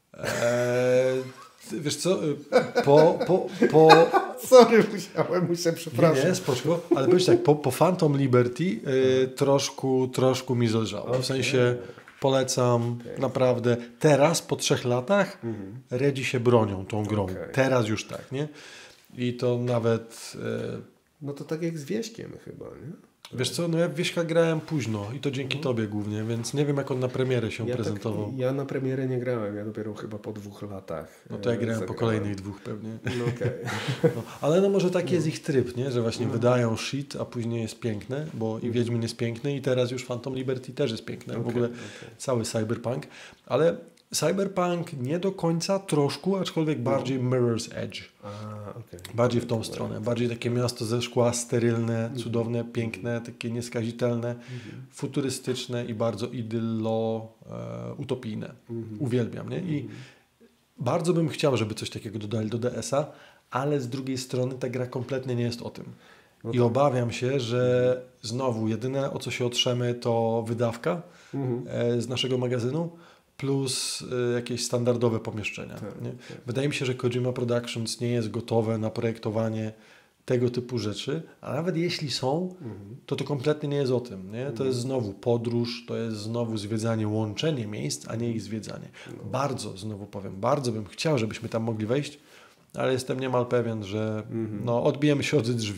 Eee, wiesz co, po... po, po... Sorry, musiałem, muszę, przepraszam. Nie, nie, spoczko, ale powiedz tak, po, po Phantom Liberty yy, troszkę, troszkę mi zależało. Okay. W sensie polecam okay. naprawdę. Teraz, po trzech latach, mm-hmm. Redzi się bronią tą grą. Okay. Teraz już tak, nie? I to nawet... Yy... No to tak jak z Wieśkiem chyba, nie? Wiesz co, no ja w Wieśka grałem późno i to dzięki mhm. tobie głównie, więc nie wiem jak on na premierę się ja prezentował. Tak, ja na premierę nie grałem, ja dopiero chyba po dwóch latach. No to ja grałem zagrałem. po kolejnych dwóch pewnie. No okay. no, ale no może taki no. jest ich tryb, nie? Że właśnie no. wydają shit, a później jest piękne, bo i Wiedźmin jest piękny i teraz już Phantom Liberty też jest piękne. Okay, w ogóle okay. cały Cyberpunk. Ale Cyberpunk nie do końca, troszkę, aczkolwiek no. bardziej Mirror's Edge. A, okay. Bardziej w tą okay. stronę. Bardziej takie miasto ze szkła, sterylne, mm-hmm. cudowne, piękne, takie nieskazitelne, mm-hmm. futurystyczne i bardzo idyllo, e, utopijne. Mm-hmm. Uwielbiam, nie? I mm-hmm. bardzo bym chciał, żeby coś takiego dodali do D S-a, ale z drugiej strony ta gra kompletnie nie jest o tym. No I tak. obawiam się, że znowu jedyne, o co się otrzemy, to wydawka mm-hmm. e, z naszego magazynu, plus y, jakieś standardowe pomieszczenia. Tak, nie? Tak. Wydaje mi się, że Kojima Productions nie jest gotowe na projektowanie tego typu rzeczy, a nawet jeśli są, mhm. to to kompletnie nie jest o tym. Nie? To mhm. jest znowu podróż, to jest znowu zwiedzanie, łączenie miejsc, a nie ich zwiedzanie. No. Bardzo, znowu powiem, bardzo bym chciał, żebyśmy tam mogli wejść, ale jestem niemal pewien, że mhm. no, odbijemy się od drzwi.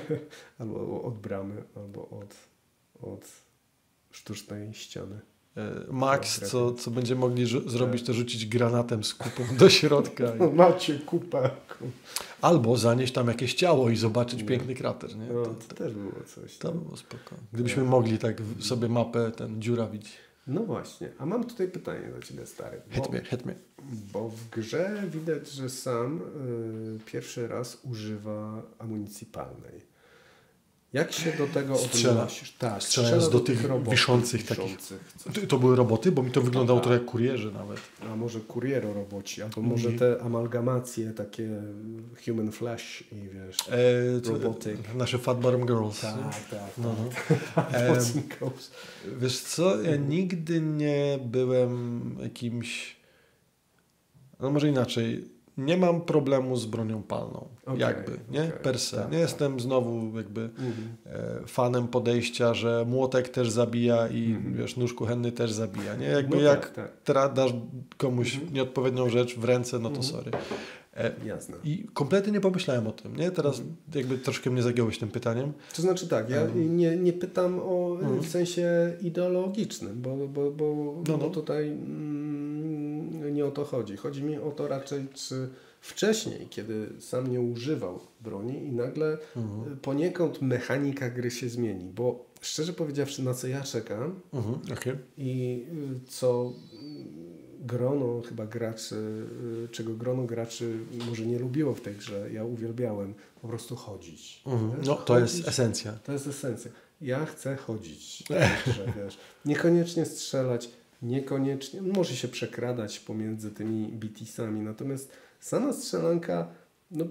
Albo od bramy, albo od, od sztucznej ściany. Max, co, co będzie mogli rzu- zrobić, to rzucić granatem z kupą do środka. I... Macie kupę. Albo zanieść tam jakieś ciało i zobaczyć nie. piękny krater. Nie? No, to, to, to też było coś. To było spoko. Gdybyśmy nie. mogli tak sobie mapę ten dziurawić. No właśnie. A mam tutaj pytanie do Ciebie, stary. Bo, hit me, hit me. Bo w grze widać, że sam y, pierwszy raz używa amunicji palnej. Jak się do tego odnosisz? Tak, strzelając do, do tych robotów, wiszących takich. To, to były roboty? Bo mi to wyglądało trochę jak kurierzy nawet. A może kuriero-roboci, albo może te amalgamacje takie human flesh i wiesz, e, roboty. Nasze Fat Bottom Girls. Tak, tak. tak. No, no. e, wiesz co, ja nigdy nie byłem jakimś, no może inaczej, nie mam problemu z bronią palną, okay, jakby, nie? Okay, per se. Tak, nie tak. Jestem znowu jakby mhm. e, fanem podejścia, że młotek też zabija i mhm. wiesz, nóż kuchenny też zabija, nie? Jakby no jak tak, tak. dasz komuś mhm. nieodpowiednią rzecz w ręce, no to mhm. sorry. E, Jasne. I kompletnie nie pomyślałem o tym, nie? Teraz mhm. jakby troszkę mnie zagiąłeś tym pytaniem. To znaczy tak, ja um. nie, nie pytam o mhm. w sensie ideologicznym, bo, bo, bo, no, no. bo tutaj mm, nie o to chodzi. Chodzi mi o to raczej, czy wcześniej, kiedy sam nie używał broni i nagle mhm. poniekąd mechanika gry się zmieni, bo szczerze powiedziawszy, na co ja czekam mhm. okay. i co grono chyba graczy, czego grono graczy może nie lubiło w tej grze, ja uwielbiałem po prostu chodzić. Mhm. No to chodzić, jest esencja. To jest esencja. Ja chcę chodzić. Grze, wiesz. Niekoniecznie strzelać, niekoniecznie, może się przekradać pomiędzy tymi B T S-ami, natomiast sama strzelanka no,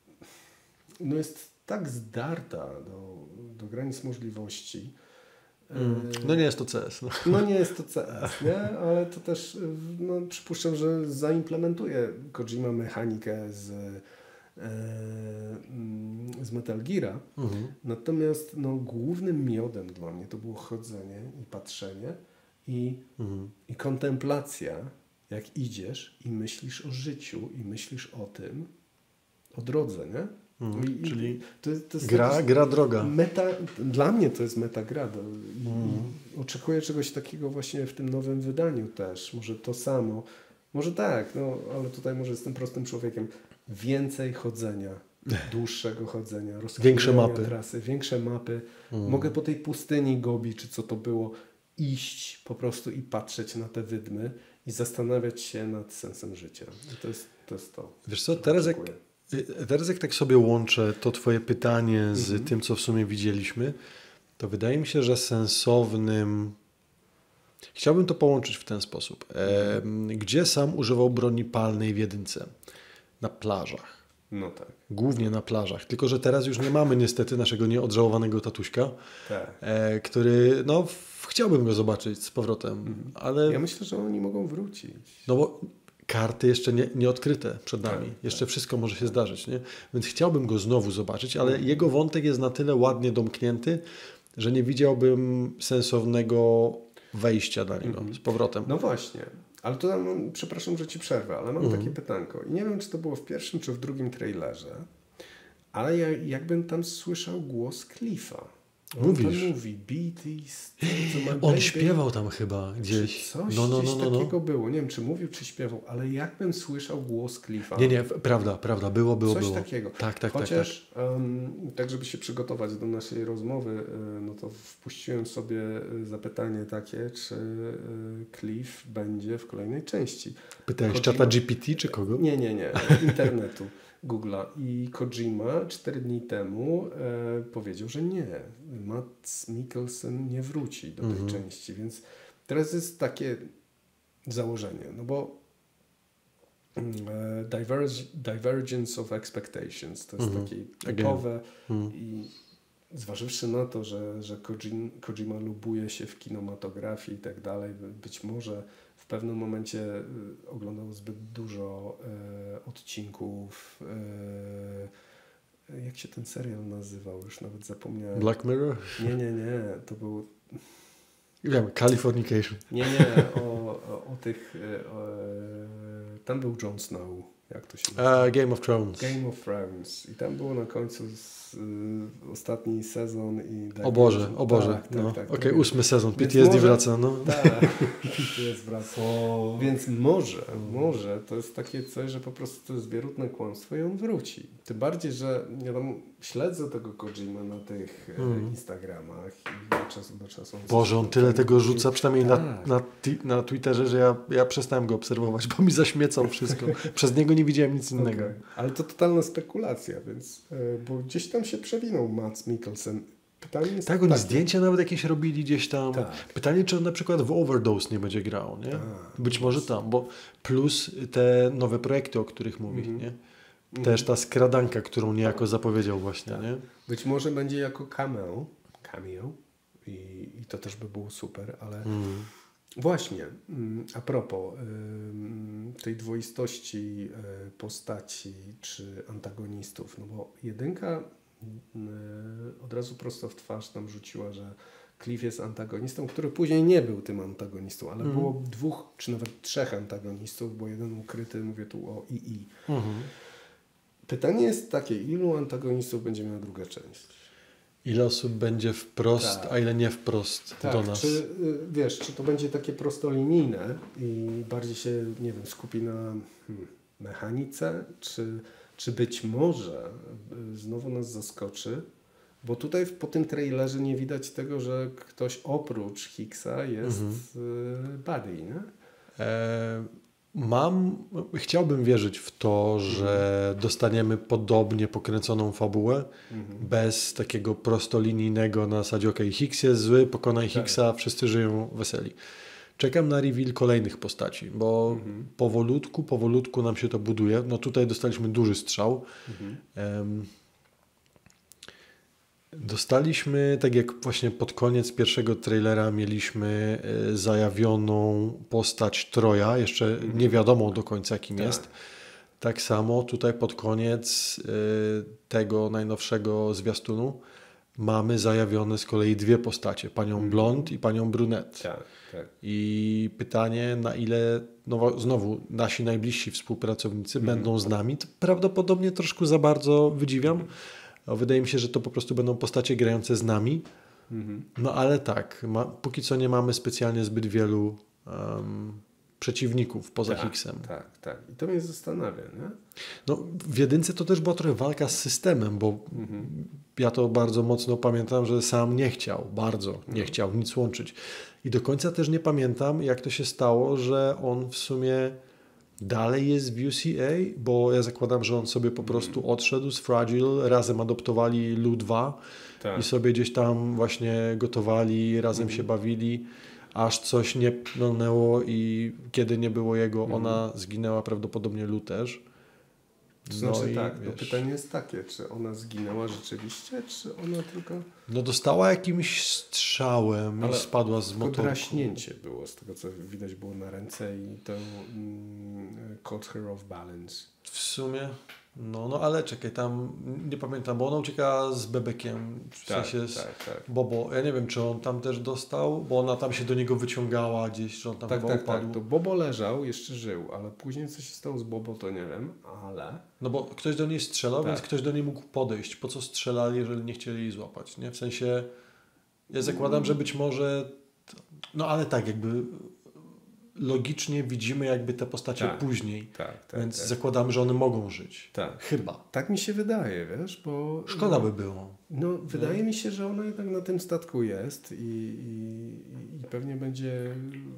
no jest tak zdarta do, do granic możliwości. Mm. No nie jest to C S. No, no nie jest to C S, nie? Ale to też no, przypuszczam, że zaimplementuje Kojima mechanikę z, e, z Metal Geara. Mhm. Natomiast no, głównym miodem dla mnie to było chodzenie i patrzenie i, mhm. i kontemplacja jak idziesz i myślisz o życiu i myślisz o tym, o drodze, nie? Mm, I, czyli to, to jest gra, taki, gra droga. Meta, dla mnie to jest metagra. I, Mm. i oczekuję czegoś takiego właśnie w tym nowym wydaniu też. Może to samo. Może tak, no, ale tutaj może jestem prostym człowiekiem. Więcej chodzenia, dłuższego chodzenia, Większe mapy. trasy, większe mapy. Mm. Mogę po tej pustyni Gobi, czy co to było, iść po prostu i patrzeć na te wydmy i zastanawiać się nad sensem życia. I to jest to. Jest to Wiesz co, teraz jak, teraz jak tak sobie łączę to twoje pytanie z Mhm. tym, co w sumie widzieliśmy, to wydaje mi się, że sensownym... Chciałbym to połączyć w ten sposób. E, gdzie sam używał broni palnej w jedynce? Na plażach. No tak. Głównie na plażach. Tylko że teraz już nie mamy niestety naszego nieodżałowanego tatuśka, Tak. e, który, no, w, chciałbym go zobaczyć z powrotem, Mhm. ale... Ja myślę, że oni mogą wrócić. No bo karty jeszcze nie, nie odkryte przed nami. Tak, jeszcze tak. wszystko może się zdarzyć, nie? Więc chciałbym go znowu zobaczyć, ale jego wątek jest na tyle ładnie domknięty, że nie widziałbym sensownego wejścia dla niego z powrotem. No właśnie. Ale to mam, przepraszam, że ci przerwę, ale mam Mhm. takie pytanko. I nie wiem, czy to było w pierwszym, czy w drugim trailerze, ale ja jakbym tam słyszał głos Cliffa. On Mówisz. tam mówi, beat is... to my On baby. śpiewał tam chyba Czy gdzieś. coś no, no, gdzieś no, no, no. takiego było. Nie wiem, czy mówił, czy śpiewał, ale jakbym słyszał głos Cliffa. Nie, nie, prawda, prawda. Było, było, Coś było. takiego. Tak, tak, tak, tak. Chociaż um, tak, żeby się przygotować do naszej rozmowy, y, no to wpuściłem sobie y, zapytanie takie, czy y, Cliff będzie w kolejnej części. Pytałeś Kojima- czata G P T czy kogo? Nie, nie, nie. Internetu. Google'a. I Kojima cztery dni temu e, powiedział, że nie. Mads Mikkelsen nie wróci do tej Mhm. części, więc teraz jest takie założenie, no bo mm, e, diverge, divergence of expectations to jest Mhm. takie Again. typowe Hmm. i zważywszy na to, że, że Kojima, Kojima lubuje się w kinematografii i tak dalej, być może w pewnym momencie y, oglądał zbyt dużo e, odcinków. E, jak się ten serial nazywał? Już nawet zapomniałem. Black Mirror? Nie, nie, nie. To był... Wiem, Californication. Nie, nie. O, o, o tych... E, o, e, tam był Jon Snow. Jak to się nazywa? Uh, Game of Thrones. Game of Thrones. I tam było na końcu z, y, ostatni sezon i... O Boże, o Boże. Tak, tak, no. tak, Okej, tak. ósmy sezon, P Więc T S D może- wraca. No. Tak, to jest wraca. Więc może, może to jest takie coś, że po prostu to jest wierutne kłamstwo i on wróci. Tym bardziej, że ja tam śledzę tego Kojima na tych e, Mm. Instagramach i od czasu do czasu. Boże, on tyle tego rzuca, przynajmniej na, Tak. na, ti- na Twitterze, że ja, ja przestałem go obserwować, bo mi zaśmiecał wszystko. Przez niego nie widziałem nic innego. Okay. Ale to totalna spekulacja, więc e, bo gdzieś tam się przewinął Mads Mikkelsen. Pytanie jest Tak, oni takie. zdjęcia nawet jakieś robili gdzieś tam. Tak. Pytanie, czy on na przykład w Overdose nie będzie grał, nie? A, Być może tam, bo plus te nowe projekty, o których mówi, Mhm. nie? Też ta skradanka, którą niejako zapowiedział właśnie, Tak. nie? Być może będzie jako cameo, cameo i, i to też by było super, ale Mm. właśnie, mm, a propos ym, tej dwoistości y, postaci czy antagonistów, no bo jedynka y, od razu prosto w twarz nam rzuciła, że Cliff jest antagonistą, który później nie był tym antagonistą, ale Mhm. było dwóch czy nawet trzech antagonistów, bo jeden ukryty, mówię tu o I I. Mhm. Pytanie jest takie, ilu antagonistów będzie miała druga część? Ile osób będzie wprost, Tak. a ile nie wprost Tak, do nas? czy y, wiesz, czy to będzie takie prostolinijne i bardziej się, nie wiem, skupi na hmm, mechanice, czy, czy być może y, znowu nas zaskoczy, bo tutaj w- po tym trailerze nie widać tego, że ktoś oprócz Hicksa jest Mhm. y, buddy, nie? E, mam, chciałbym wierzyć w to, że dostaniemy podobnie pokręconą fabułę, Mhm. bez takiego prostolinijnego na zasadzie ok, Hicks jest zły, pokonaj Tak. Hicksa, wszyscy żyją weseli. Czekam na reveal kolejnych postaci, bo Mhm. powolutku, powolutku nam się to buduje. No tutaj dostaliśmy duży strzał. Mhm. Em, Dostaliśmy, tak jak właśnie pod koniec pierwszego trailera mieliśmy e, zajawioną postać Troja, jeszcze nie wiadomo do końca kim Tak. jest. Tak samo tutaj pod koniec e, tego najnowszego zwiastunu mamy zajawione z kolei dwie postacie, panią Mm. blond i panią brunet. Tak, tak. I pytanie, na ile no, znowu nasi najbliżsi współpracownicy Mhm. będą z nami, to prawdopodobnie troszkę za bardzo wydziwiam. A wydaje mi się, że to po prostu będą postacie grające z nami. Mhm. No ale tak, ma, póki co nie mamy specjalnie zbyt wielu um, przeciwników poza tak, Hicksem. Tak, tak. I to mnie zastanawia, nie? No, w jedynce to też była trochę walka z systemem, bo Mhm. ja to bardzo mocno pamiętam, że sam nie chciał, bardzo nie No. chciał nic łączyć. I do końca też nie pamiętam, jak to się stało, że on w sumie dalej jest w U C A, bo ja zakładam, że on sobie po prostu odszedł z Fragile, razem adoptowali Lu dwa Tak. i sobie gdzieś tam właśnie gotowali, razem Mhm. się bawili, aż coś nie pnął i kiedy nie było jego, Mhm. ona zginęła, prawdopodobnie Lu też. To znaczy i tak, to wiesz, pytanie jest takie, czy ona zginęła rzeczywiście, czy ona tylko... no dostała jakimś strzałem Ale i spadła z Tylko motorku. draśnięcie było, z tego co widać było na ręce i to mm, caught her off balance. W sumie, no, no ale czekaj, tam nie pamiętam, bo ona ucieka z bebekiem, w Tak, sensie z tak, tak. Bobo. Ja nie wiem, czy on tam też dostał, bo ona tam się do niego wyciągała gdzieś, że on tam Tak, chyba tak, upadł. tak. To Bobo leżał, jeszcze żył, ale później co się stało z Bobo, to nie wiem, ale... No bo ktoś do niej strzelał, Tak. więc ktoś do niej mógł podejść. Po co strzelali, jeżeli nie chcieli jej złapać, nie? W sensie, ja zakładam, że być może, no ale tak, jakby logicznie widzimy jakby te postacie Tak. później, Tak, tak, więc tak. zakładamy, że one mogą żyć. Tak. Chyba. Tak mi się wydaje, wiesz, bo... Szkoda by było. No, wydaje mi się, że ona jednak na tym statku jest i, i, i pewnie będzie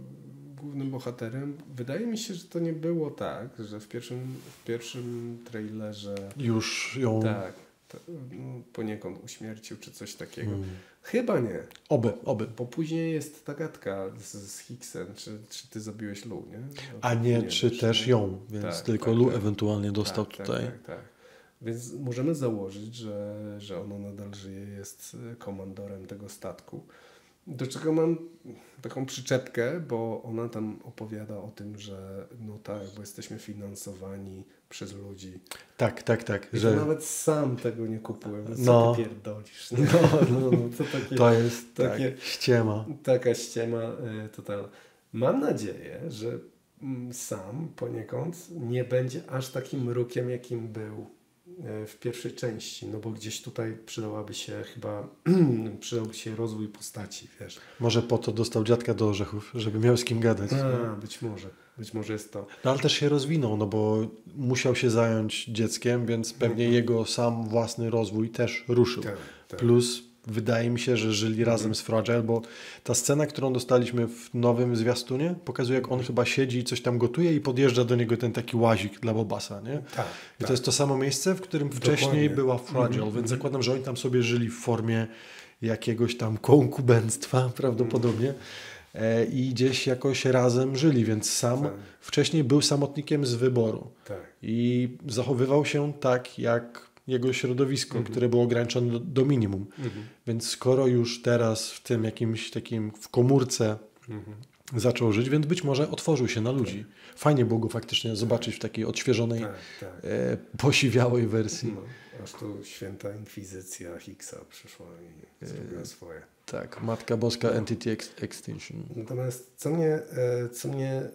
głównym bohaterem. Wydaje mi się, że to nie było tak, że w pierwszym, w pierwszym trailerze Już ją... tak, to, no, poniekąd uśmiercił czy coś takiego. Mm. Chyba nie, Oby, oby. bo później jest ta gadka z, z Hicksem, czy, czy ty zabiłeś Lu, nie? No, A nie, czy wiesz, też nie? ją, więc Tak, tylko tak, Lu tak. ewentualnie dostał tak, tutaj. Tak, tak, tak. Więc możemy założyć, że, że ona nadal żyje, jest komandorem tego statku. Do czego mam taką przyczepkę, bo ona tam opowiada o tym, że no tak, bo jesteśmy finansowani przez ludzi. Tak, tak, tak. I Że... to nawet sam tego nie kupuję. Co No. ty pierdolisz? Nie? No, no, no. To, takie, To jest takie, tak, ściema. taka ściema y, totalna. Mam nadzieję, że mm, sam poniekąd nie będzie aż takim mrukiem, jakim był y, w pierwszej części, no bo gdzieś tutaj przydałaby się chyba przydałby się rozwój postaci, wiesz. Może po to dostał dziadka do orzechów, żeby miał z kim gadać. A, być może, być może jest to. No ale też się rozwinął, no bo musiał się zająć dzieckiem, więc pewnie jego sam własny rozwój też ruszył. Tak, tak. Plus wydaje mi się, że żyli razem z Fragile, bo ta scena, którą dostaliśmy w nowym zwiastunie, pokazuje, jak on chyba siedzi i coś tam gotuje i podjeżdża do niego ten taki łazik dla Bobasa, nie? Tak, I tak. to jest to samo miejsce, w którym wcześniej Dokładnie. była Fragile, Mhm, więc zakładam, że oni tam sobie żyli w formie jakiegoś tam konkubenctwa prawdopodobnie e, i gdzieś jakoś razem żyli, więc sam Tak. wcześniej był samotnikiem z wyboru Tak. i zachowywał się tak, jak jego środowisko, Mhm. które było ograniczone do, do minimum. Mhm. Więc skoro już teraz w tym jakimś takim w komórce Mhm. zaczął żyć, więc być może otworzył się na ludzi. Fajnie było go faktycznie zobaczyć w takiej odświeżonej, Tak, tak. e, posiwiałej wersji. No, aż tu święta inkwizycja Hicksa przyszła i zrobiła swoje. Tak, Matka Boska Entity Ex- Extinction. Natomiast co mnie, e, co mnie e,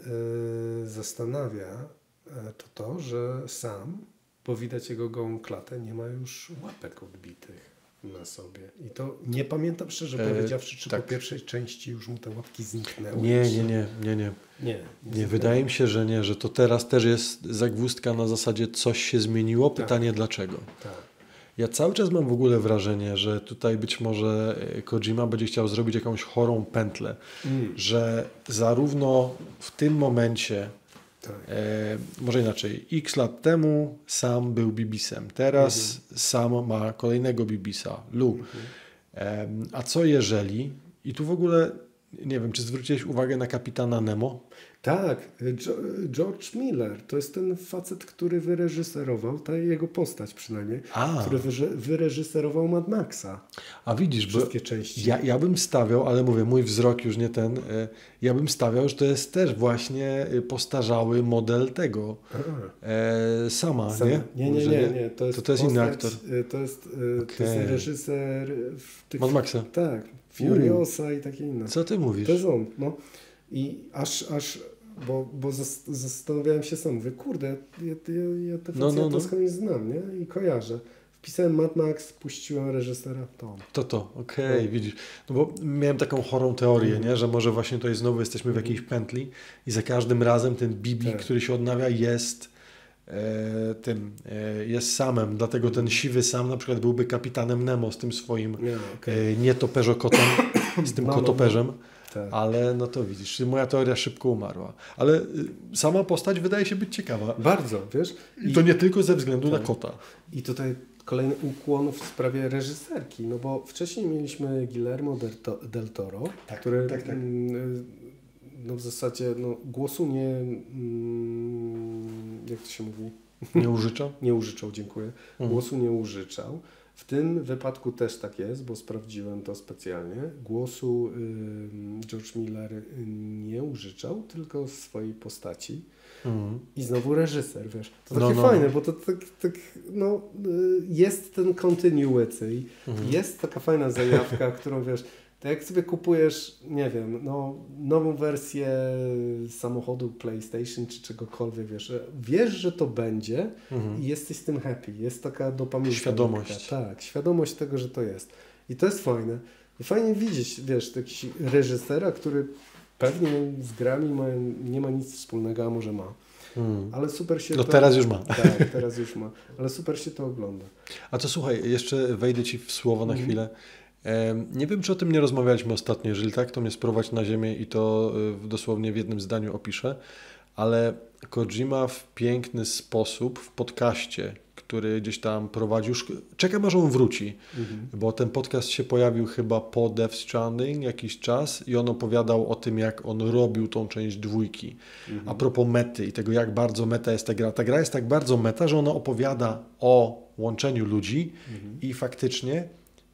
zastanawia, e, to to, że sam, bo widać jego gołą klatę, nie ma już łapek odbitych na sobie. I to nie pamiętam szczerze E, powiedziawszy, czy tak. po pierwszej części już mu te łapki zniknęły. Nie, czy- nie, nie, nie, nie. Nie, Nie, zniknęły. wydaje mi się, że nie, że to teraz też jest zagwozdka na zasadzie coś się zmieniło, pytanie dlaczego. Tak. Ja cały czas mam w ogóle wrażenie, że tutaj być może e, Kojima będzie chciał zrobić jakąś chorą pętlę, Mm, że zarówno w tym momencie, tak. e, może inaczej, x lat temu sam był Bibisem, teraz sam ma kolejnego Bibisa, Lu. Mhm. Em, a co jeżeli, i tu w ogóle nie wiem, czy zwróciłeś uwagę na kapitana Nemo? Tak, George Miller to jest ten facet, który wyreżyserował, ta jego postać przynajmniej, A. który wyreżyserował Mad Maxa. A widzisz, wszystkie bo części. Ja, ja bym stawiał, ale mówię, mój wzrok już nie ten, ja bym stawiał, że to jest też właśnie postarzały model tego e, sama, Sam, nie? Nie, nie, nie, nie, to jest, to, to jest postać, inny aktor. To jest, Okay. to jest reżyser w tych, Mad Maxa. Tak, Furiosa i takie inne. Co ty mówisz? To jest on, no. I aż, aż bo, bo zastanawiałem się sam, mówię, kurde, ja, ja, ja te no, no, to no. skądś znam, nie? I kojarzę. Wpisałem Mad Max, puściłem reżysera, to on. To to, okej, okay, no. Widzisz. No bo miałem taką chorą teorię, mm. nie? Że może właśnie tutaj znowu jesteśmy w jakiejś pętli i za każdym razem ten Bibi, tak. który się odnawia, jest e, tym, e, jest samem. Dlatego ten siwy sam na przykład byłby kapitanem Nemo z tym swoim yeah, okay. e, nietoperzokotem, z tym no, kotoperzem. No, no. Tak. Ale no to widzisz, moja teoria szybko umarła. Ale y, sama postać wydaje się być ciekawa. Bardzo, wiesz? I to nie tylko ze względu tak. na kota. I tutaj kolejny ukłon w sprawie reżyserki, no bo wcześniej mieliśmy Guillermo del, to, del Toro, tak, który tak, tak. no w zasadzie no, głosu nie, jak to się mówi? Nie użyczał? Nie użyczał, dziękuję. Mhm. Głosu nie użyczał. W tym wypadku też tak jest, bo sprawdziłem to specjalnie. Głosu y, George Miller nie użyczał, tylko swojej postaci. Mm. I znowu reżyser, wiesz. To takie no, no. fajne, bo to tak, tak no, y, jest ten continuity, mm. jest taka fajna zajawka, którą wiesz, to jak sobie kupujesz, nie wiem, no, nową wersję samochodu PlayStation czy czegokolwiek, wiesz, wiesz, że to będzie mhm. i jesteś z tym happy. Jest taka dopamiętna. Świadomość. Tak, świadomość tego, że to jest. I to jest fajne. I fajnie widzieć, wiesz, jakiś reżysera, który pewnie z grami ma, nie ma nic wspólnego, a może ma. Hmm. Ale super się no to... teraz już ma. Tak, teraz już ma. Ale super się to ogląda. A to słuchaj, jeszcze wejdę Ci w słowo na hmm. chwilę. Nie wiem, czy o tym nie rozmawialiśmy ostatnio. Jeżeli tak, to mnie sprowadź na ziemię i to dosłownie w jednym zdaniu opiszę. Ale Kojima w piękny sposób w podcaście, który gdzieś tam prowadził, czekam aż on wróci, mhm. bo ten podcast się pojawił chyba po Death Stranding jakiś czas i on opowiadał o tym, jak on robił tą część dwójki. Mhm. A propos mety i tego, jak bardzo meta jest ta gra. Ta gra jest tak bardzo meta, że ona opowiada o łączeniu ludzi mhm. i faktycznie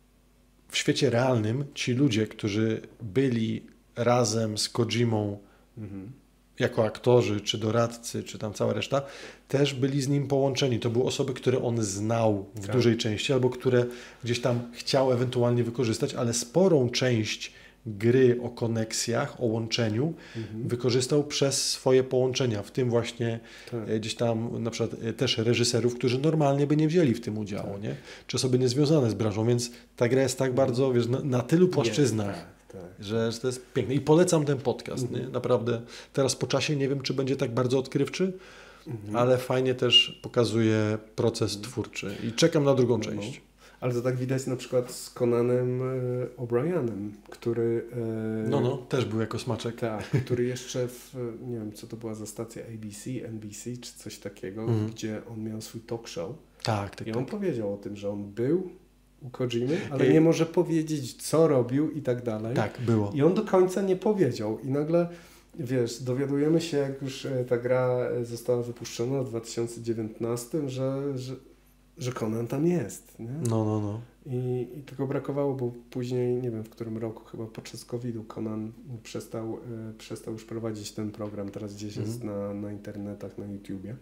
w świecie realnym ci ludzie, którzy byli razem z Kojimą mhm. jako aktorzy, czy doradcy, czy tam cała reszta, też byli z nim połączeni. To były osoby, które on znał w tak. dużej części, albo które gdzieś tam chciał ewentualnie wykorzystać, ale sporą część gry o koneksjach, o łączeniu mhm. wykorzystał przez swoje połączenia, w tym właśnie tak. gdzieś tam na przykład też reżyserów, którzy normalnie by nie wzięli w tym udziału, tak. nie? Czy osoby niezwiązane z branżą, więc ta gra jest tak bardzo, wiesz, na, na tylu płaszczyznach, jest, tak, tak. Że, że to jest piękne. I polecam ten podcast, mhm. nie? Naprawdę teraz po czasie nie wiem, czy będzie tak bardzo odkrywczy, mhm. ale fajnie też pokazuje proces mhm. twórczy i czekam na drugą no, część. No. Ale to tak widać na przykład z Conanem e, O'Brienem, który... E, no, no, też był jako smaczek. Tak, który jeszcze w, nie wiem, co to była za stacja A B C, N B C, czy coś takiego, mm. gdzie on miał swój talk show. Tak, tak. I on tak. powiedział o tym, że on był u Kojimy, ale I... nie może powiedzieć, co robił i tak dalej. Tak, było. I on do końca nie powiedział. I nagle, wiesz, dowiadujemy się, jak już ta gra została wypuszczona w dwa tysiące dziewiętnastym, że... że że Conan tam jest, nie? No, no, no. I, I tylko brakowało, bo później, nie wiem w którym roku, chyba podczas kowida Conan przestał, e, przestał już prowadzić ten program, teraz gdzieś mm. jest na, na internetach, na YouTubie.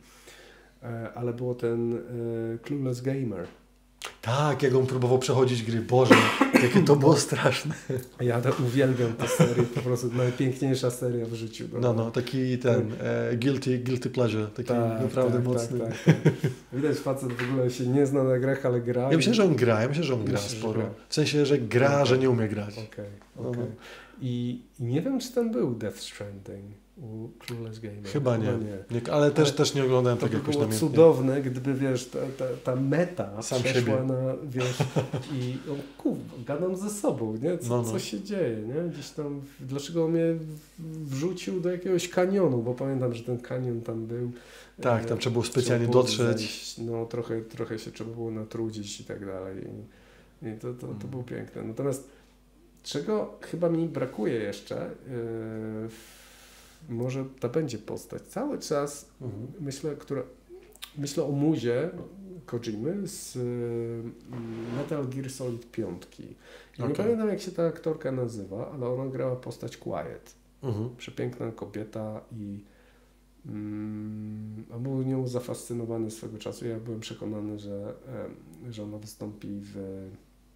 E, ale było ten e, Clueless Gamer. Tak, jak on próbował przechodzić gry. Boże, jakie to było straszne. Ja to uwielbiam tę serię, po prostu najpiękniejsza seria w życiu. No, no, no taki ten e, guilty, guilty pleasure, taki tak, naprawdę tak, mocny. Tak, tak, tak. Widać, facet w ogóle się nie zna na grach, ale gra. Ja myślę, że on gra, ja myślę, że on gra myślę, sporo. Gra. W sensie, że gra, okay. że nie umie grać. Okej, okay, okej. Okay. I, I nie wiem, czy tam był Death Stranding u Clueless Gamer. Chyba nie, nie. nie ale też, ale też nie oglądałem tak jakoś namiętnie. To było cudowne, gdyby, wiesz, ta, ta, ta meta Sam przeszła siebie. na, wiesz, i o kurwa, gadam ze sobą, nie? Co, no, no. co się dzieje, nie? Gdzieś tam, dlaczego on mnie wrzucił do jakiegoś kanionu, bo pamiętam, że ten kanion tam był. Tak, tam trzeba było specjalnie trzeba było dotrzeć. Zejść, no, trochę, trochę się trzeba było natrudzić i tak dalej. I, i to, to, to było piękne. Natomiast czego chyba mi brakuje jeszcze, yy, może to będzie postać. Cały czas mhm. myślę, która, myślę o muzie Kojimy z Metal Gear Solid pięć. Ja okay. nie pamiętam, jak się ta aktorka nazywa, ale ona grała postać Quiet. Mhm. Przepiękna kobieta i mm, a był nią zafascynowany swego czasu. Ja byłem przekonany, że, e, że ona wystąpi w, e,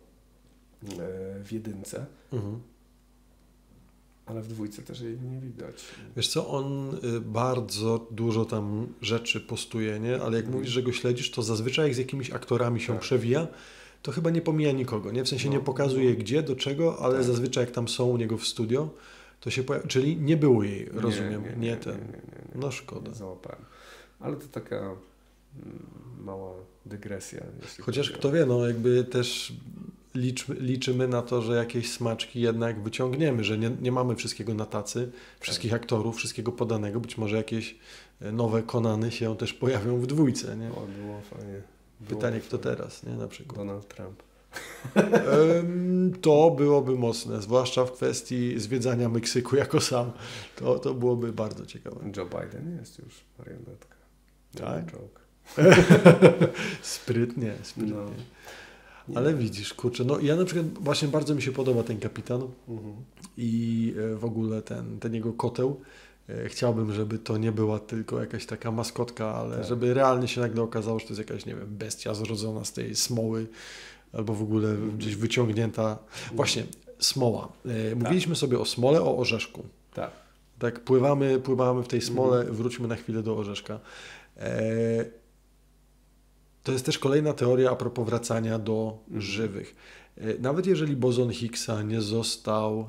w jedynce. Mhm. Ale w dwójce też jej nie widać. Wiesz co, on bardzo dużo tam rzeczy postuje, nie? Ale jak mm. mówisz, że go śledzisz, to zazwyczaj jak z jakimiś aktorami się tak. przewija, to chyba nie pomija nikogo, nie? W sensie no, nie pokazuje no. gdzie, do czego, ale tak. zazwyczaj jak tam są u niego w studio, to się pojawia, czyli nie było jej, nie, rozumiem, nie, nie, nie ten. Nie, nie, nie, nie. No szkoda. Nie załapałem. Ale to taka mm, mała dygresja. Chociaż kto wie, no jakby też licz, liczymy na to, że jakieś smaczki jednak wyciągniemy, że nie, nie mamy wszystkiego na tacy, wszystkich tak. aktorów, wszystkiego podanego. Być może jakieś nowe Konany się też pojawią w dwójce, nie? O, było fajnie. Było Pytanie, fajnie. kto teraz, nie? Na przykład. Donald Trump. To byłoby mocne, zwłaszcza w kwestii zwiedzania Meksyku jako sam. To, to byłoby bardzo ciekawe. Joe Biden jest już marionetka. Tak? Sprytnie, sprytnie. No. Ale widzisz, kurczę, no ja na przykład właśnie bardzo mi się podoba ten kapitan mhm. i w ogóle ten, ten jego koteł. Chciałbym, żeby to nie była tylko jakaś taka maskotka, ale tak. żeby realnie się nagle okazało, że to jest jakaś, nie wiem, bestia zrodzona z tej smoły, albo w ogóle mhm. gdzieś wyciągnięta. Mhm. Właśnie, smoła. Mówiliśmy tak. sobie o smole, o orzeszku. Tak. Tak, pływamy, pływamy w tej smole, mhm. wróćmy na chwilę do orzeszka. To jest też kolejna teoria a propos wracania do mhm. żywych. Nawet jeżeli bozon Higgsa nie został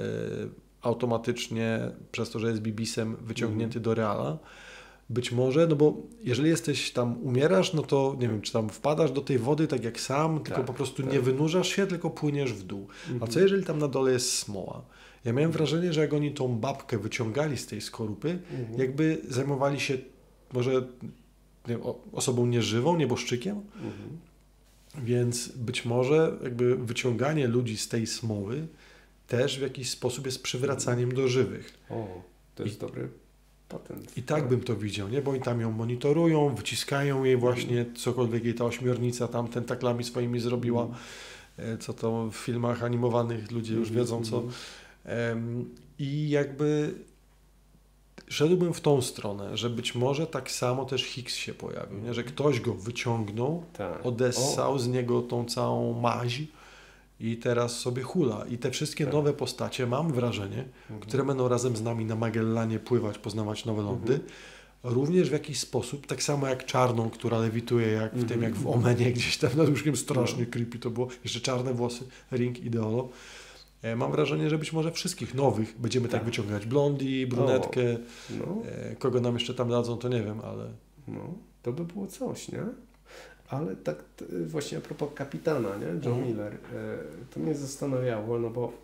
automatycznie, przez to, że jest bibisem, wyciągnięty mm. do reala. Być może, no bo jeżeli jesteś tam, umierasz, no to nie wiem, czy tam wpadasz do tej wody tak jak sam, tak, tylko po prostu tak. nie wynurzasz się, tylko płyniesz w dół. Mm-hmm. A co jeżeli tam na dole jest smoła? Ja miałem wrażenie, że jak oni tą babkę wyciągali z tej skorupy, mm-hmm. jakby zajmowali się może nie wiem, osobą nieżywą, nieboszczykiem, mm-hmm. więc być może jakby wyciąganie ludzi z tej smoły też w jakiś sposób jest przywracaniem do żywych. O, to jest I, dobry patent. I tak, tak bym to widział, nie? Bo oni tam ją monitorują, wyciskają jej właśnie, cokolwiek jej ta ośmiornica tam tentaklami swoimi zrobiła, mm. co to w filmach animowanych ludzie już wiedzą co. Um, I jakby szedłbym w tą stronę, że być może tak samo też Higgs się pojawił, nie? Że ktoś go wyciągnął, tak. odessał o. z niego tą całą maź, i teraz sobie hula. I te wszystkie tak. nowe postacie, mam wrażenie, mhm. które będą razem z nami na Magellanie pływać, poznawać nowe lądy, mhm. również w jakiś sposób, tak samo jak Czarną, która lewituje jak w mhm. tym, jak w Omenie, gdzieś tam nad łóżkiem, strasznie no. creepy to było. Jeszcze czarne włosy, Ring Ideolo. E, mam wrażenie, że być może wszystkich nowych będziemy tak, tak wyciągać. Blondi, brunetkę, no. e, kogo nam jeszcze tam dadzą, to nie wiem, ale... No, to by było coś, nie? Ale tak właśnie a propos kapitana, nie? John mhm. Miller, to mnie zastanawiało, no bo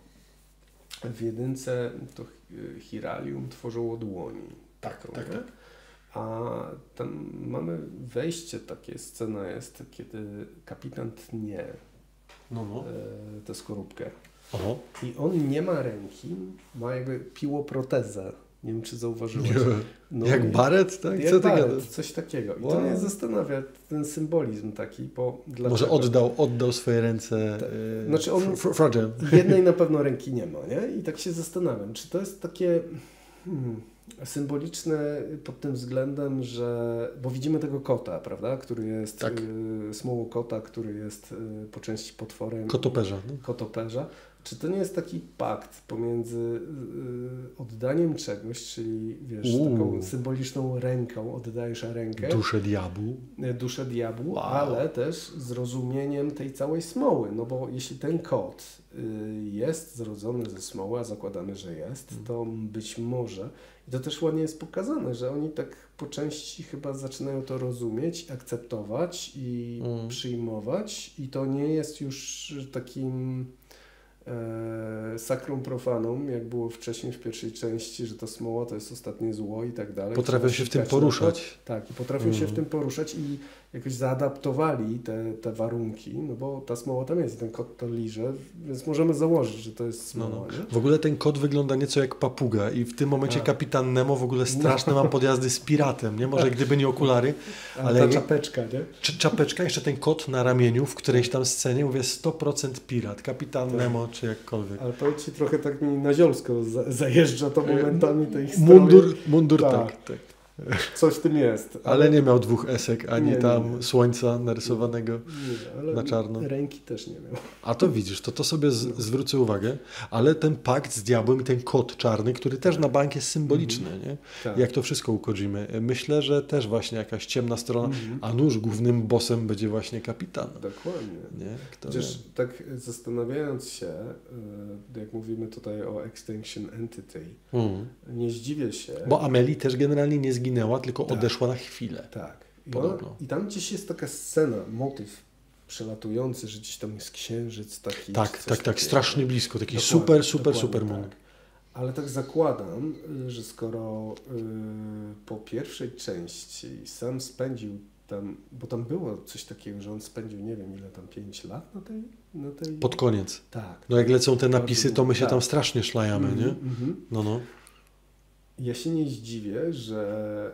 w jedynce to Hiralium tworzyło dłoni. Tak, taką, tak, tak. A tam mamy wejście, takie scena jest, kiedy kapitan tnie no, no. tę skorupkę. Aha. I on nie ma ręki, ma jakby piłoprotezę. Nie wiem, czy zauważyłeś. No, jak Barret, tak? Jak Co Barret, coś takiego. I wow. to mnie zastanawia, ten symbolizm taki, bo dlaczego? Może oddał, oddał swoje ręce Ta, yy, znaczy on fr- fragile. Jednej na pewno ręki nie ma, nie? I tak się zastanawiam, czy to jest takie hmm, symboliczne pod tym względem, że... Bo widzimy tego kota, prawda? Który jest... Tak. Y, smołokota, który jest y, po części potworem. Kotoperza. No? Kotoperza. Czy to nie jest taki pakt pomiędzy y, oddaniem czegoś, czyli wiesz, Uuu. taką symboliczną ręką, oddajesz rękę. Duszę diabłu. Duszę diabłu, wow. ale też zrozumieniem tej całej smoły. No bo jeśli ten kot y, jest zrodzony ze smoły, a zakładamy, że jest, to być może, i to też ładnie jest pokazane, że oni tak po części chyba zaczynają to rozumieć, akceptować i mm. przyjmować i to nie jest już takim... Sacrum profanum, jak było wcześniej w pierwszej części, że ta smoła to jest ostatnie zło i tak dalej. Potrafią się w tym poruszać. Tak, i potrafią mm. się w tym poruszać i jakoś zaadaptowali te, te warunki, no bo ta smoła tam jest, ten kot to liże, więc możemy założyć, że to jest smoła. No, no. Nie? W ogóle ten kot wygląda nieco jak papuga i w tym momencie A. kapitan Nemo w ogóle straszne mam podjazdy z piratem, nie? Może gdyby nie okulary, Ale ale ta jak- czapeczka, nie? czy czapeczka, jeszcze ten kot na ramieniu w którejś tam scenie, mówię sto procent pirat, kapitan Tak. Nemo czy jakkolwiek. Ale powiem Ci, trochę tak mi na ziolsko za, zajeżdża to momentami tej historii. Mundur, mundur tak. Tak. tak. Coś w tym jest. Ale nie miał dwóch esek, ani Nie, nie, tam nie. słońca narysowanego. Nie, ale na czarno. ręki też nie miał. A to widzisz, to to sobie z, zwrócę uwagę, ale ten pakt z diabłem i ten kot czarny, który też na bank jest symboliczny, nie? Tak. Jak to wszystko u Kojimy. Myślę, że też właśnie jakaś ciemna strona, Mhm. a nuż głównym bossem będzie właśnie kapitan. Dokładnie. Nie? Kto Chociaż wie? tak zastanawiając się, y, jak mówimy tutaj o Extinction Entity, Mm. nie zdziwię się. Bo Amelie też generalnie nie zginęła, tylko Tak. odeszła na chwilę. Tak. I, Podobno. ona, I tam gdzieś jest taka scena, motyw przelatujący, że gdzieś tam jest księżyc taki. Tak, czy coś tak, tak, takiego. strasznie blisko, taki Dokładnie, super, super, dokładnie super moon. tak. Ale tak zakładam, y, że skoro y, po pierwszej części sam spędził tam, bo tam było coś takiego, że on spędził nie wiem ile tam, pięć lat na tej... Na tej... Pod koniec. Tak. No jak lecą te Bardzo napisy, to my się tak. tam strasznie szlajamy, nie? Mhm, mhm. No, no. Ja się nie zdziwię, że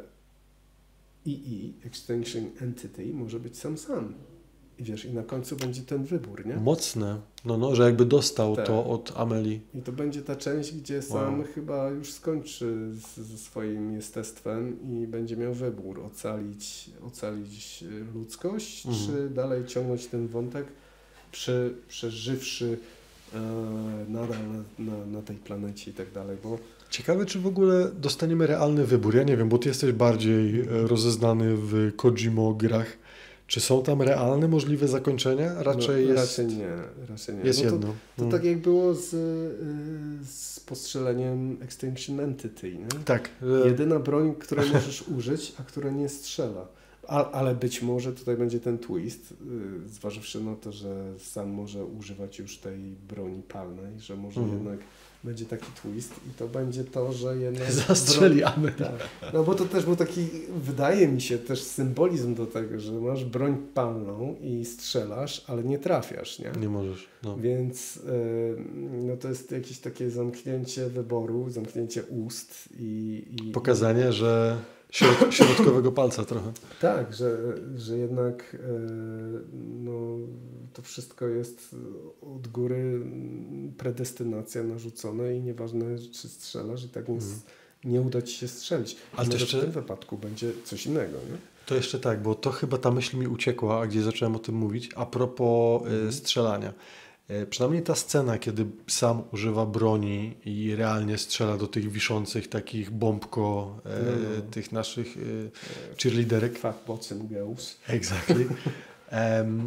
E E, Extinction Entity, może być sam sam. I wiesz, i na końcu będzie ten wybór, nie? Mocne. No, no, że jakby dostał Tak. to od Amelie. I to będzie ta część, gdzie sam Wow. chyba już skończy z, ze swoim jestestwem i będzie miał wybór, ocalić, ocalić ludzkość, Mhm. czy dalej ciągnąć ten wątek, przy, przeżywszy e, nadal na, na, na tej planecie i tak dalej, bo Ciekawe, czy w ogóle dostaniemy realny wybór. Ja nie wiem, bo ty jesteś bardziej e, rozeznany w Kojimo grach. Czy są tam realne możliwe zakończenia? Raczej no, jest, raczej nie, raczej nie. jest no to, jedno. To Mm. tak jak było z, y, z postrzeleniem Extinction Entity, nie? Tak. e, Jedyna broń, której możesz użyć, a która nie strzela. A, ale być może tutaj będzie ten twist, y, zważywszy na to, że sam może używać już tej broni palnej, że może Mhm. jednak będzie taki twist i to będzie to, że jednak... Zastrzeli Amelie. Tak. No bo to też był taki, wydaje mi się, też symbolizm do tego, że masz broń palną i strzelasz, ale nie trafiasz, nie? Nie możesz. No. Więc y, no to jest jakieś takie zamknięcie wyboru, zamknięcie ust i... i Pokazanie, że środ- środkowego palca trochę. Tak, że, że jednak e, no, to wszystko jest od góry predestynacja narzucona i nieważne czy strzelasz i tak nie, Mhm. nie uda Ci się strzelić. Ale Ale to może jeszcze- w tym wypadku będzie coś innego, nie? To jeszcze tak, bo to chyba ta myśl mi uciekła, a gdzie zacząłem o tym mówić, a propos e, Mhm. strzelania. E, przynajmniej ta scena, kiedy sam używa broni i realnie strzela do tych wiszących takich bombko, e, No, no. tych naszych e, cheerleaderek. Fat bots and girls. Exactly. Em,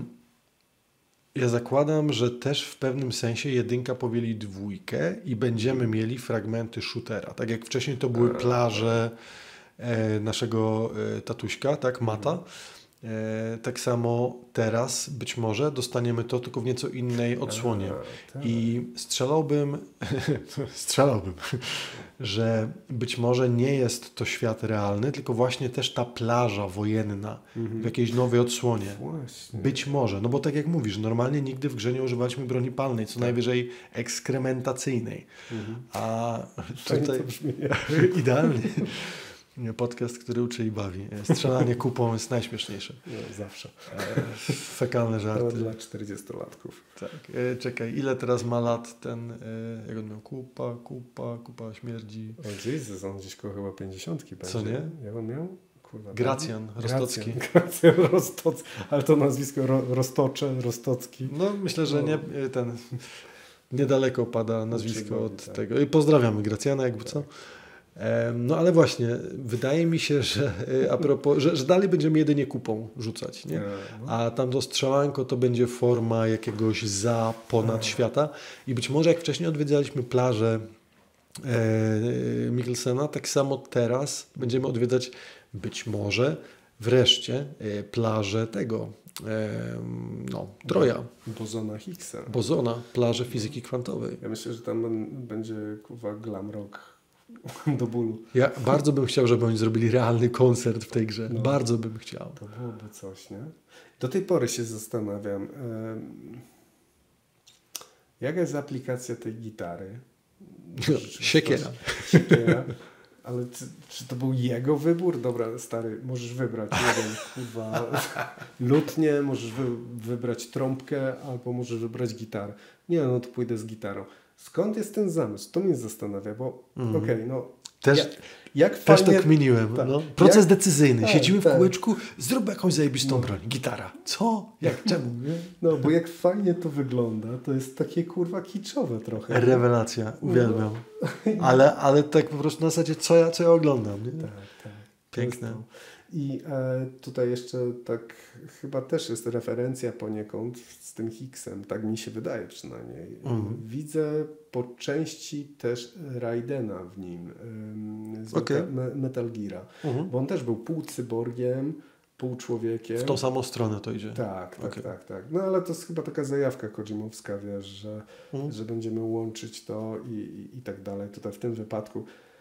ja zakładam, że też w pewnym sensie jedynka powieli dwójkę i będziemy mieli fragmenty shootera. Tak jak wcześniej to były plaże e, naszego e, tatuśka, tak, Mata. E, tak samo teraz być może dostaniemy to tylko w nieco innej odsłonie. A, tak. I strzelałbym, strzelałbym, że być może nie jest to świat realny, tylko właśnie też ta plaża wojenna w jakiejś nowej odsłonie. Właśnie. Być może, no bo tak jak mówisz, normalnie nigdy w grze nie używaliśmy broni palnej, co najwyżej ekskrementacyjnej. Mhm. A Fajnie tutaj to brzmi. idealnie podcast, który uczy i bawi. Strzelanie kupą jest najśmieszniejsze. No, zawsze. E, Fekalne To żarty. dla czterdziestolatków. Tak. E, czekaj, ile teraz ma lat ten, e, jak on miał? Kupa, kupa, kupa śmierdzi. O Jezus, on gdzieś koło chyba pięćdziesiątki będzie. Co nie? Jak on miał? Kurwa, Gracjan Rostocki. Gracjan, Gracjan Rostocki. Ale to nazwisko ro, Roztocze, Rostocki. No myślę, że nie, e, ten niedaleko pada nazwisko Przygodnie, od tak. tego. I pozdrawiamy Gracjana, jakby co. Em, No ale właśnie, wydaje mi się, że e, a propos, że, że dalej będziemy jedynie kupą rzucać, nie? E, no. A tam to strzelanko to będzie forma jakiegoś za ponad świata i być może jak wcześniej odwiedzaliśmy plażę e, Mikkelsena, tak samo teraz będziemy odwiedzać być może wreszcie e, plażę tego e, no, Troja, Bozona Higgsa. bozona, plażę fizyki kwantowej. Ja myślę, że tam ben- będzie kurwa glam rock do bólu. Ja bardzo bym chciał, żeby oni zrobili realny koncert w tej grze. No. Bardzo bym chciał. To byłoby coś, nie? Do tej pory się zastanawiam, em, jaka jest aplikacja tej gitary? Siekiera. Siekiera. Ale czy, czy to był jego wybór? Dobra, stary, możesz wybrać, nie wiem, kurwa, lutnię, możesz wy, wybrać trąbkę, albo możesz wybrać gitarę. Nie, no to pójdę z gitarą. Skąd jest ten zamysł? To mnie zastanawia, bo Mm. okej, okay, no... Też, jak, jak też fajnie, tak kminiłem. tak, No. Proces jak, decyzyjny. tak, Siedzimy w tak. kółeczku, zrób jakąś zajebistą No. broń. Gitara. Co? Jak? Czemu? Nie? No, bo jak fajnie to wygląda, to jest takie kurwa kiczowe trochę. Rewelacja. Uwielbiam. Ale, ale tak po prostu na zasadzie, co ja, co ja oglądam. Nie? Tak, tak. Piękne. I e, tutaj jeszcze tak chyba też jest referencja poniekąd z tym Hicksem, tak mi się wydaje przynajmniej. Mhm. Widzę po części też Raidena w nim ym, z Okay. Meta, Me, Metal Geara, Mhm. bo on też był pół cyborgiem, pół człowiekiem. W tą samą stronę to idzie. Tak, tak, Okay. tak, tak. No ale to jest chyba taka zajawka Kojimowska, wiesz, że, Mhm. że będziemy łączyć to i, i, i tak dalej. Tutaj w tym wypadku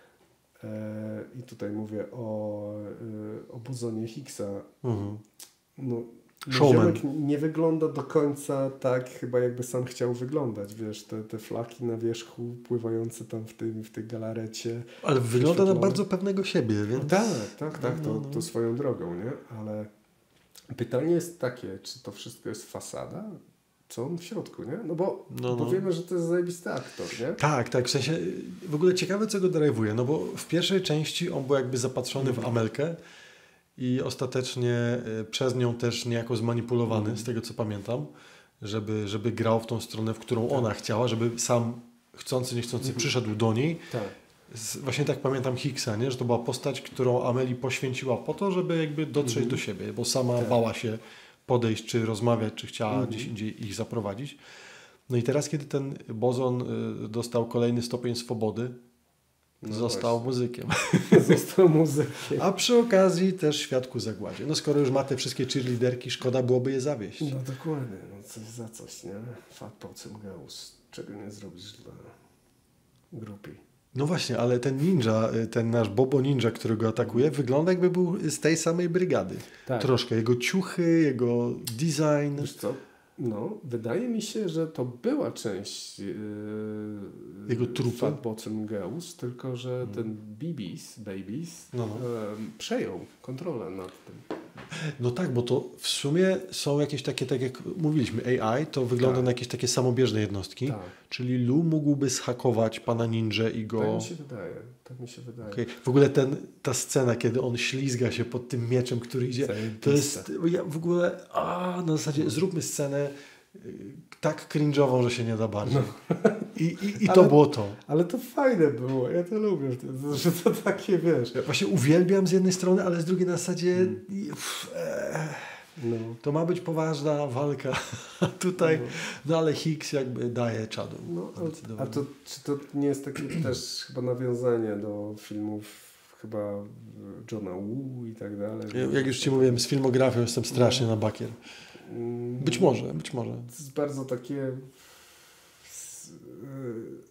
e, i tutaj mówię o, e, o bozonie Higgsa. Mhm. No, Showman. ziomek nie wygląda do końca tak, chyba jakby sam chciał wyglądać, wiesz, te, te flaki na wierzchu pływające tam w, tym, w tej galarecie. Ale wygląda na Wyświetlone. bardzo pewnego siebie, więc... Tak, tak, tak, to, No, no. to swoją drogą, nie? Ale pytanie jest takie, czy to wszystko jest fasada? Co on w środku, nie? No bo, No, bo no. wiemy, że to jest zajebisty aktor, nie? Tak, tak, w sensie w ogóle ciekawe, co go drive'uje, no bo w pierwszej części on był jakby zapatrzony w Amelkę i ostatecznie y, przez nią też niejako zmanipulowany, Mhm. z tego co pamiętam, żeby, żeby grał w tą stronę, w którą ona chciała, żeby sam chcący, niechcący Mhm. przyszedł do niej. Tak. Z, właśnie tak pamiętam Hicksa, nie? Że to była postać, którą Ameli poświęciła po to, żeby jakby dotrzeć Mhm. do siebie, bo sama Tak. bała się podejść, czy rozmawiać, czy chciała Mhm. gdzieś indziej ich zaprowadzić. No i teraz, kiedy ten bozon y, dostał kolejny stopień swobody, No został muzykiem. Został muzykiem. A przy okazji też świadku zagładzie. No skoro już ma te wszystkie cheerleaderki, szkoda byłoby je zawieść. No dokładnie, no coś za coś, nie? Fat Pocem Gaus. Czego nie zrobisz dla grupy. No właśnie, ale ten ninja, y, ten nasz Bobo Ninja, który go atakuje, wygląda jakby był z tej samej brygady. Tak. Troszkę. Jego ciuchy, jego design. Wiesz co? No, wydaje mi się, że to była część yy, Jego trupy? Fat Bottom Girls, tylko że ten Babies, Babies No, no. em, przejął kontrolę nad tym. No tak, bo to w sumie są jakieś takie, tak jak mówiliśmy, A I, to wygląda Tak. na jakieś takie samobieżne jednostki. Tak, Czyli Lu mógłby zhakować pana ninja i go... tak mi się wydaje. Tak mi się wydaje. Okay. W ogóle ten, ta scena, kiedy on ślizga się pod tym mieczem, który idzie, to jest ja w ogóle a, na zasadzie zróbmy scenę y, tak cringe'ową, że się nie da bardziej. No. I, i, i Ale- to było to. Ale to fajne było, ja to lubię, że- że to takie, wiesz... Ja właśnie uwielbiam z jednej strony, ale z drugiej na zasadzie Mm. i- pff, e, No. to ma być poważna walka. A tutaj, no ale Hicks jakby daje czadu. No, a, Zdecydowanie. a to, czy to nie jest takie też chyba nawiązanie do filmów chyba Johna Woo i tak dalej? Ja- Jak już Ci mówiłem, z filmografią jestem strasznie na bakier. Mm, Być może, być może. To jest bardzo takie s- y,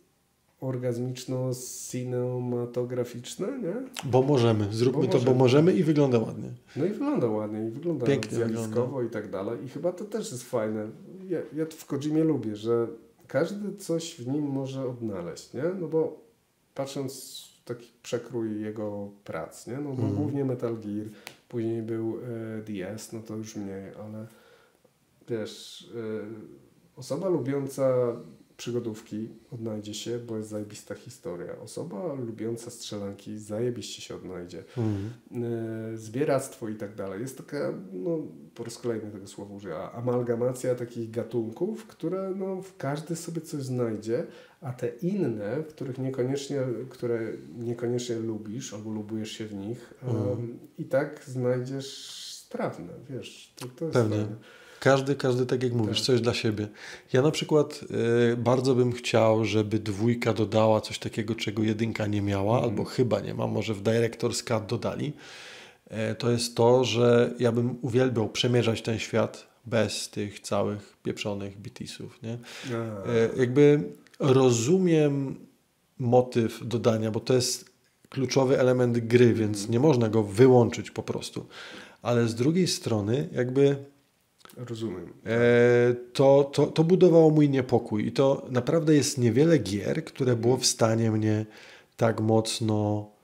orgazmiczno-cinematograficzne, nie? Bo możemy. Zróbmy Bo to, bo możemy. możemy i wygląda ładnie. No i wygląda ładnie, i wygląda Pięknie zjawiskowo i tak dalej. I chyba to też jest fajne. Ja, ja to w Kojimie lubię, że każdy coś w nim może odnaleźć, nie? No bo patrząc w taki przekrój jego prac, nie? No bo Mhm. głównie Metal Gear, później był e, D S, no to już mniej, ale wiesz, e, osoba lubiąca przygodówki odnajdzie się, bo jest zajebista historia. Osoba lubiąca strzelanki zajebiście się odnajdzie. Mhm. E, zbieractwo i tak dalej. Jest taka, no po raz kolejny tego słowa użyła, amalgamacja takich gatunków, które no każdy sobie coś znajdzie, a te inne, których niekoniecznie, które niekoniecznie lubisz albo lubujesz się w nich, Mhm. em, i tak znajdziesz strawne, wiesz. To, to jest Pewnie. fajne. Każdy, każdy tak jak mówisz, Tak. coś dla siebie. Ja na przykład y, bardzo bym chciał, żeby dwójka dodała coś takiego, czego jedynka nie miała, Mhm. albo chyba nie ma, może w Director's Cut dodali. E, to jest to, że ja bym uwielbiał przemierzać ten świat bez tych całych pieprzonych B T S-ów, nie? A, E, jakby rozumiem motyw dodania, bo to jest kluczowy element gry, więc nie można go wyłączyć po prostu. Ale z drugiej strony jakby Rozumiem. e, to, to, to budowało mój niepokój i to naprawdę jest niewiele gier, które było w stanie mnie tak mocno,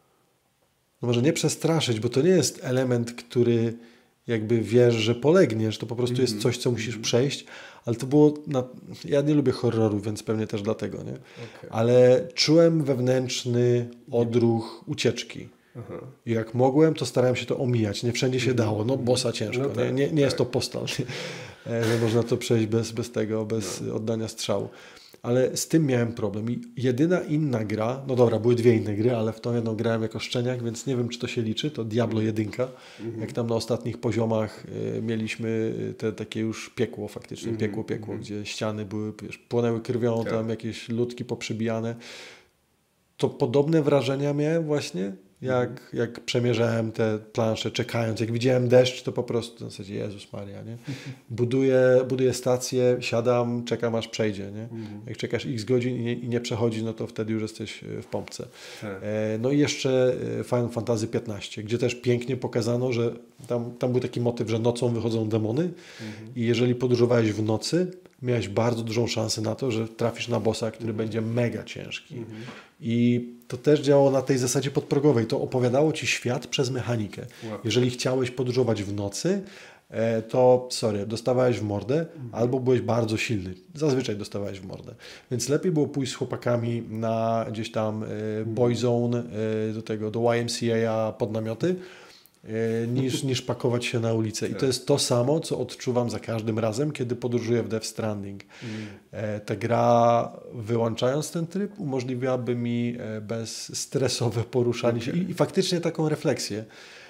no może nie przestraszyć, bo to nie jest element, który jakby wiesz, że polegniesz, to po prostu mm-hmm. jest coś, co musisz mm-hmm. przejść, ale to było, na... ja nie lubię horrorów, więc pewnie też dlatego, nie? Okay. Ale czułem wewnętrzny odruch ucieczki. Aha. I jak mogłem, to starałem się to omijać. Nie wszędzie się dało. No bossa ciężko. No tak, nie nie, nie tak. jest to postal. Że można to przejść bez, bez tego, bez no. oddania strzału. Ale z tym miałem problem. I jedyna inna gra, no dobra, były dwie inne gry, ale w tą jedną grałem jako szczeniak, więc nie wiem, czy to się liczy. To Diablo jeden. Mhm. Jak tam na ostatnich poziomach y, mieliśmy te takie już piekło faktycznie. Mhm. Piekło, piekło, mhm. gdzie ściany były, wiesz, płonęły krwią, tak. tam jakieś ludki poprzybijane. To podobne wrażenia miałem właśnie, jak, mhm. jak przemierzałem te plansze czekając. Jak widziałem deszcz, to po prostu w zasadzie Jezus Maria, nie? Buduję, buduję stację, siadam, czekam aż przejdzie. Nie? Mhm. Jak czekasz x godzin i nie, i nie przechodzi, no to wtedy już jesteś w pompce. Tak. E, no i jeszcze Final Fantasy piętnaście, gdzie też pięknie pokazano, że tam, tam był taki motyw, że nocą wychodzą demony mhm. i jeżeli podróżowałeś w nocy, miałeś bardzo dużą szansę na to, że trafisz na bossa, który mhm. będzie mega ciężki. Mhm. I to też działało na tej zasadzie podprogowej. To opowiadało ci świat przez mechanikę. Wow. Jeżeli chciałeś podróżować w nocy, to sorry, dostawałeś w mordę mhm. albo byłeś bardzo silny. Zazwyczaj dostawałeś w mordę. Więc lepiej było pójść z chłopakami na gdzieś tam mhm. boyzone, do tego, do Y M C A pod namioty, niż, niż pakować się na ulicę. I to jest to samo, co odczuwam za każdym razem, kiedy podróżuję w Death Stranding. Mm. Ta gra, wyłączając ten tryb, umożliwiałaby mi bezstresowe poruszanie okay. się i, i faktycznie taką refleksję,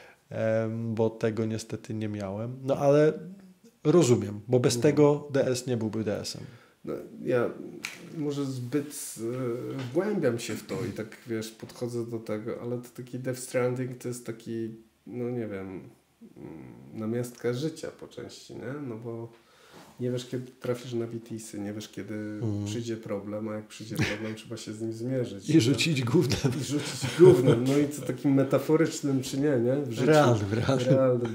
bo tego niestety nie miałem. No ale rozumiem, bo bez mm. tego D S nie byłby D S-em. No, ja może zbyt e, wgłębiam się w to i tak, wiesz, podchodzę do tego, ale to taki Death Stranding to jest taki, no nie wiem, namiastka życia po części, nie? No bo nie wiesz, kiedy trafisz na B T S-y, nie wiesz, kiedy mm. przyjdzie problem, a jak przyjdzie problem, trzeba się z nim zmierzyć. I rzucić gównem. I rzucić gównem, no i co takim metaforycznym czy nie, nie? W życiu. Realnym, realnym. realnym.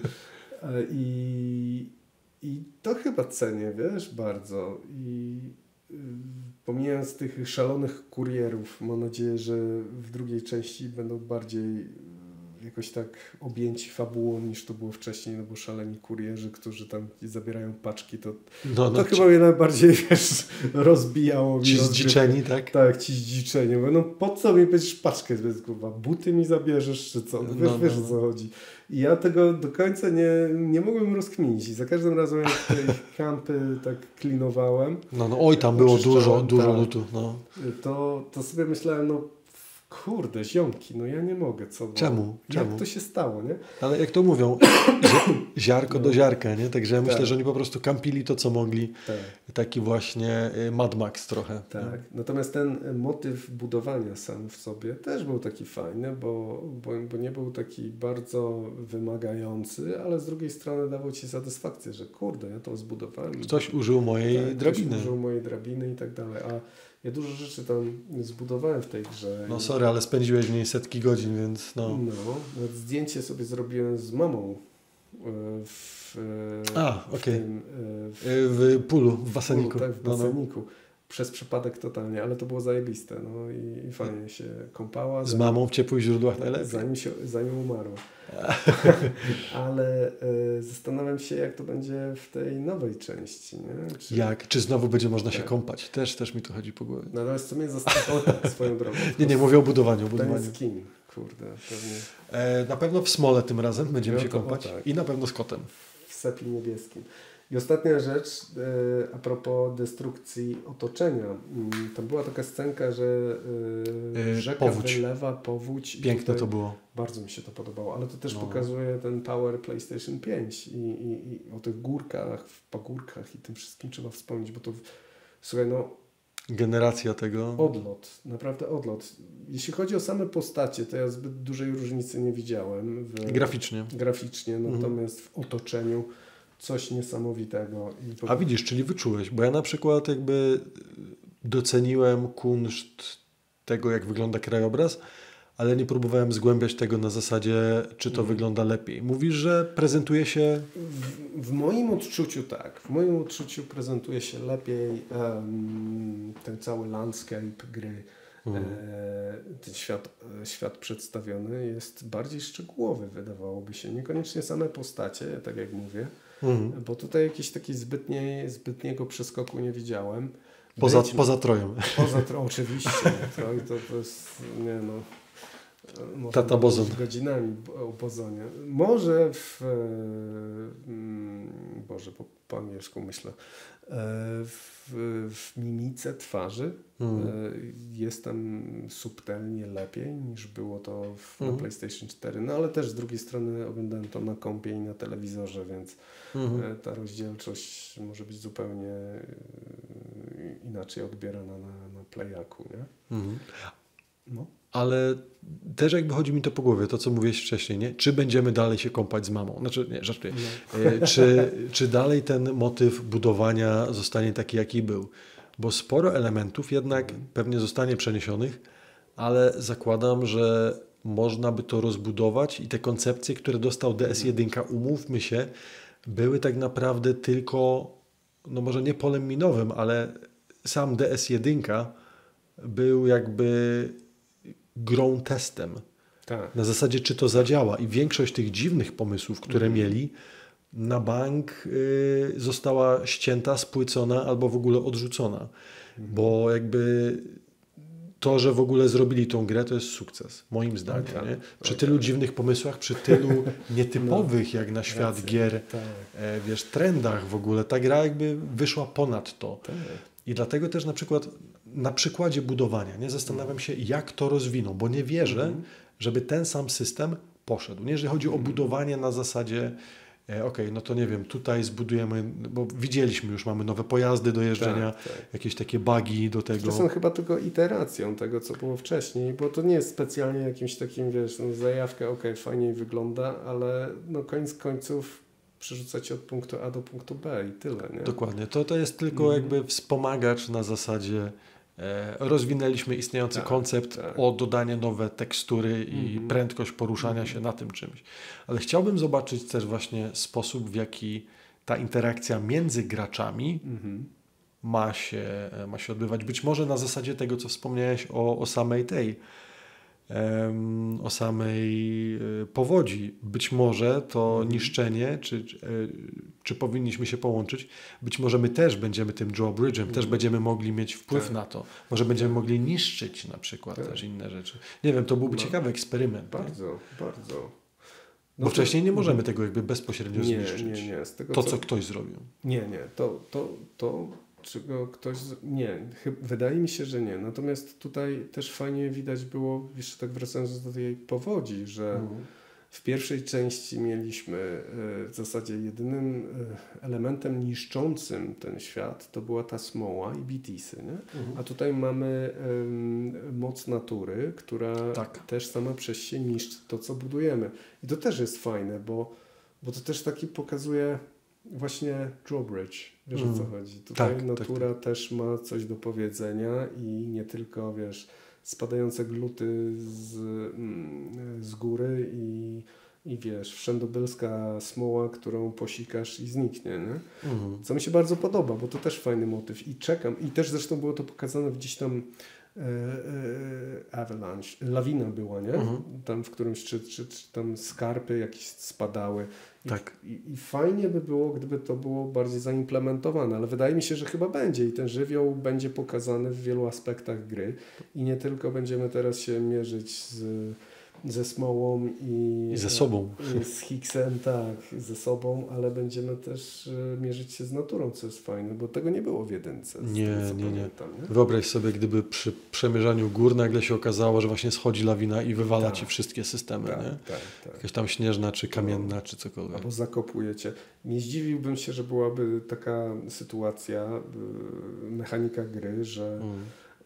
I, I to chyba cenię, wiesz, bardzo. I y, pomijając tych szalonych kurierów, mam nadzieję, że w drugiej części będą bardziej jakoś tak objęci fabułą niż to było wcześniej, no bo szaleni kurierzy, którzy tam zabierają paczki, to, no, no, to ci... chyba mnie najbardziej, wiesz, rozbijało. Ci zdziczeni, tak? Tak, ci zdziczeni. Bo no po co mi będziesz paczkę, więc kurwa, buty mi zabierzesz, czy co? No, wiesz, no, wiesz no. o co chodzi. I ja tego do końca nie, nie mogłem rozkminić. I za każdym razem, jak te kampy tak klinowałem. No, no oj, tam było dużo, dużo lutu. No. To, to sobie myślałem, no kurde, ziomki, no ja nie mogę, co? Czemu? Jak Czemu? to się stało, nie? Ale jak to mówią, ziarko no. do ziarka, nie? Także ja myślę, tak. że oni po prostu kampili to, co mogli. Tak. Taki właśnie Mad Max trochę. Tak. No. Natomiast ten motyw budowania sam w sobie też był taki fajny, bo, bo, bo nie był taki bardzo wymagający, ale z drugiej strony dawał ci satysfakcję, że kurde, ja to zbudowałem. Ktoś użył mojej tak, drabiny. Ktoś użył mojej drabiny i tak dalej. A ja dużo rzeczy tam zbudowałem w tej grze. No sorry, ale spędziłeś w niej setki godzin, więc no. No, zdjęcie sobie zrobiłem z mamą w, A, w okej. tym... W, w pulu, w baseniku. Tak, w baseniku. No, no. Przez przypadek totalnie, ale to było zajebiste. No i, i fajnie się kąpała. Z mamą w ciepłych źródłach najlepiej. Zanim, się, zanim umarła. Ale y, zastanawiam się, jak to będzie w tej nowej części. Nie? Czy... Jak? Czy znowu będzie można tak. się kąpać? Też, też mi to chodzi po głowie. No ale co mnie zastanawiało tak, swoją drogą. nie, nie, mówię o budowaniu. O budowaniu. Ten skin, kurde, pewnie. E, na pewno w smole tym razem będziemy no, się kąpać. Tak. I na pewno z kotem. W sepi niebieskim. I ostatnia rzecz, e, a propos destrukcji otoczenia. Tam była taka scenka, że e, rzeka powódź. wylewa powódź. Piękne to było. Bardzo mi się to podobało, ale to też no. pokazuje ten power PlayStation pięć i, i, i o tych górkach, w pagórkach i tym wszystkim trzeba wspomnieć, bo to, słuchaj, no... Generacja tego. Odlot, naprawdę odlot. Jeśli chodzi o same postacie, to ja zbyt dużej różnicy nie widziałem. W, graficznie. Graficznie, natomiast mhm. w otoczeniu coś niesamowitego. I A widzisz, czyli wyczułeś, bo ja na przykład jakby doceniłem kunszt tego, jak wygląda krajobraz, ale nie próbowałem zgłębiać tego na zasadzie, czy to mhm. wygląda lepiej. Mówisz, że prezentuje się... W, w moim odczuciu tak. W moim odczuciu prezentuje się lepiej um, ten cały landscape gry. Mhm. E, ten świat, świat przedstawiony jest bardziej szczegółowy, wydawałoby się. Niekoniecznie same postacie, tak jak mówię, mhm. bo tutaj jakiegoś takiego zbytniego przeskoku nie widziałem. Poza, Być, poza Trojem. Poza Trojem, oczywiście. Troj to, to jest, nie no... Tata Bozon. Godzinami o Bozonie. Może w... Boże, po, po angielsku myślę. W, w mimice twarzy hmm. jest tam subtelnie lepiej niż było to w, hmm. na PlayStation cztery. No ale też z drugiej strony oglądałem to na kompie i na telewizorze, więc hmm. ta rozdzielczość może być zupełnie inaczej odbierana na, na Playaku, nie? Hmm. No. Ale też jakby chodzi mi to po głowie, to co mówiłeś wcześniej, nie? Czy będziemy dalej się kąpać z mamą? Znaczy, nie, żartuję. No. Czy, czy dalej ten motyw budowania zostanie taki, jaki był? Bo sporo elementów jednak mm. pewnie zostanie przeniesionych, ale zakładam, że można by to rozbudować i te koncepcje, które dostał D S jeden, umówmy się, były tak naprawdę tylko, no może nie polem minowym, ale sam D S jeden był jakby grą testem. Tak. Na zasadzie, czy to zadziała. I większość tych dziwnych pomysłów, które mhm. mieli, na bank y, została ścięta, spłycona albo w ogóle odrzucona. Mhm. Bo jakby to, że w ogóle zrobili tą grę, to jest sukces. Moim zdaniem. Okay. Nie? Przy okay. tylu dziwnych pomysłach, przy tylu nietypowych no. jak na świat Racja. gier, tak. e, wiesz, trendach w ogóle, ta gra jakby wyszła ponad to. Tak. I dlatego też na przykład na przykładzie budowania, nie zastanawiam się, jak to rozwiną, bo nie wierzę, mm. żeby ten sam system poszedł. Nie, jeżeli chodzi mm. o budowanie na zasadzie, e, ok, no to nie wiem, tutaj zbudujemy, bo widzieliśmy już, mamy nowe pojazdy do jeżdżenia, tak, tak. jakieś takie bugi do tego. To są chyba tylko iteracją tego, co było wcześniej, bo to nie jest specjalnie jakimś takim, wiesz, no, zajawka, ok, fajniej wygląda, ale no koniec końców przerzucać od punktu A do punktu B i tyle. Nie? Dokładnie. To, to jest tylko mm. jakby wspomagacz na zasadzie e, rozwinęliśmy istniejący tak, koncept tak. o dodanie nowe tekstury i mm. prędkość poruszania mm. się na tym czymś. Ale chciałbym zobaczyć też właśnie sposób, w jaki ta interakcja między graczami mm. ma się, ma się odbywać. Być może na zasadzie tego, co wspomniałeś o, o samej tej o samej powodzi. Być może to niszczenie, czy, czy, czy powinniśmy się połączyć, być może my też będziemy tym drawbridge'em, mm. też będziemy mogli mieć wpływ tak. na to. Może będziemy mogli niszczyć na przykład tak. też inne rzeczy. Nie wiem, to byłby no. ciekawy eksperyment. Bardzo, nie? bardzo. No Bo to, wcześniej nie możemy tego jakby bezpośrednio nie, zniszczyć. Nie, nie. Z tego, to, co, co ktoś zrobił. Nie, nie. To, to, to czego ktoś... Nie, wydaje mi się, że nie. Natomiast tutaj też fajnie widać było, jeszcze tak wracając do tej powodzi, że mhm. w pierwszej części mieliśmy w zasadzie jedynym elementem niszczącym ten świat to była ta smoła i bitisy, nie? Mhm. A tutaj mamy um, moc natury, która tak. też sama przez się niszczy to, co budujemy. I to też jest fajne, bo, bo to też taki pokazuje właśnie drawbridge. Wiesz mm. o co chodzi? Tutaj tak, natura tak, tak. też ma coś do powiedzenia i nie tylko, wiesz, spadające gluty z, z góry i, i wiesz, wszędobylska smoła, którą posikasz i zniknie, nie? Mm. Co mi się bardzo podoba, bo to też fajny motyw i czekam. I też zresztą było to pokazane gdzieś tam e, e, avalanche, lawina była, nie? Mm. Tam w którymś, czy, czy, czy tam skarpy jakieś spadały. I, tak. i, I fajnie by było, gdyby to było bardziej zaimplementowane, ale wydaje mi się, że chyba będzie i ten żywioł będzie pokazany w wielu aspektach gry i nie tylko będziemy teraz się mierzyć z, ze smołą i, I ze sobą. I z Hicksem, tak, ze sobą, ale będziemy też mierzyć się z naturą, co jest fajne, bo tego nie było w jedynce. Nie, tego, nie, nie. Pamiętam, nie. Wyobraź sobie, gdyby przy przemierzaniu gór nagle się okazało, że właśnie schodzi lawina i wywala tak. ci wszystkie systemy, tak, nie? Tak, tak. Jakaś tam śnieżna, czy kamienna, no. czy cokolwiek. Albo zakopujecie. Nie zdziwiłbym się, że byłaby taka sytuacja, mechanika gry, że mm.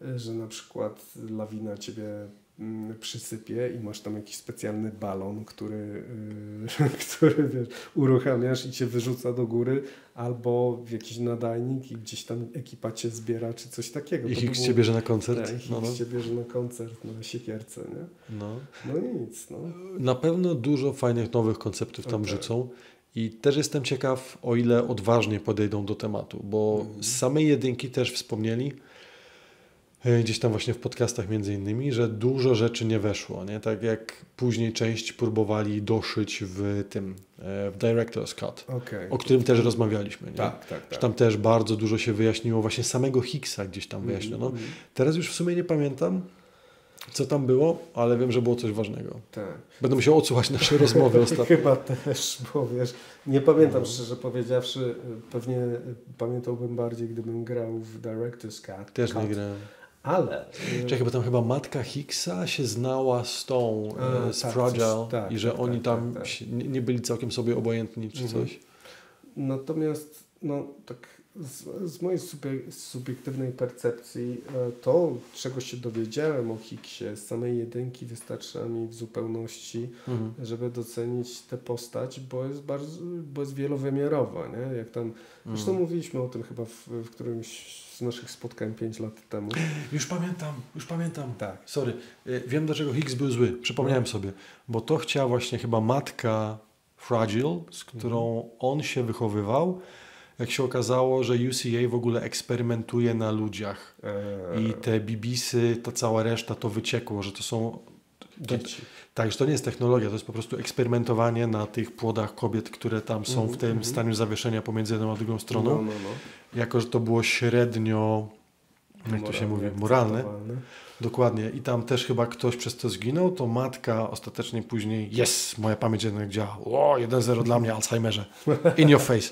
że na przykład lawina ciebie przysypie i masz tam jakiś specjalny balon, który, yy, który wiesz, uruchamiasz i cię wyrzuca do góry, albo jakiś nadajnik i gdzieś tam ekipa cię zbiera, czy coś takiego. I to Higgs było... cię bierze na koncert. Tak, Higgs no, no. cię bierze na koncert na siekierce, nie? No. No nic, no. Na pewno dużo fajnych nowych konceptów tam Okay. rzucą i też jestem ciekaw, o ile odważnie podejdą do tematu, bo mm. z samej jedynki też wspomnieli, gdzieś tam właśnie w podcastach między innymi, że dużo rzeczy nie weszło, nie? Tak jak później część próbowali doszyć w tym, w Director's Cut, okay. o którym też rozmawialiśmy, nie? Tak, tak, tak. Tam też bardzo dużo się wyjaśniło, właśnie samego Higgsa gdzieś tam wyjaśniono. Mm, mm. Teraz już w sumie nie pamiętam, co tam było, ale wiem, że było coś ważnego. Tak. Będę musiał odsłuchać nasze rozmowy ostatnio. Chyba też, bo wiesz, nie pamiętam no. szczerze powiedziawszy, pewnie pamiętałbym bardziej, gdybym grał w Director's Cut. Też nie grałem. Ale... Czekaj, bo tam chyba matka Higgsa się znała z tą, A, z tak, Fragile coś, tak, i że tak, oni tak, tam tak, tak. Nie, nie byli całkiem sobie obojętni czy mhm. coś. Natomiast, no tak z, z mojej subiektywnej percepcji to, czego się dowiedziałem o Higgsie z samej jedynki wystarcza mi w zupełności, mhm. żeby docenić tę postać, bo jest bardzo, bo jest wielowymiarowa, nie? Jak tam, mhm. zresztą mówiliśmy o tym chyba w, w którymś z naszych spotkań pięć lat temu. Już pamiętam, już pamiętam. Tak. Sorry. Wiem, dlaczego Higgs był zły. Przypomniałem no. sobie. Bo to chciała właśnie chyba matka Fragile, z którą mhm. on się wychowywał. Jak się okazało, że U C A w ogóle eksperymentuje na ludziach. Eee. I te B B sy, ta cała reszta to wyciekło, że to są... Dzieci. Tak, że to nie jest technologia, to jest po prostu eksperymentowanie na tych płodach kobiet, które tam są mm, w tym mm. stanie zawieszenia pomiędzy jedną a drugą stroną. No, no, no. Jako, że to było średnio, jak moralnie, to się mówi, moralne. Dokładnie. I tam też chyba ktoś przez to zginął, to matka ostatecznie później, yes, moja pamięć jednak działa. O, jeden zero dla mnie, Alzheimerze. In your face.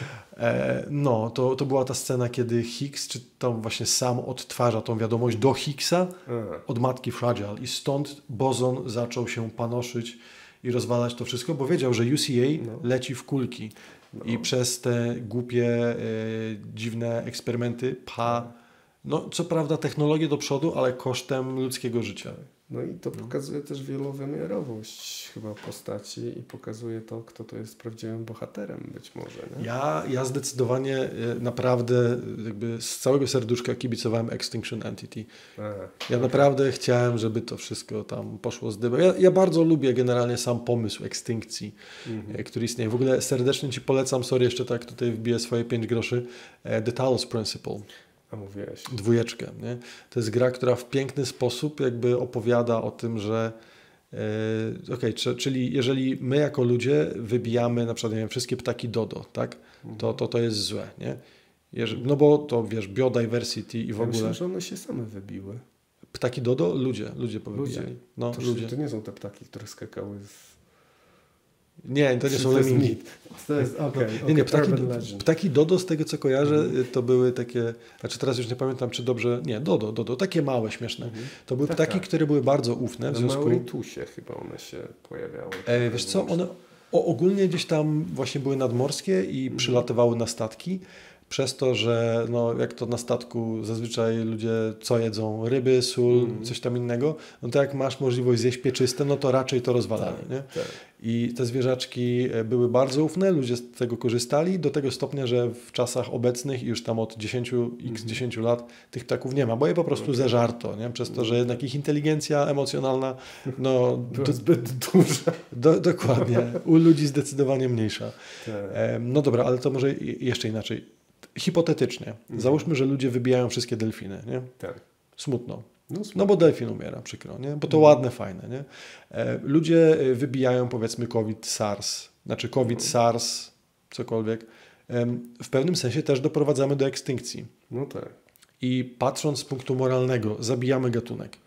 E, no, to, to była ta scena, kiedy Higgs, czy tam właśnie sam odtwarza tą wiadomość do Higgsa od matki Fragile. I stąd bozon zaczął się panoszyć i rozwalać to wszystko, bo wiedział, że U C A no. leci w kulki. No. I przez te głupie, e, dziwne eksperymenty pa... No, co prawda technologię do przodu, ale kosztem ludzkiego życia. No i to pokazuje też wielowymiarowość chyba postaci i pokazuje to, kto to jest prawdziwym bohaterem być może. Nie? Ja, ja zdecydowanie naprawdę jakby z całego serduszka kibicowałem Extinction Entity. A, ja okay. naprawdę chciałem, żeby to wszystko tam poszło z dymem. Ja, ja bardzo lubię generalnie sam pomysł ekstynkcji, mhm. który istnieje. W ogóle serdecznie Ci polecam, sorry, jeszcze tak tutaj wbiję swoje pięć groszy, The Talos Principle. A mówiłeś. Dwójeczkę. Nie? To jest gra, która w piękny sposób jakby opowiada o tym, że yy, okej, okay, czyli jeżeli my jako ludzie wybijamy na przykład nie wiem, wszystkie ptaki dodo, tak? To, to, to jest złe. Nie? Jeżeli, no bo to wiesz, biodiversity i w ja ogóle... Myślę, że one się same wybiły. Ptaki dodo? Ludzie. Ludzie powybijali. Ludzie. No, to, ludzie. to nie są te ptaki, które skakały w... Nie, to nie są lemingi. To jest, okay, no, okay, nie, nie, ptaki, ptaki dodo, z tego co kojarzę, mm. to były takie, znaczy teraz już nie pamiętam, czy dobrze, nie, dodo, dodo, takie małe, śmieszne. Mm. To były Taka. ptaki, które były bardzo ufne. W związku... Na Mauritusie chyba one się pojawiały. E, wiesz co, one o, ogólnie gdzieś tam właśnie były nadmorskie i mm. przylatywały na statki. Przez to, że no, jak to na statku zazwyczaj ludzie co jedzą? Ryby, sól, mm. coś tam innego. No to jak masz możliwość zjeść pieczyste, no to raczej to rozwalali. Tak, nie? tak. I te zwierzaczki były bardzo ufne, ludzie z tego korzystali do tego stopnia, że w czasach obecnych już tam od dziesięciu x dziesięciu lat tych ptaków nie ma, bo je po prostu okay. zeżarto, nie? Przez to, że jednak ich inteligencja emocjonalna no, była zbyt duża. Do, dokładnie. U ludzi zdecydowanie mniejsza. Tak. No dobra, ale to może jeszcze inaczej. Hipotetycznie. Mhm. Załóżmy, że ludzie wybijają wszystkie delfiny, nie? Tak. Smutno. No, no bo delfin umiera, przykro, nie? Bo to mhm. ładne, fajne, nie? E, ludzie wybijają powiedzmy COVID, SARS, znaczy COVID, mhm. SARS, cokolwiek. E, w pewnym sensie też doprowadzamy do ekstynkcji. No tak. I patrząc z punktu moralnego, zabijamy gatunek.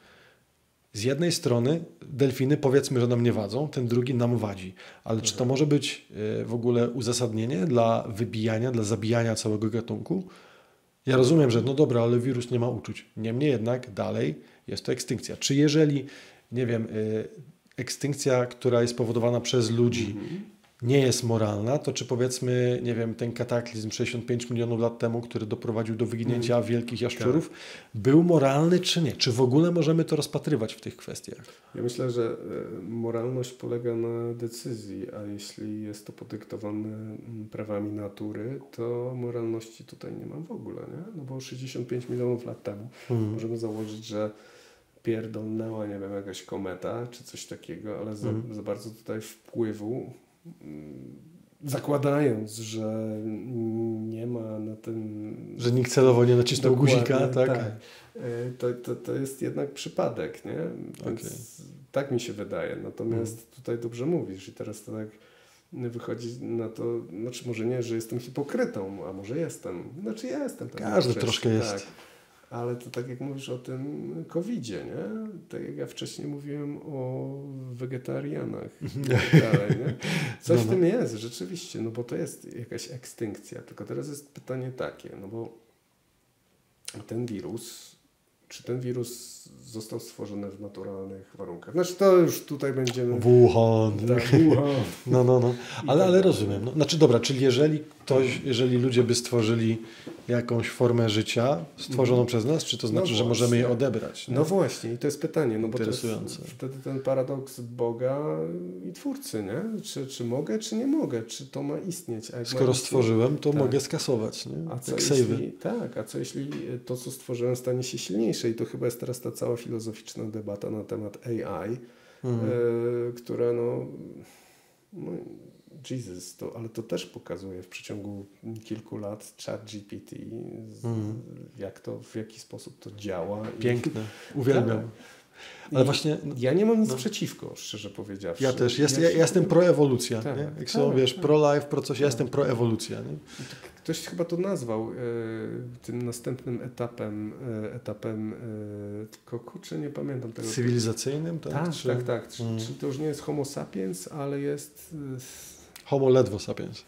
Z jednej strony delfiny powiedzmy, że nam nie wadzą, ten drugi nam wadzi. Ale mhm. czy to może być w ogóle uzasadnienie dla wybijania, dla zabijania całego gatunku? Ja rozumiem, że no dobra, ale wirus nie ma uczuć. Niemniej jednak dalej jest to ekstynkcja. Czy jeżeli, nie wiem, ekstynkcja, która jest spowodowana przez ludzi, mhm. nie jest moralna, to czy powiedzmy, nie wiem, ten kataklizm sześćdziesiąt pięć milionów lat temu, który doprowadził do wyginięcia mm. wielkich jaszczurów, tak. był moralny czy nie? Czy w ogóle możemy to rozpatrywać w tych kwestiach? Ja myślę, że moralność polega na decyzji, a jeśli jest to podyktowane prawami natury, to moralności tutaj nie ma w ogóle, nie? No bo sześćdziesiąt pięć milionów lat temu mm. możemy założyć, że pierdolnęła, nie wiem, jakaś kometa czy coś takiego, ale za, mm. za bardzo tutaj wpływu, zakładając, że nie ma na tym... Że nikt celowo nie nacisnął guzika, tak? tak. To, to, to jest jednak przypadek, nie? Więc okay. tak mi się wydaje. Natomiast mm. tutaj dobrze mówisz i teraz to tak wychodzi na to, znaczy może nie, że jestem hipokrytą, a może jestem. Znaczy ja jestem. Każdy troszkę jest. Tak. Ale to tak jak mówisz o tym kowidzie, nie? Tak jak ja wcześniej mówiłem o wegetarianach i tak dalej, nie? Coś no, no. w tym jest, rzeczywiście, no bo to jest jakaś ekstynkcja. Tylko teraz jest pytanie takie, no bo ten wirus, czy ten wirus został stworzony w naturalnych warunkach? Znaczy to już tutaj będziemy... Wuhan. Tak, Wuhan. No, no, no. Ale, ale rozumiem. No, znaczy dobra, czyli jeżeli ktoś, jeżeli ludzie by stworzyli jakąś formę życia stworzoną przez nas, czy to znaczy, no że możemy je odebrać? Nie? No właśnie i to jest pytanie, no bo to jest Interesujące. wtedy ten paradoks Boga i Twórcy, nie? Czy, czy mogę, czy nie mogę? Czy to ma istnieć? A jak Skoro ma stworzyłem, to tak. mogę skasować, nie? A co jak jeśli, tak, a co jeśli to, co stworzyłem, stanie się silniejsze? I to chyba jest teraz ta cała filozoficzna debata na temat A I, mhm. y, która no, no Jesus, to, ale to też pokazuje w przeciągu kilku lat ChatGPT, mm. jak to, w jaki sposób to działa. Piękne, uwielbiam. Ale właśnie, ja nie mam nic no. przeciwko, szczerze powiedziawszy. Ja też, jest, ja, ja jestem pro-ewolucja. Tak, nie? Jak tak, są, wiesz, tak. pro-life, pro coś, tak. ja jestem pro-ewolucja. Nie? Ktoś chyba to nazwał e, tym następnym etapem, e, etapem e, tylko kurczę, nie pamiętam tego. Cywilizacyjnym? Tak, tak, czy... tak. tak. Czy, hmm. czy to już nie jest homo sapiens, ale jest... E, Homo ledwo sapiens.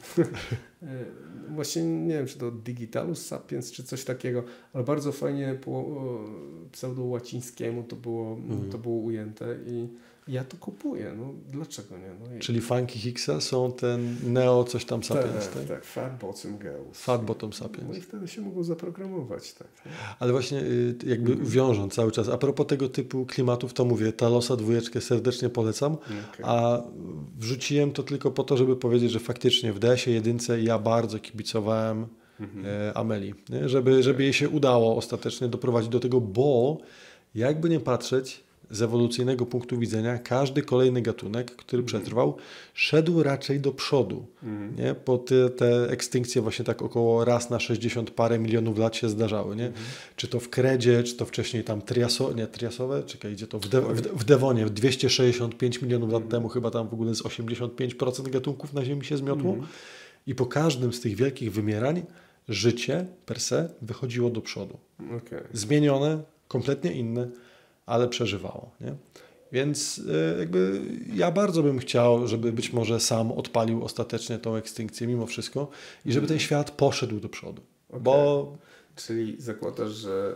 Właśnie nie wiem, czy to digitalus sapiens, czy coś takiego, ale bardzo fajnie po pseudo-łacińskiemu to było, mm. to było ujęte i ja to kupuję. No dlaczego nie? No i... Czyli funky Higgsa są ten neo coś tam sapiens, tak? Tak, tak. Fat bottom girls. Fat bottom sapiens. No i wtedy się mogą zaprogramować, tak. Nie? Ale właśnie jakby mm. wiążąc cały czas, a propos tego typu klimatów, to mówię, Talosa dwójeczkę serdecznie polecam, okay. a wrzuciłem to tylko po to, żeby powiedzieć, że faktycznie w D S-ie jedynce ja bardzo kibicowałem mm-hmm. e, Ameli, nie? Żeby, okay. żeby jej się udało ostatecznie doprowadzić do tego, bo jakby nie patrzeć, z ewolucyjnego punktu widzenia każdy kolejny gatunek, który mm. przetrwał, szedł raczej do przodu. Mm. Nie? Bo te, te ekstynkcje właśnie tak około raz na sześćdziesiąt parę milionów lat się zdarzały. Nie? Mm. Czy to w Kredzie, czy to wcześniej tam triaso, nie, triasowe, czekaj, idzie to w, de, w, w Devonie, dwieście sześćdziesiąt pięć milionów lat mm. temu chyba tam w ogóle z osiemdziesiąt pięć procent gatunków na Ziemi się zmiotło. Mm. I po każdym z tych wielkich wymierań życie per se wychodziło do przodu. Okay. Zmienione, kompletnie inne, ale przeżywało. Nie? Więc jakby ja bardzo bym chciał, żeby być może sam odpalił ostatecznie tą ekstynkcję mimo wszystko i żeby ten świat poszedł do przodu. Okay. Bo... Czyli zakładasz, że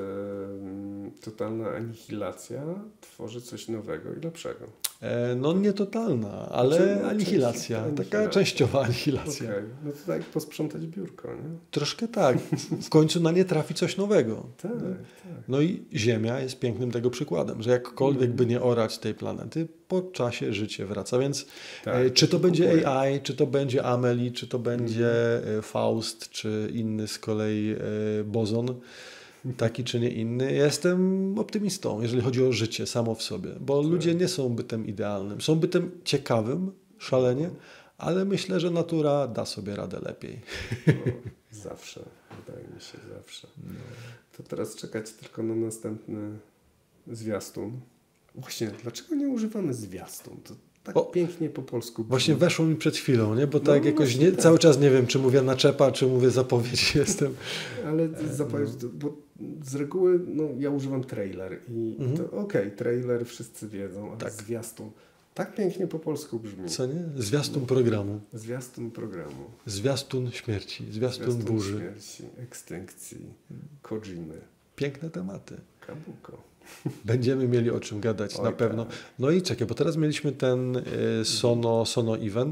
yy, totalna anihilacja tworzy coś nowego i lepszego. E, no nie totalna, ale znaczy, anihilacja, taka anihilacja. Częściowa anihilacja. Okay. No to tak posprzątać biurko, nie? Troszkę tak. W końcu na nie trafi coś nowego. tak, tak. No i Ziemia jest pięknym tego przykładem, że jakkolwiek by nie orać tej planety, po czasie życie wraca. Więc tak, e, czy to będzie kupuję. A I, czy to będzie Amelie, czy to będzie mm. Faust, czy inny z kolei e, Bozon, taki czy nie inny, jestem optymistą, jeżeli chodzi o życie samo w sobie, bo tak. ludzie nie są bytem idealnym. Są bytem ciekawym, szalenie, ale myślę, że natura da sobie radę lepiej. No, zawsze, wydaje mi się, zawsze. No. To teraz czekać tylko na następny zwiastun. Właśnie, dlaczego nie używamy zwiastun? To tak o, pięknie po polsku. Właśnie weszło mi przed chwilą, nie? Bo tak no, jakoś nie, tak. cały czas nie wiem, czy mówię naczepa, czy mówię zapowiedź jestem. Ale zapowiedź, bo z reguły no, ja używam trailer i mhm. okej, okay, trailer wszyscy wiedzą, ale tak. zwiastun tak pięknie po polsku brzmi. Co nie? Zwiastun no. programu. Zwiastun programu. Zwiastun śmierci, zwiastun, zwiastun burzy. śmierci, ekstynkcji, Kojimy. Piękne tematy. Kabuko. Będziemy mieli o czym gadać, Oj, na pewno. No i czekaj, bo teraz mieliśmy ten y, Sono, Sono Event.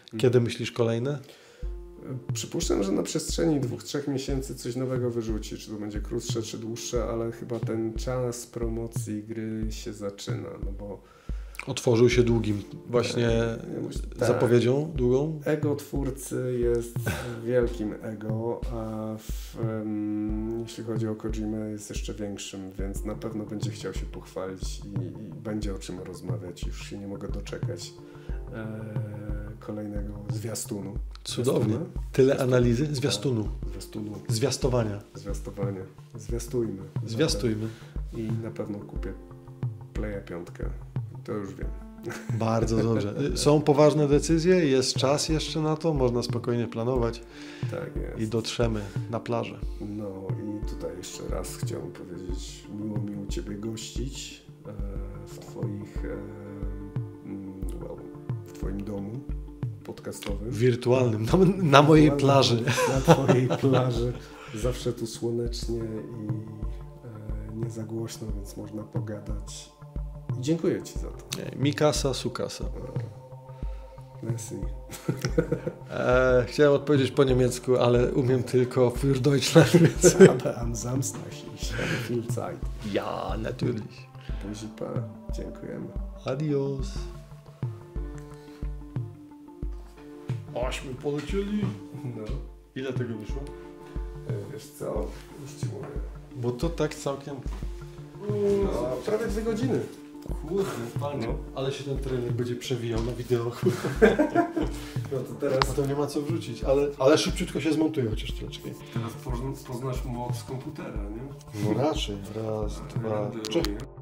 Kiedy myślisz kolejne? Przypuszczam, że na przestrzeni dwóch, trzech miesięcy coś nowego wyrzuci, czy to będzie krótsze, czy dłuższe, ale chyba ten czas promocji gry się zaczyna, no bo... Otworzył się długim właśnie tak. zapowiedzią długą? Ego twórcy jest wielkim ego, a w, um, jeśli chodzi o Kojimę jest jeszcze większym, więc na pewno będzie chciał się pochwalić i, i będzie o czym rozmawiać. Już się nie mogę doczekać e, kolejnego zwiastunu. Cudownie. Zwiastuna? Tyle analizy? Zwiastunu. Zwiastunu. Zwiastowania. Zwiastowania. Zwiastujmy. Zwiastujmy. I na pewno kupię Playa piątkę. To już wiem. Bardzo dobrze. Są poważne decyzje, jest czas jeszcze na to, można spokojnie planować. Tak jest. I dotrzemy na plażę. No i tutaj jeszcze raz chciałem powiedzieć, miło mi u Ciebie gościć e, w Twoich, e, well, w Twoim domu podcastowym. Wirtualnym, na, na mojej plaży. Na Twojej plaży. Zawsze tu słonecznie i e, nie za głośno, więc można pogadać. I dziękuję Ci za to. Mikasa, sukasa. Merci. E, chciałem odpowiedzieć po niemiecku, ale umiem tylko für Deutschland. Więc... Aber am Samstag, ich habe viel Zeit. Ja, natürlich. Buzi pa. Dziękujemy. Adios. Aśmy polecieli. No. Ile tego wyszło? Wiesz co? Już Ci mówię. Bo to tak całkiem... No, prawie dwie godziny. Kurde, panie. No. Ale się ten trailer będzie przewijał na wideo. No to teraz... To nie ma co wrzucić, ale, ale szybciutko się zmontuje chociaż troszeczkę. Teraz poznasz moc komputera, nie? No raczej. Raz, dwa, trzy.